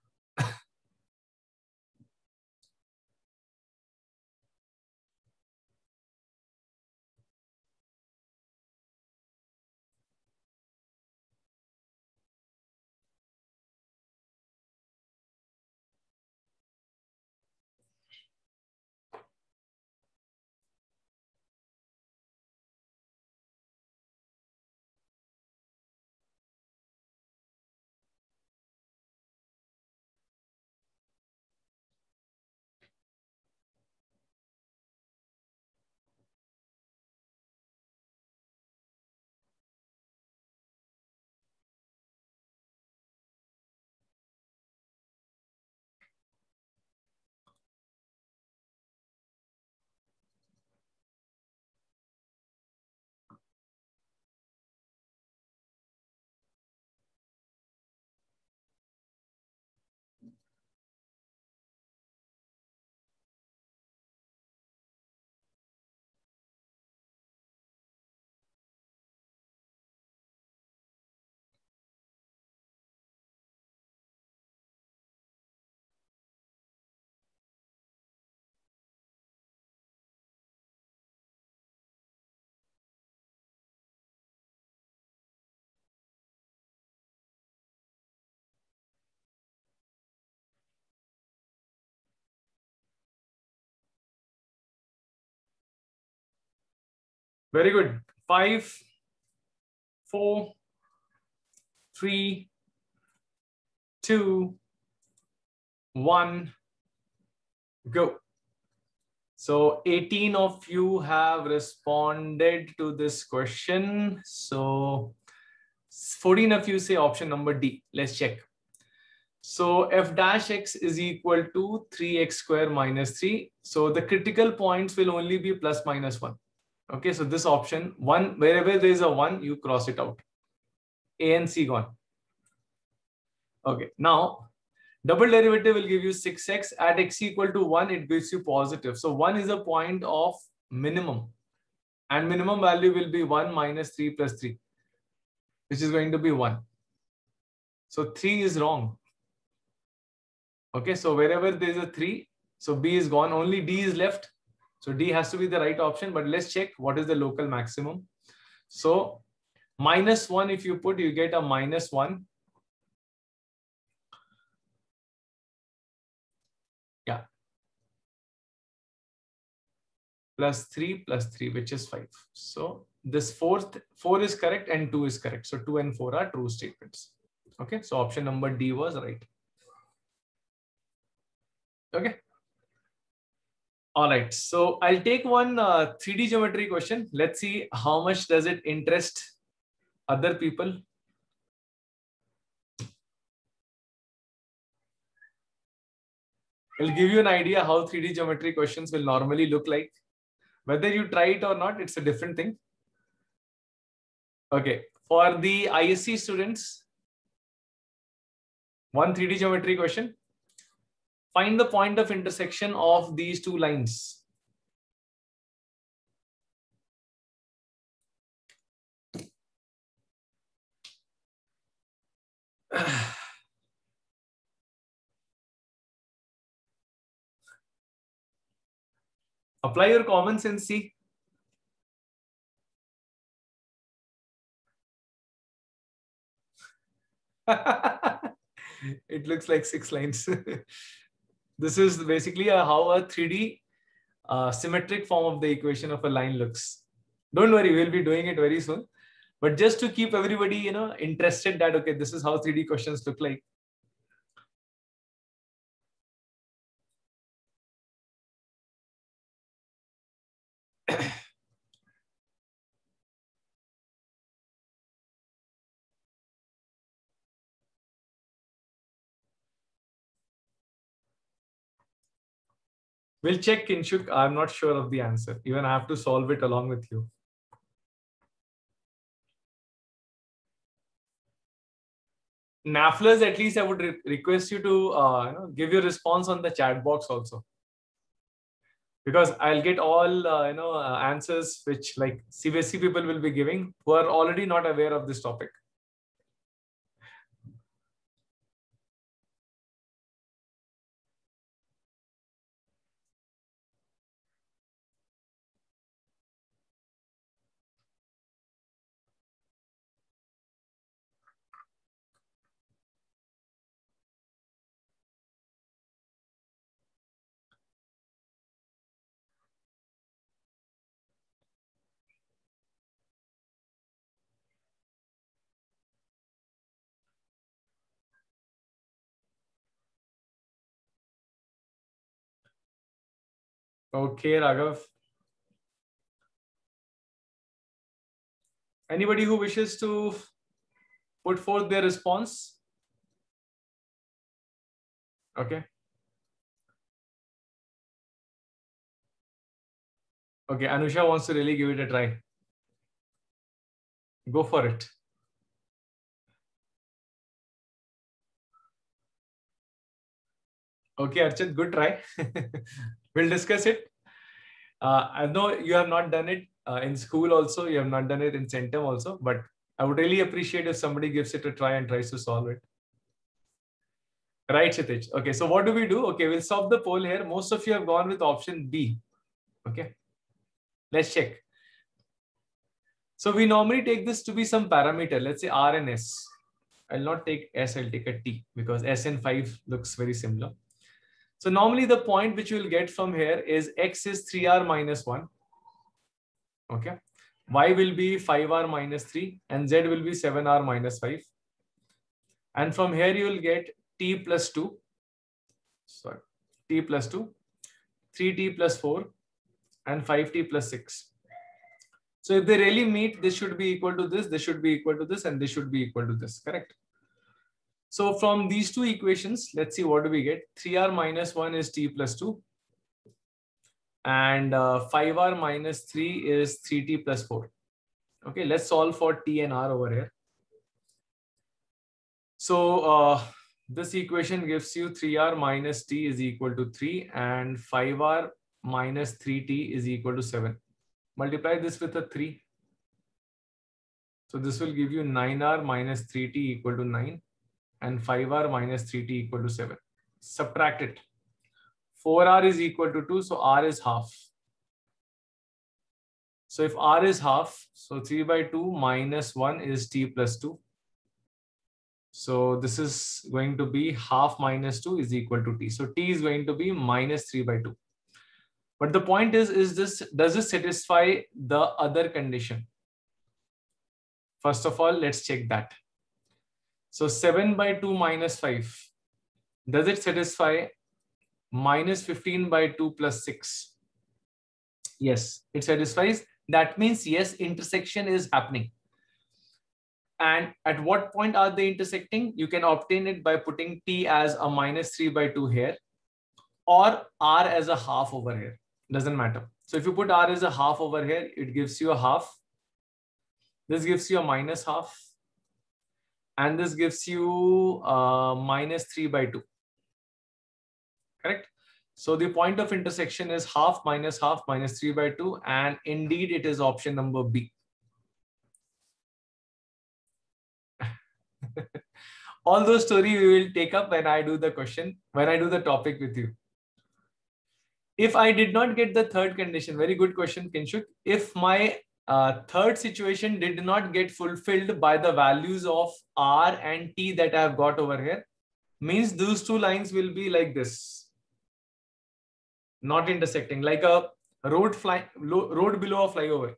Very good. Five, four, three, two, one, go. So eighteen of you have responded to this question. So fourteen of you say option number D. Let's check. So f dash x is equal to three x square minus three. So the critical points will only be plus minus one. Okay, so this option one, wherever there is a one, you cross it out. A and C gone. Okay, now double derivative will give you six x. At x equal to one, it gives you positive. So one is a point of minimum. And minimum value will be one minus three plus three, which is going to be one. So three is wrong. Okay, so wherever there is a three, so B is gone, only D is left. So D has to be the right option, but let's check what is the local maximum. So minus one, if you put, you get a minus one. Yeah. Plus three plus three, which is five. So this fourth, four is correct and two is correct. So two and four are true statements. Okay, so option number D was right. Okay. All right, so I'll take one uh, three D geometry question. Let's see how much does it interest other people. It'll give you an idea how three D geometry questions will normally look like. Whether you try it or not, it's a different thing. Okay, for the I S C students, one three D geometry question. Find the point of intersection of these two lines. Apply your common sense, see. It looks like six lines. This is basically a, how a three D uh, symmetric form of the equation of a line looks. Don't worry, we'll be doing it very soon. But just to keep everybody, you know, interested that, okay, this is how three D questions look like. We'll check, Kinshuk. I'm not sure of the answer. Even I have to solve it along with you. Naflers, at least I would re request you to uh, you know, give your response on the chat box also. Because I'll get all uh, you know uh, answers which like C B S E people will be giving who are already not aware of this topic. Okay, Raghav. Anybody who wishes to put forth their response? Okay. Okay, Anusha wants to really give it a try. Go for it. Okay, Archit, good try. We'll discuss it. Uh, I know you have not done it uh, in school also. You have not done it in Centum also. But I would really appreciate if somebody gives it a try and tries to solve it. Right, Kshitij. Okay, so what do we do? Okay, we'll stop the poll here. Most of you have gone with option B. Okay, let's check. So we normally take this to be some parameter. Let's say R and S. I'll not take S, I'll take a T because S and five looks very similar. So normally the point which you will get from here is X is three R minus one. Okay. Y will be five R minus three and Z will be seven R minus five. And from here you will get T plus two. Sorry, T plus two, three T plus four and five T plus six. So if they really meet, this should be equal to this, this should be equal to this, and this should be equal to this, correct? So from these two equations, let's see what do we get. three R minus one is T plus two. And uh, five R minus three is three T plus four. Okay, let's solve for T and R over here. So uh, this equation gives you three R minus T is equal to three and five R minus three T is equal to seven. Multiply this with a three. So this will give you nine R minus three T equal to nine and five R minus three T equal to seven. Subtract it. four R is equal to two, so R is half. So if R is half, so three by two minus one is T plus two. So this is going to be half minus two is equal to T. So T is going to be minus three by two. But the point is, is this, does this satisfy the other condition? First of all, let's check that. So seven by two minus five. Does it satisfy minus fifteen by two plus six? Yes, it satisfies. That means, yes, intersection is happening. And at what point are they intersecting? You can obtain it by putting T as a minus three by two here or R as a half over here. Doesn't matter. So if you put R as a half over here, it gives you a half. This gives you a minus half. And this gives you uh, minus three by two. Correct? So the point of intersection is half minus half minus three by two. And indeed, it is option number B. All those story we will take up when I do the question, when I do the topic with you. If I did not get the third condition, very good question, Kinshuk. If my uh, third situation did not get fulfilled by the values of R and T that I have got over here, means those two lines will be like this. Not intersecting, like a Road fly, lo, road below a flyover.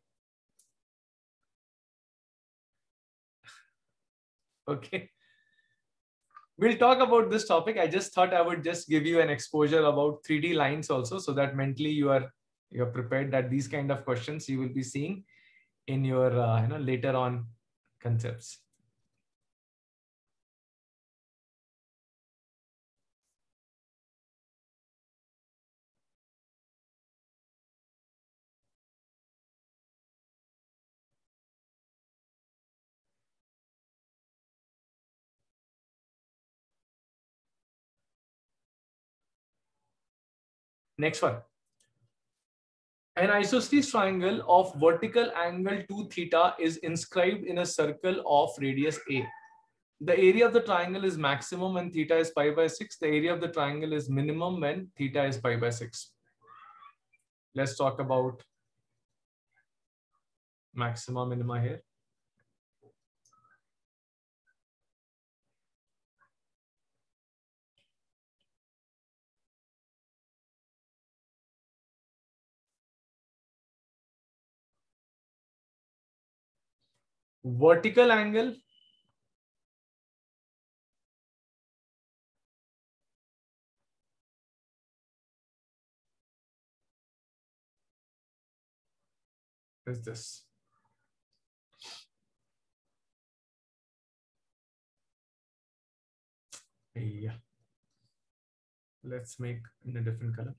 Okay. We'll talk about this topic. I just thought I would just give you an exposure about three D lines also, so that mentally you are you're prepared that these kind of questions you will be seeing in your uh, you know later on concepts. Next one. An isosceles triangle of vertical angle two theta is inscribed in a circle of radius A. The area of the triangle is maximum when theta is pi by six. The area of the triangle is minimum when theta is pi by six. Let's talk about maxima, minima here. Vertical angle is this. Yeah. Let's make in a different color.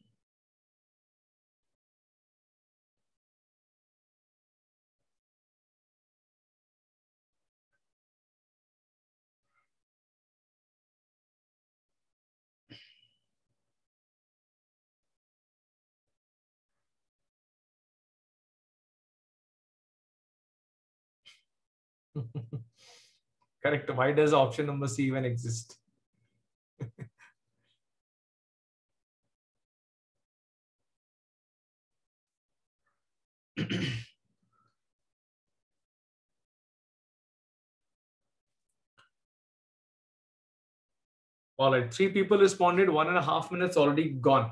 Correct. Why does option number C even exist? All right. Three people responded. One and a half minutes already gone.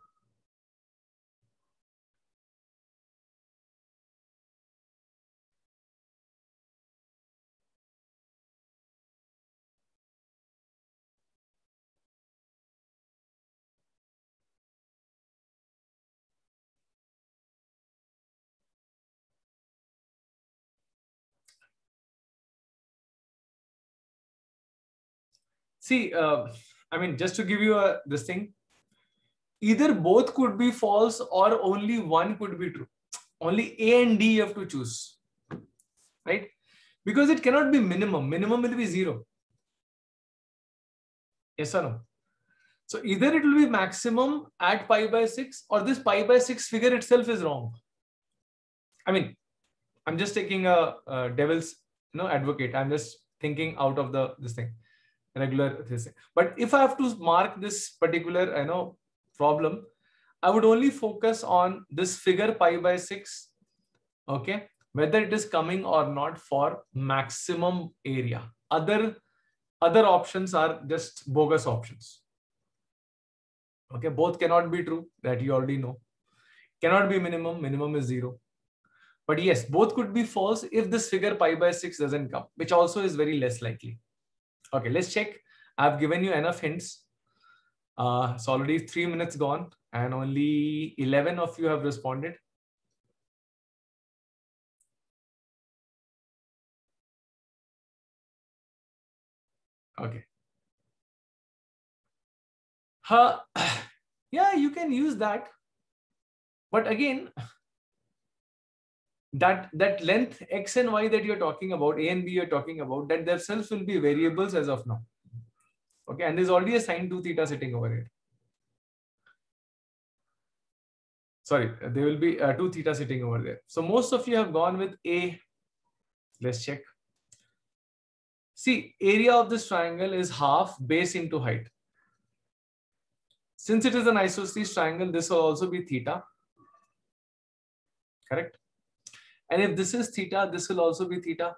See, uh, I mean, just to give you a this thing, either both could be false or only one could be true. Only A and D you have to choose, right? Because it cannot be minimum. Minimum will be zero. Yes or no? So either it will be maximum at pi by six, or this pi by six figure itself is wrong. I mean, I'm just taking a, a devil's you know advocate. I'm just thinking out of the this thing, regular this thing. But if I have to mark this particular you know problem, I would only focus on this figure pi by six, okay, whether it is coming or not for maximum area. Other other options are just bogus options. Okay, both cannot be true, that you already know. Cannot be minimum, minimum is zero. But yes, both could be false if this figure pi by six doesn't come, which also is very less likely. Okay, let's check. I've given you enough hints. Uh, it's already three minutes gone and only eleven of you have responded. Okay. Uh, yeah, you can use that. But again, that, that length x and y that you're talking about, A and B you're talking about, that themselves will be variables as of now. Okay, and there's already a sine two theta sitting over here. Sorry, there will be uh, two theta sitting over there. So most of you have gone with A. Let's check. See, area of this triangle is half base into height. Since it is an isosceles triangle, this will also be theta. Correct? And if this is theta, this will also be theta.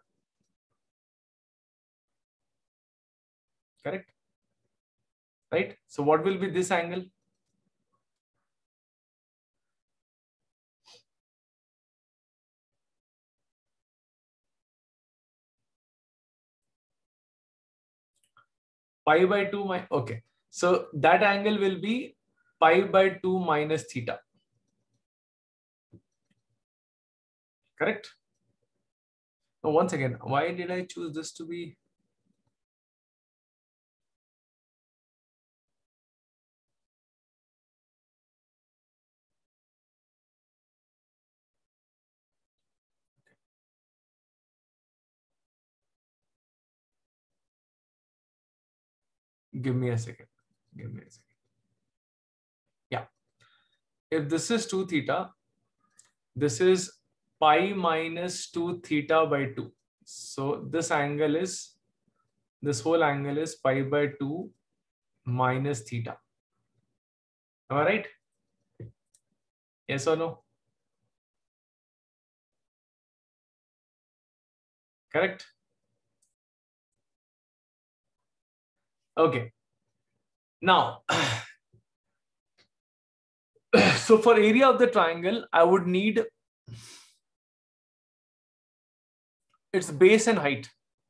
Correct? Right? So what will be this angle? pi by two, my, okay. So that angle will be pi by two minus theta. Correct? Now, once again, why did I choose this to be? Give me a second. Give me a second. Yeah. If this is two theta, this is pi minus two theta by two. So this angle is, this whole angle is pi by two minus theta. Am I right? Yes or no? Correct? Okay. Now, so for area of the triangle, I would need its base and height.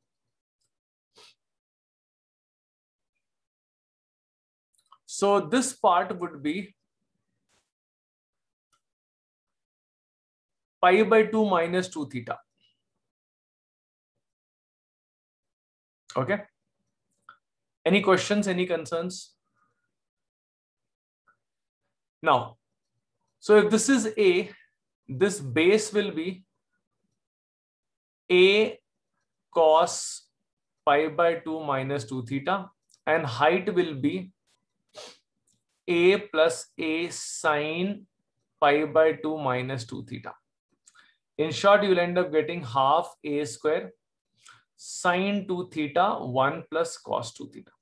So this part would be pi by two minus two theta. Okay. Any questions, any concerns? Now, so if this is A, this base will be A cos pi by two minus two theta, and height will be A plus A sine pi by two minus two theta. In short, you will end up getting half A square sine two theta one plus cos two theta.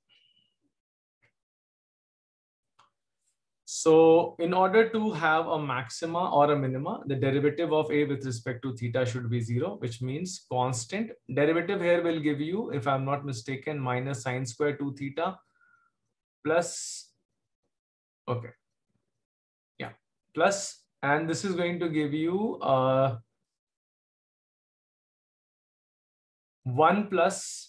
So in order to have a maxima or a minima, the derivative of A with respect to theta should be zero, which means constant. Derivative here will give you, if I'm not mistaken, minus sine square two theta plus, okay, yeah, plus, and this is going to give you uh, one plus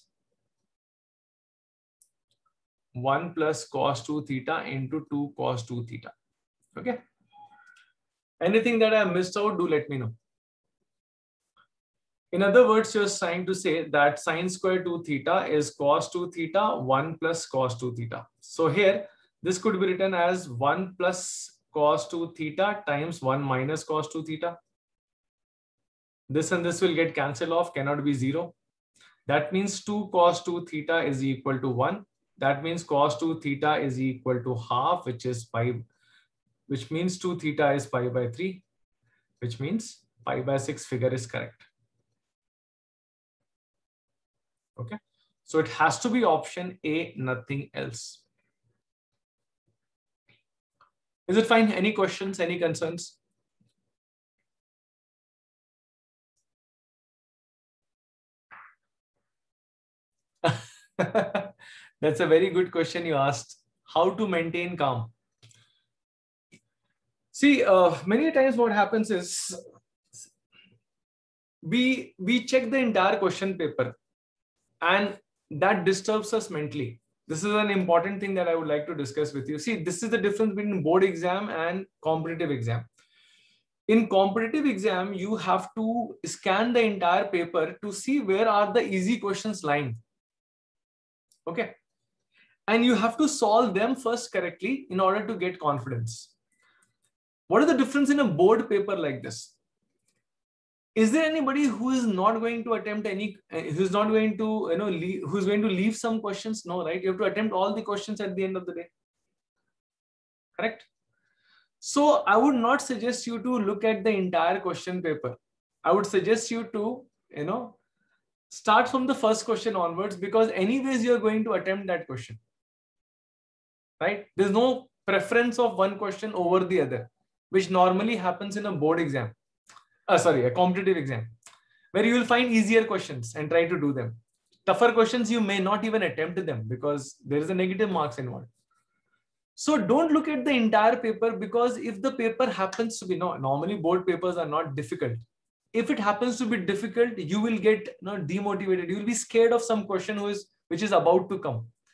one plus cos two theta into two cos two theta. Okay. Anything that I missed out, do let me know. In other words, you're trying to say that sine square two theta is cos two theta one plus cos two theta. So here, this could be written as one plus cos two theta times one minus cos two theta. This and this will get cancelled off, cannot be zero. That means two cos two theta is equal to one. That means cos two theta is equal to half, which is pi, which means two theta is pi by three, which means pi by six figure is correct. Okay. So it has to be option A, nothing else. Is it fine? Any questions, any concerns? That's a very good question you asked. How to maintain calm? See, uh, many times what happens is we, we check the entire question paper and that disturbs us mentally. This is an important thing that I would like to discuss with you. See, this is the difference between board exam and competitive exam. In competitive exam, you have to scan the entire paper to see where are the easy questions lying. Okay. And you have to solve them first correctly in order to get confidence. What is the difference in a board paper like this? Is there anybody who is not going to attempt any, who's not going to, you know, leave, who's going to leave some questions? No, right? You have to attempt all the questions at the end of the day. Correct? So I would not suggest you to look at the entire question paper. I would suggest you to, you know, start from the first question onwards, because anyways, you're going to attempt that question. Right? There's no preference of one question over the other, which normally happens in a board exam. Uh, sorry, a competitive exam, where you will find easier questions and try to do them. Tougher questions, you may not even attempt them because there is a negative marks involved. So don't look at the entire paper, because if the paper happens to be, no, normally board papers are not difficult. If it happens to be difficult, you will get, you know, demotivated. You will be scared of some question who is, which is about to come.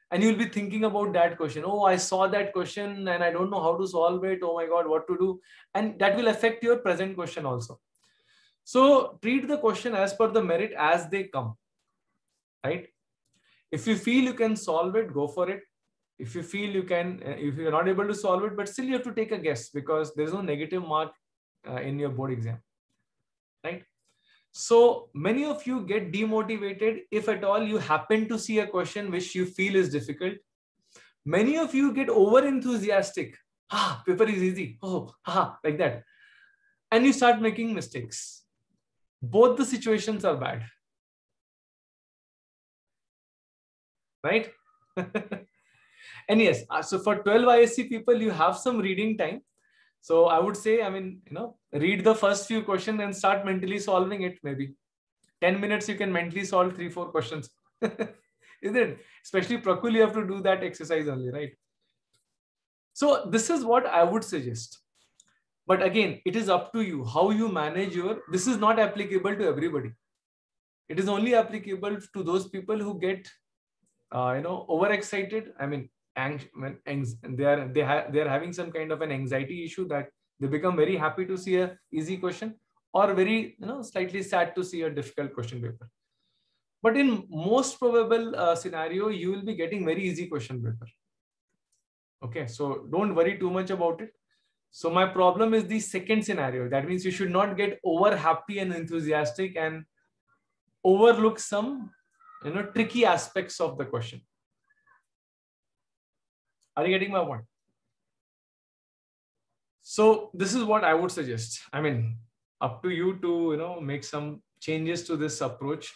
and you'll be thinking about that question. Oh, I saw that question and I don't know how to solve it. Oh my God, what to do? And that will affect your present question also. So treat the question as per the merit as they come, right? If you feel you can solve it, go for it. If you feel you can, if you're not able to solve it, but still you have to take a guess, because there's no negative mark uh, in your board exam, right? So many of you get demotivated if at all you happen to see a question which you feel is difficult. Many of you get over enthusiastic. Ah, paper is easy. Oh, ah, like that. And you start making mistakes. Both the situations are bad, right? And yes, uh, so for twelve I S C people, you have some reading time. So I would say, I mean, you know, read the first few questions and start mentally solving it. Maybe ten minutes, you can mentally solve three, four questions. Isn't it? Especially Prakul, you have to do that exercise only, right? So this is what I would suggest. But again, it is up to you how you manage your, this is not applicable to everybody. It is only applicable to those people who get, uh, you know, overexcited. I mean, when they are they have they are having some kind of an anxiety issue, that they become very happy to see a easy question, or very, you know, slightly sad to see a difficult question paper. But in most probable uh, scenario, you will be getting very easy question paper. Okay, so don't worry too much about it. So my problem is the second scenario. That means you should not get over happy and enthusiastic and overlook some, you know, tricky aspects of the question. Are you getting my point? So this is what I would suggest. I mean, up to you to, you know, make some changes to this approach.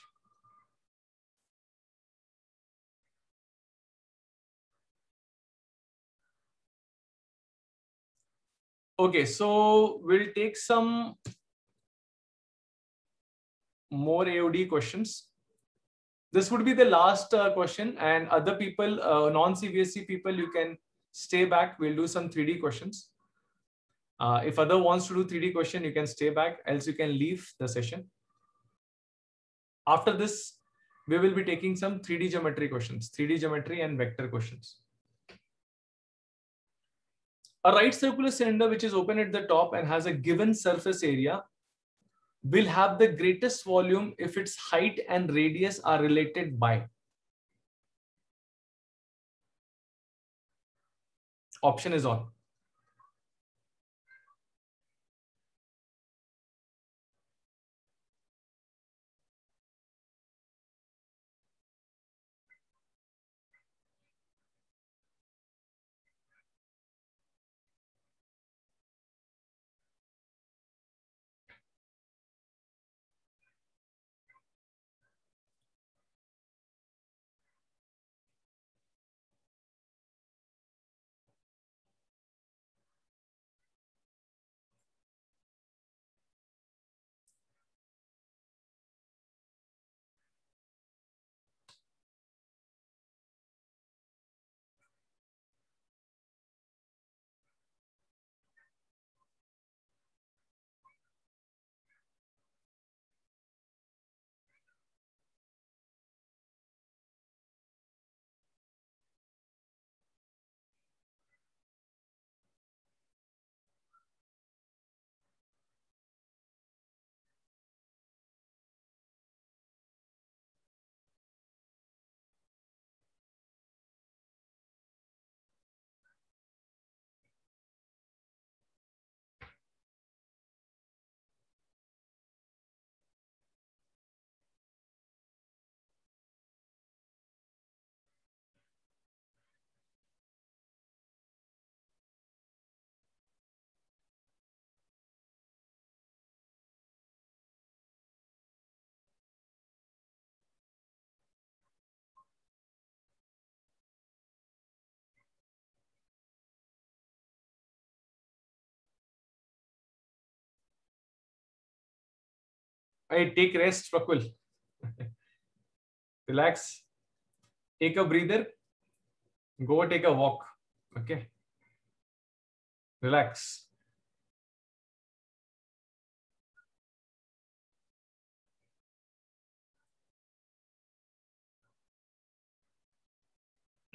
Okay, so we'll take some more A O D questions. This would be the last uh, question, and other people, uh, non-C B S E people, you can stay back. We'll do some three D questions. Uh, if other wants to do three D question, you can stay back, else you can leave the session. After this, we will be taking some three D geometry questions, three D geometry and vector questions. A right circular cylinder which is open at the top and has a given surface area will have the greatest volume if its height and radius are related by. Option is on. Hey, take rest, Prakul. Relax. Take a breather. Go take a walk. Okay. Relax.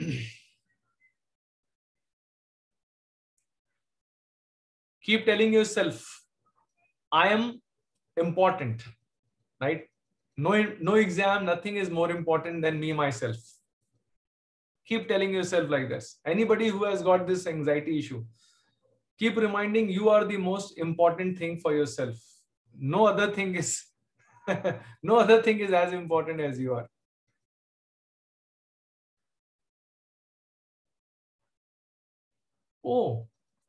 Keep telling yourself, I am important, right? No, no exam, nothing is more important than me, myself. Keep telling yourself like this. Anybody who has got this anxiety issue, keep reminding you are the most important thing for yourself. No other thing is, no other thing is as important as you are. Oh,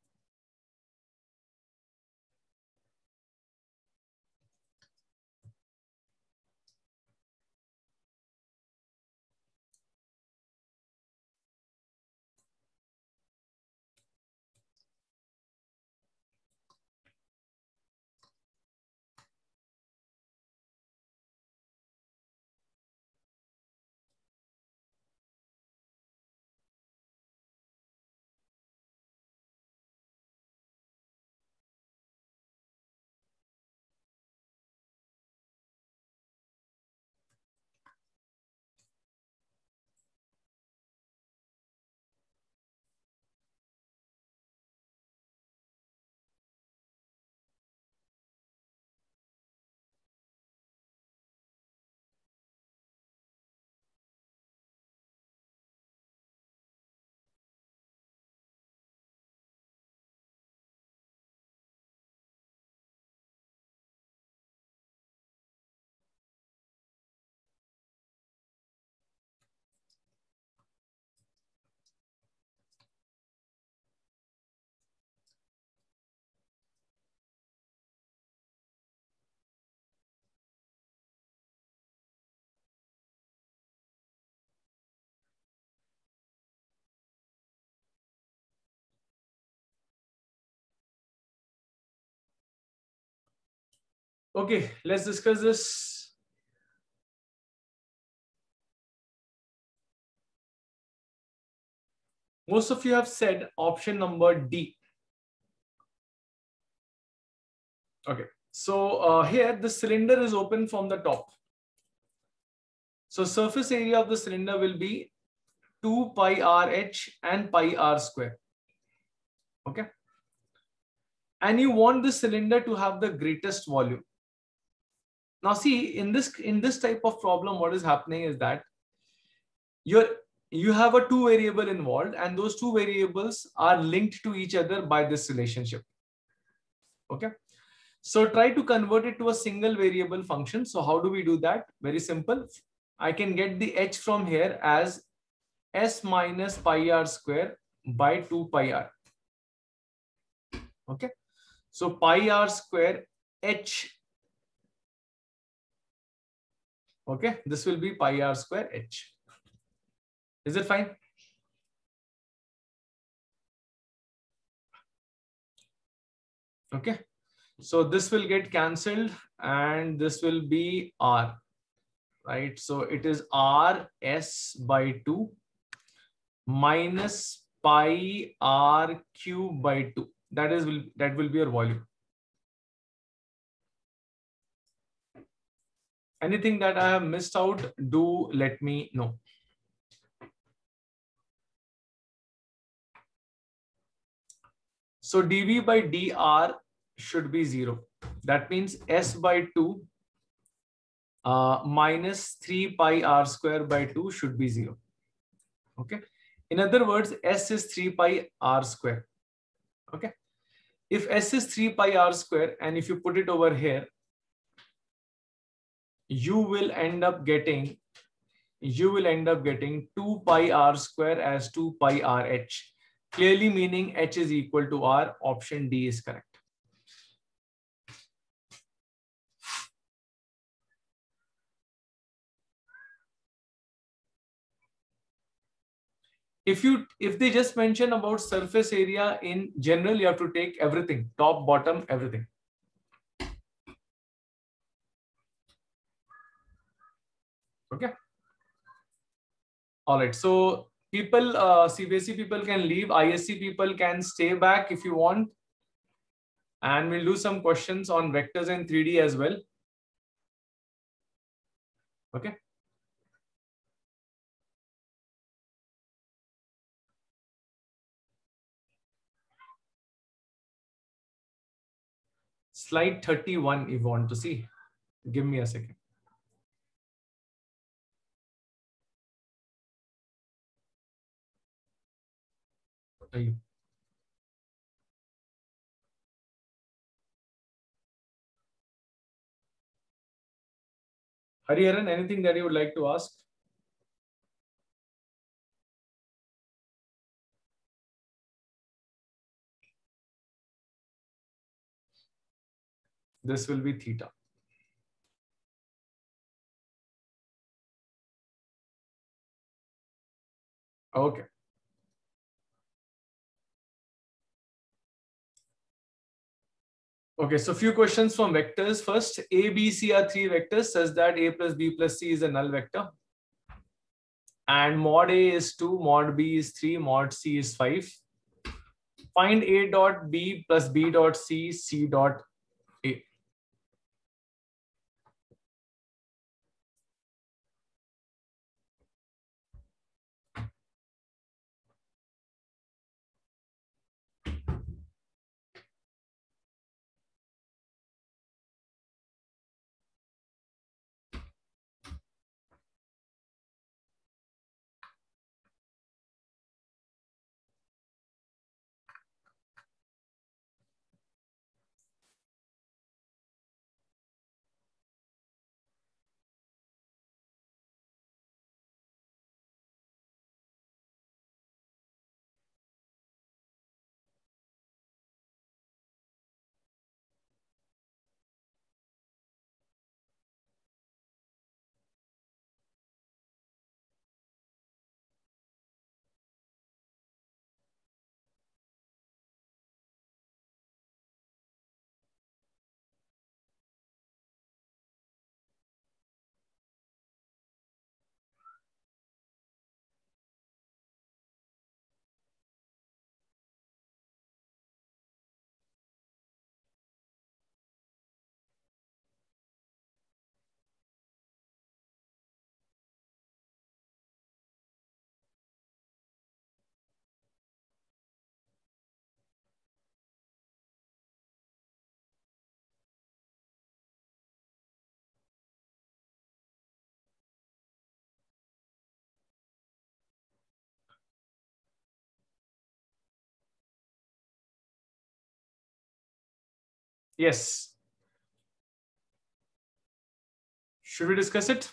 okay. Let's discuss this. Most of you have said option number D. Okay. So uh, here the cylinder is open from the top. So surface area of the cylinder will be two pi r h and pi r square. Okay. And you want the cylinder to have the greatest volume. Now see, in this in this type of problem, what is happening is that you're you have a two variable involved, and those two variables are linked to each other by this relationship. Okay. So try to convert it to a single variable function. So how do we do that? Very simple. I can get the h from here as s minus pi r square by two pi r. Okay. So pi r square h. Okay. This will be pi r square h. Is it fine? Okay. So this will get cancelled and this will be r, right? So it is r s by two minus pi r cube by two. That is will that will be your volume. Anything that I have missed out, do let me know. So dV by dr should be zero. That means s by two uh, minus three pi r square by two should be zero. Okay. In other words, s is three pi r square. Okay. If s is three pi r square and if you put it over here, you will end up getting you will end up getting two pi r square as two pi r h. Clearly meaning h is equal to r. Option D is correct. If you if they just mention about surface area in general, you have to take everything, top, bottom, everything. Okay. All right. So people, uh, C B S E people can leave. I S C people can stay back if you want. And we'll do some questions on vectors in three D as well. Okay. Slide thirty-one, if you want to see. Give me a second. Are you? Hariharan, anything that you would like to ask? This will be theta. Okay. Okay, so few questions from vectors. First, A, B, C are three vectors, such that A plus B plus C is a null vector. And mod A is two, mod B is three, mod C is five. Find A dot B plus B dot C, C dot A. Yes. Should we discuss it?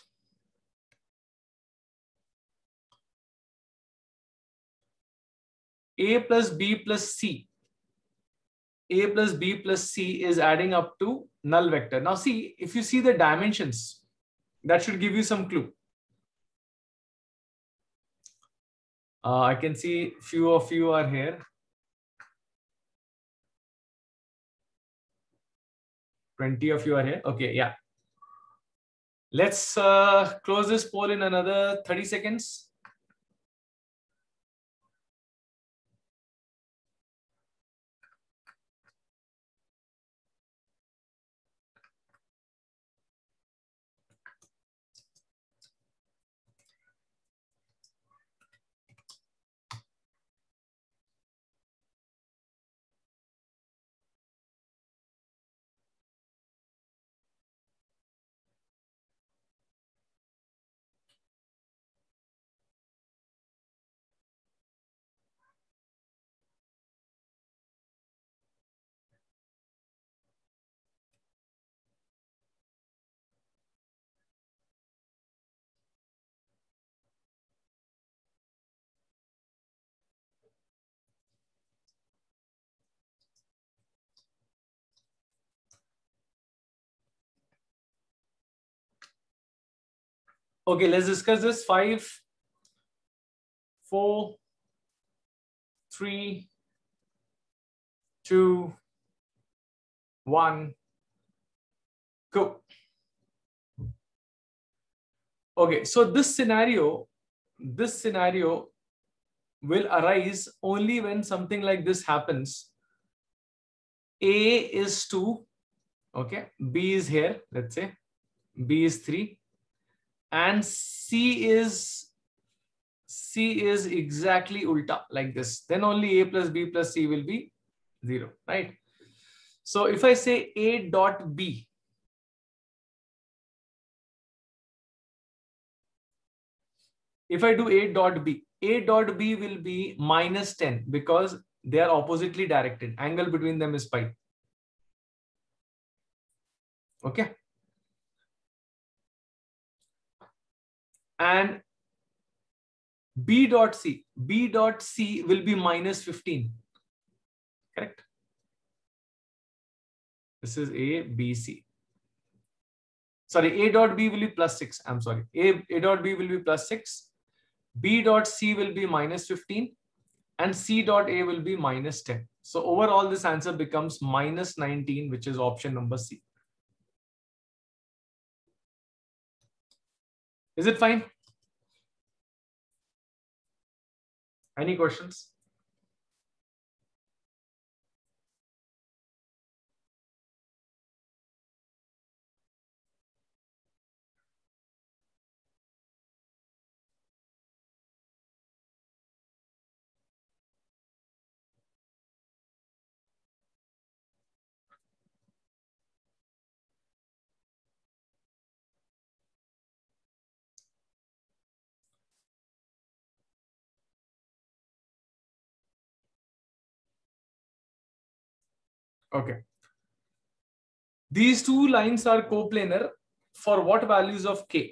A plus B plus C. A plus B plus C is adding up to null vector. Now see, if you see the dimensions, that should give you some clue. Uh, I can see few of you are here. twenty of you are here. Okay, yeah. Let's uh, close this poll in another thirty seconds. Okay, let's discuss this. Five, four, three, two, one, go. Okay, so this scenario, this scenario will arise only when something like this happens. A is two, okay, B is here, let's say, B is three, and C is C is exactly ulta like this. Then only A plus B plus C will be zero, right? So if I say A dot B, if I do A dot B, A dot B will be minus ten because they are oppositely directed. Angle between them is pi. Okay. And B dot C, B dot C will be minus fifteen. Correct. This is A, B, C. Sorry, A dot B will be plus six. I'm sorry. A, A dot B will be plus six. B dot C will be minus fifteen. And C dot A will be minus ten. So overall, this answer becomes minus nineteen, which is option number C. Is it fine? Any questions? Okay. These two lines are coplanar for what values of K?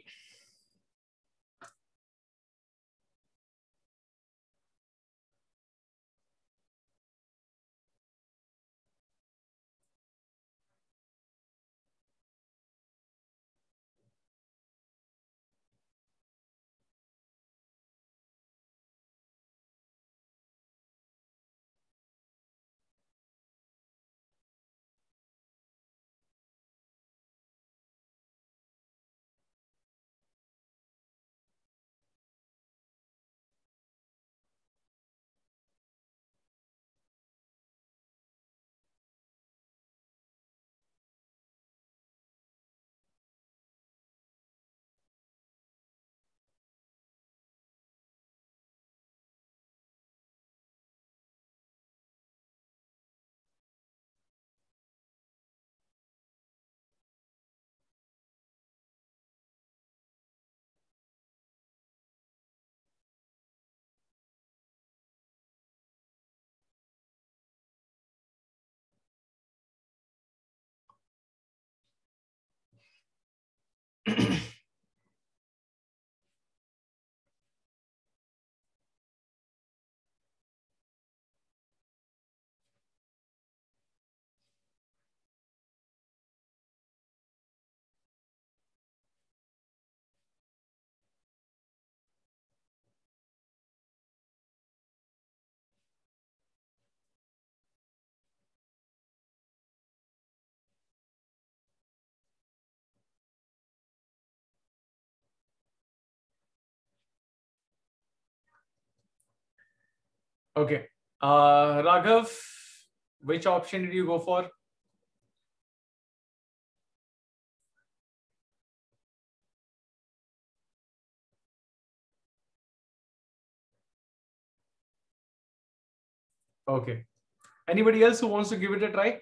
Okay. Uh, Raghav, which option did you go for? Okay. Anybody else who wants to give it a try?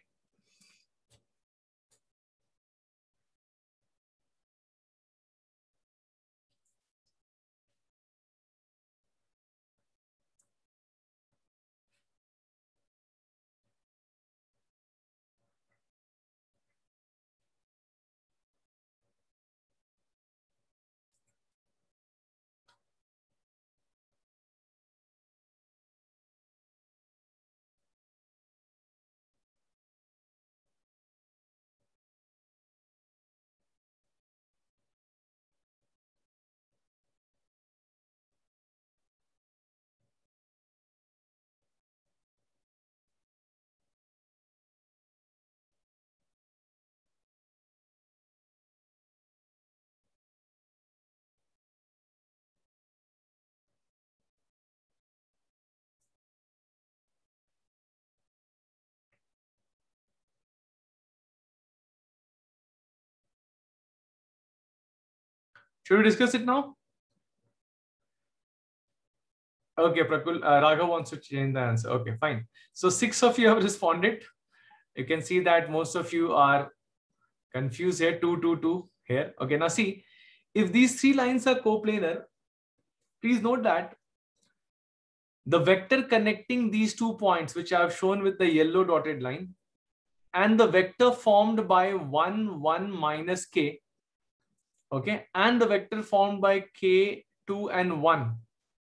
Should we discuss it now? Okay, Prakul, uh, Raghav wants to change the answer. Okay, fine. So six of you have responded. You can see that most of you are confused here. two, two, two here. Okay, now see, if these three lines are coplanar, please note that the vector connecting these two points, which I have shown with the yellow dotted line, and the vector formed by one, one minus k, okay, and the vector formed by k, two, and one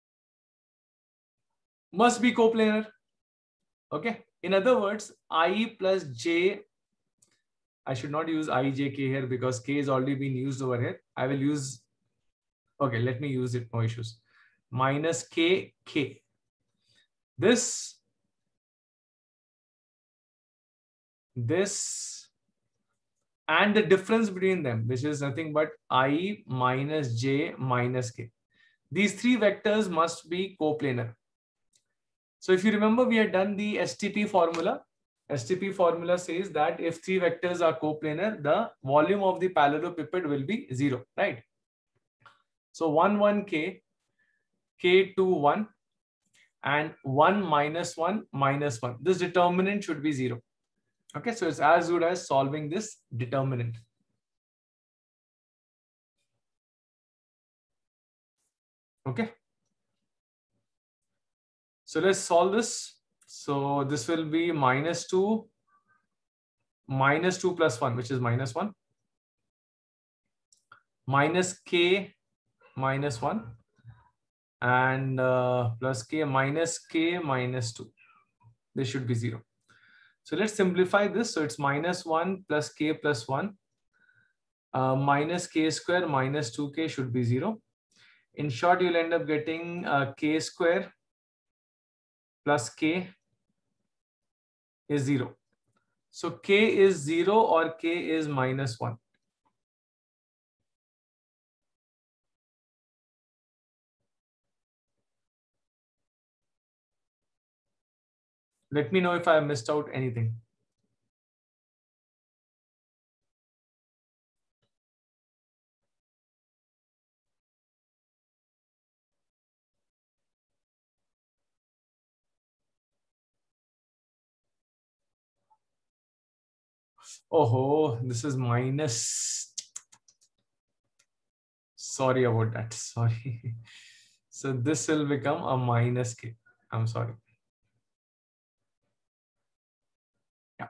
must be coplanar. Okay. In other words, I plus j, I should not use I, j, k here because k is already been used over here. I will use, okay, let me use it, no issues. Minus k, k. This, this, and the difference between them, which is nothing but I minus j minus k. These three vectors must be coplanar. So if you remember, we had done the S T P formula. S T P formula says that if three vectors are coplanar, the volume of the parallelepiped will be zero, right? So one, one, k, k, two, one, and one minus one minus one. This determinant should be zero. Okay, so it's as good as solving this determinant. Okay. So let's solve this. So this will be minus two, minus two plus one, which is minus one, minus k minus one, and uh, plus k minus k minus two. This should be zero. So let's simplify this. So it's minus one plus k plus one, uh, minus k square minus two k should be zero. In short, you'll end up getting uh, k square plus k is zero. So k is zero or k is minus one. Let me know if I missed out anything. Oh, this is minus. Sorry about that. Sorry. So this will become a minus k. I'm sorry. Yeah.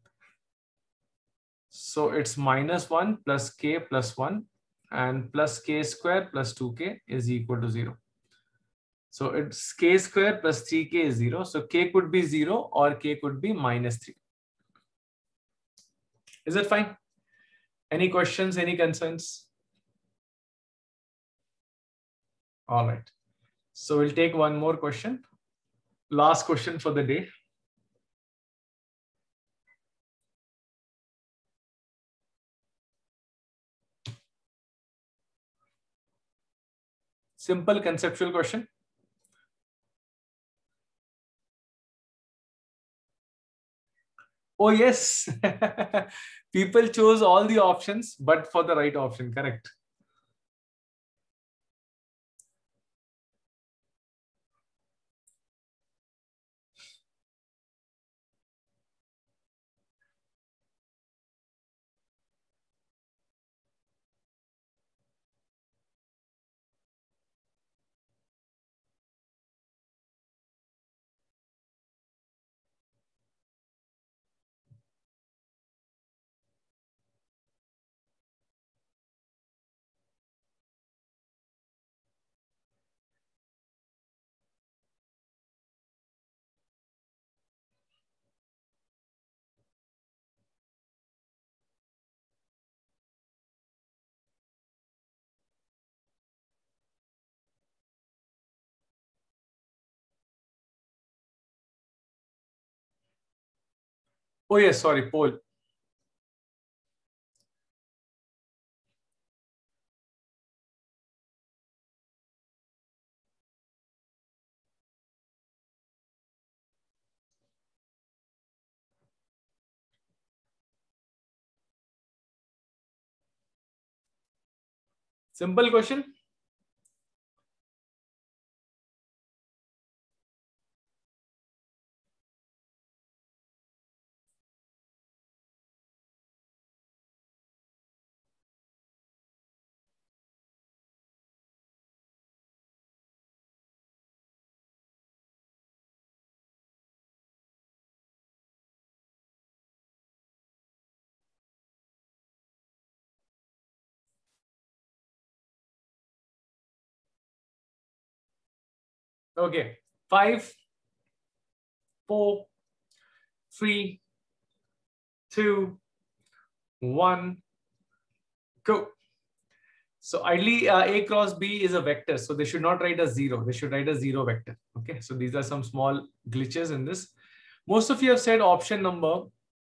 So it's minus one plus k plus one, and plus k square plus two k is equal to zero. So it's k square plus three k is zero. So k could be zero or k could be minus three. Is it fine? Any questions, any concerns? All right. So we'll take one more question. Last question for the day. Simple conceptual question. Oh, yes. People chose all the options, but for the right option, correct? Oh, yes, sorry, pole. Simple question. Okay, five, four, three, two, one, go. So ideally, uh, A cross B is a vector. So they should not write a zero. They should write a zero vector. Okay, so these are some small glitches in this. Most of you have said option number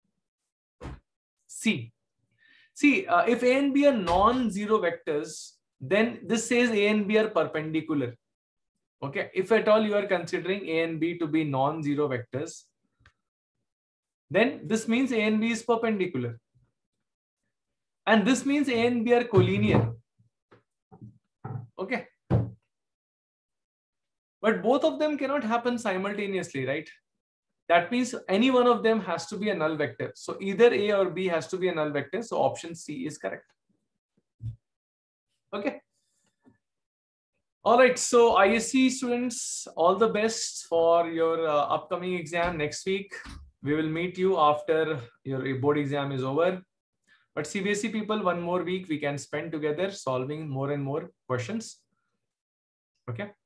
C. See, uh, if A and B are non-zero vectors, then this says A and B are perpendicular. Okay, if at all you are considering A and B to be non-zero vectors, then this means A and B is perpendicular. And this means A and B are collinear. Okay. But both of them cannot happen simultaneously, right? That means any one of them has to be a null vector. So either A or B has to be a null vector. So option C is correct. Okay. All right. So I S C students, all the best for your uh, upcoming exam next week. We will meet you after your board exam is over. But C B S E people, one more week we can spend together solving more and more questions. Okay.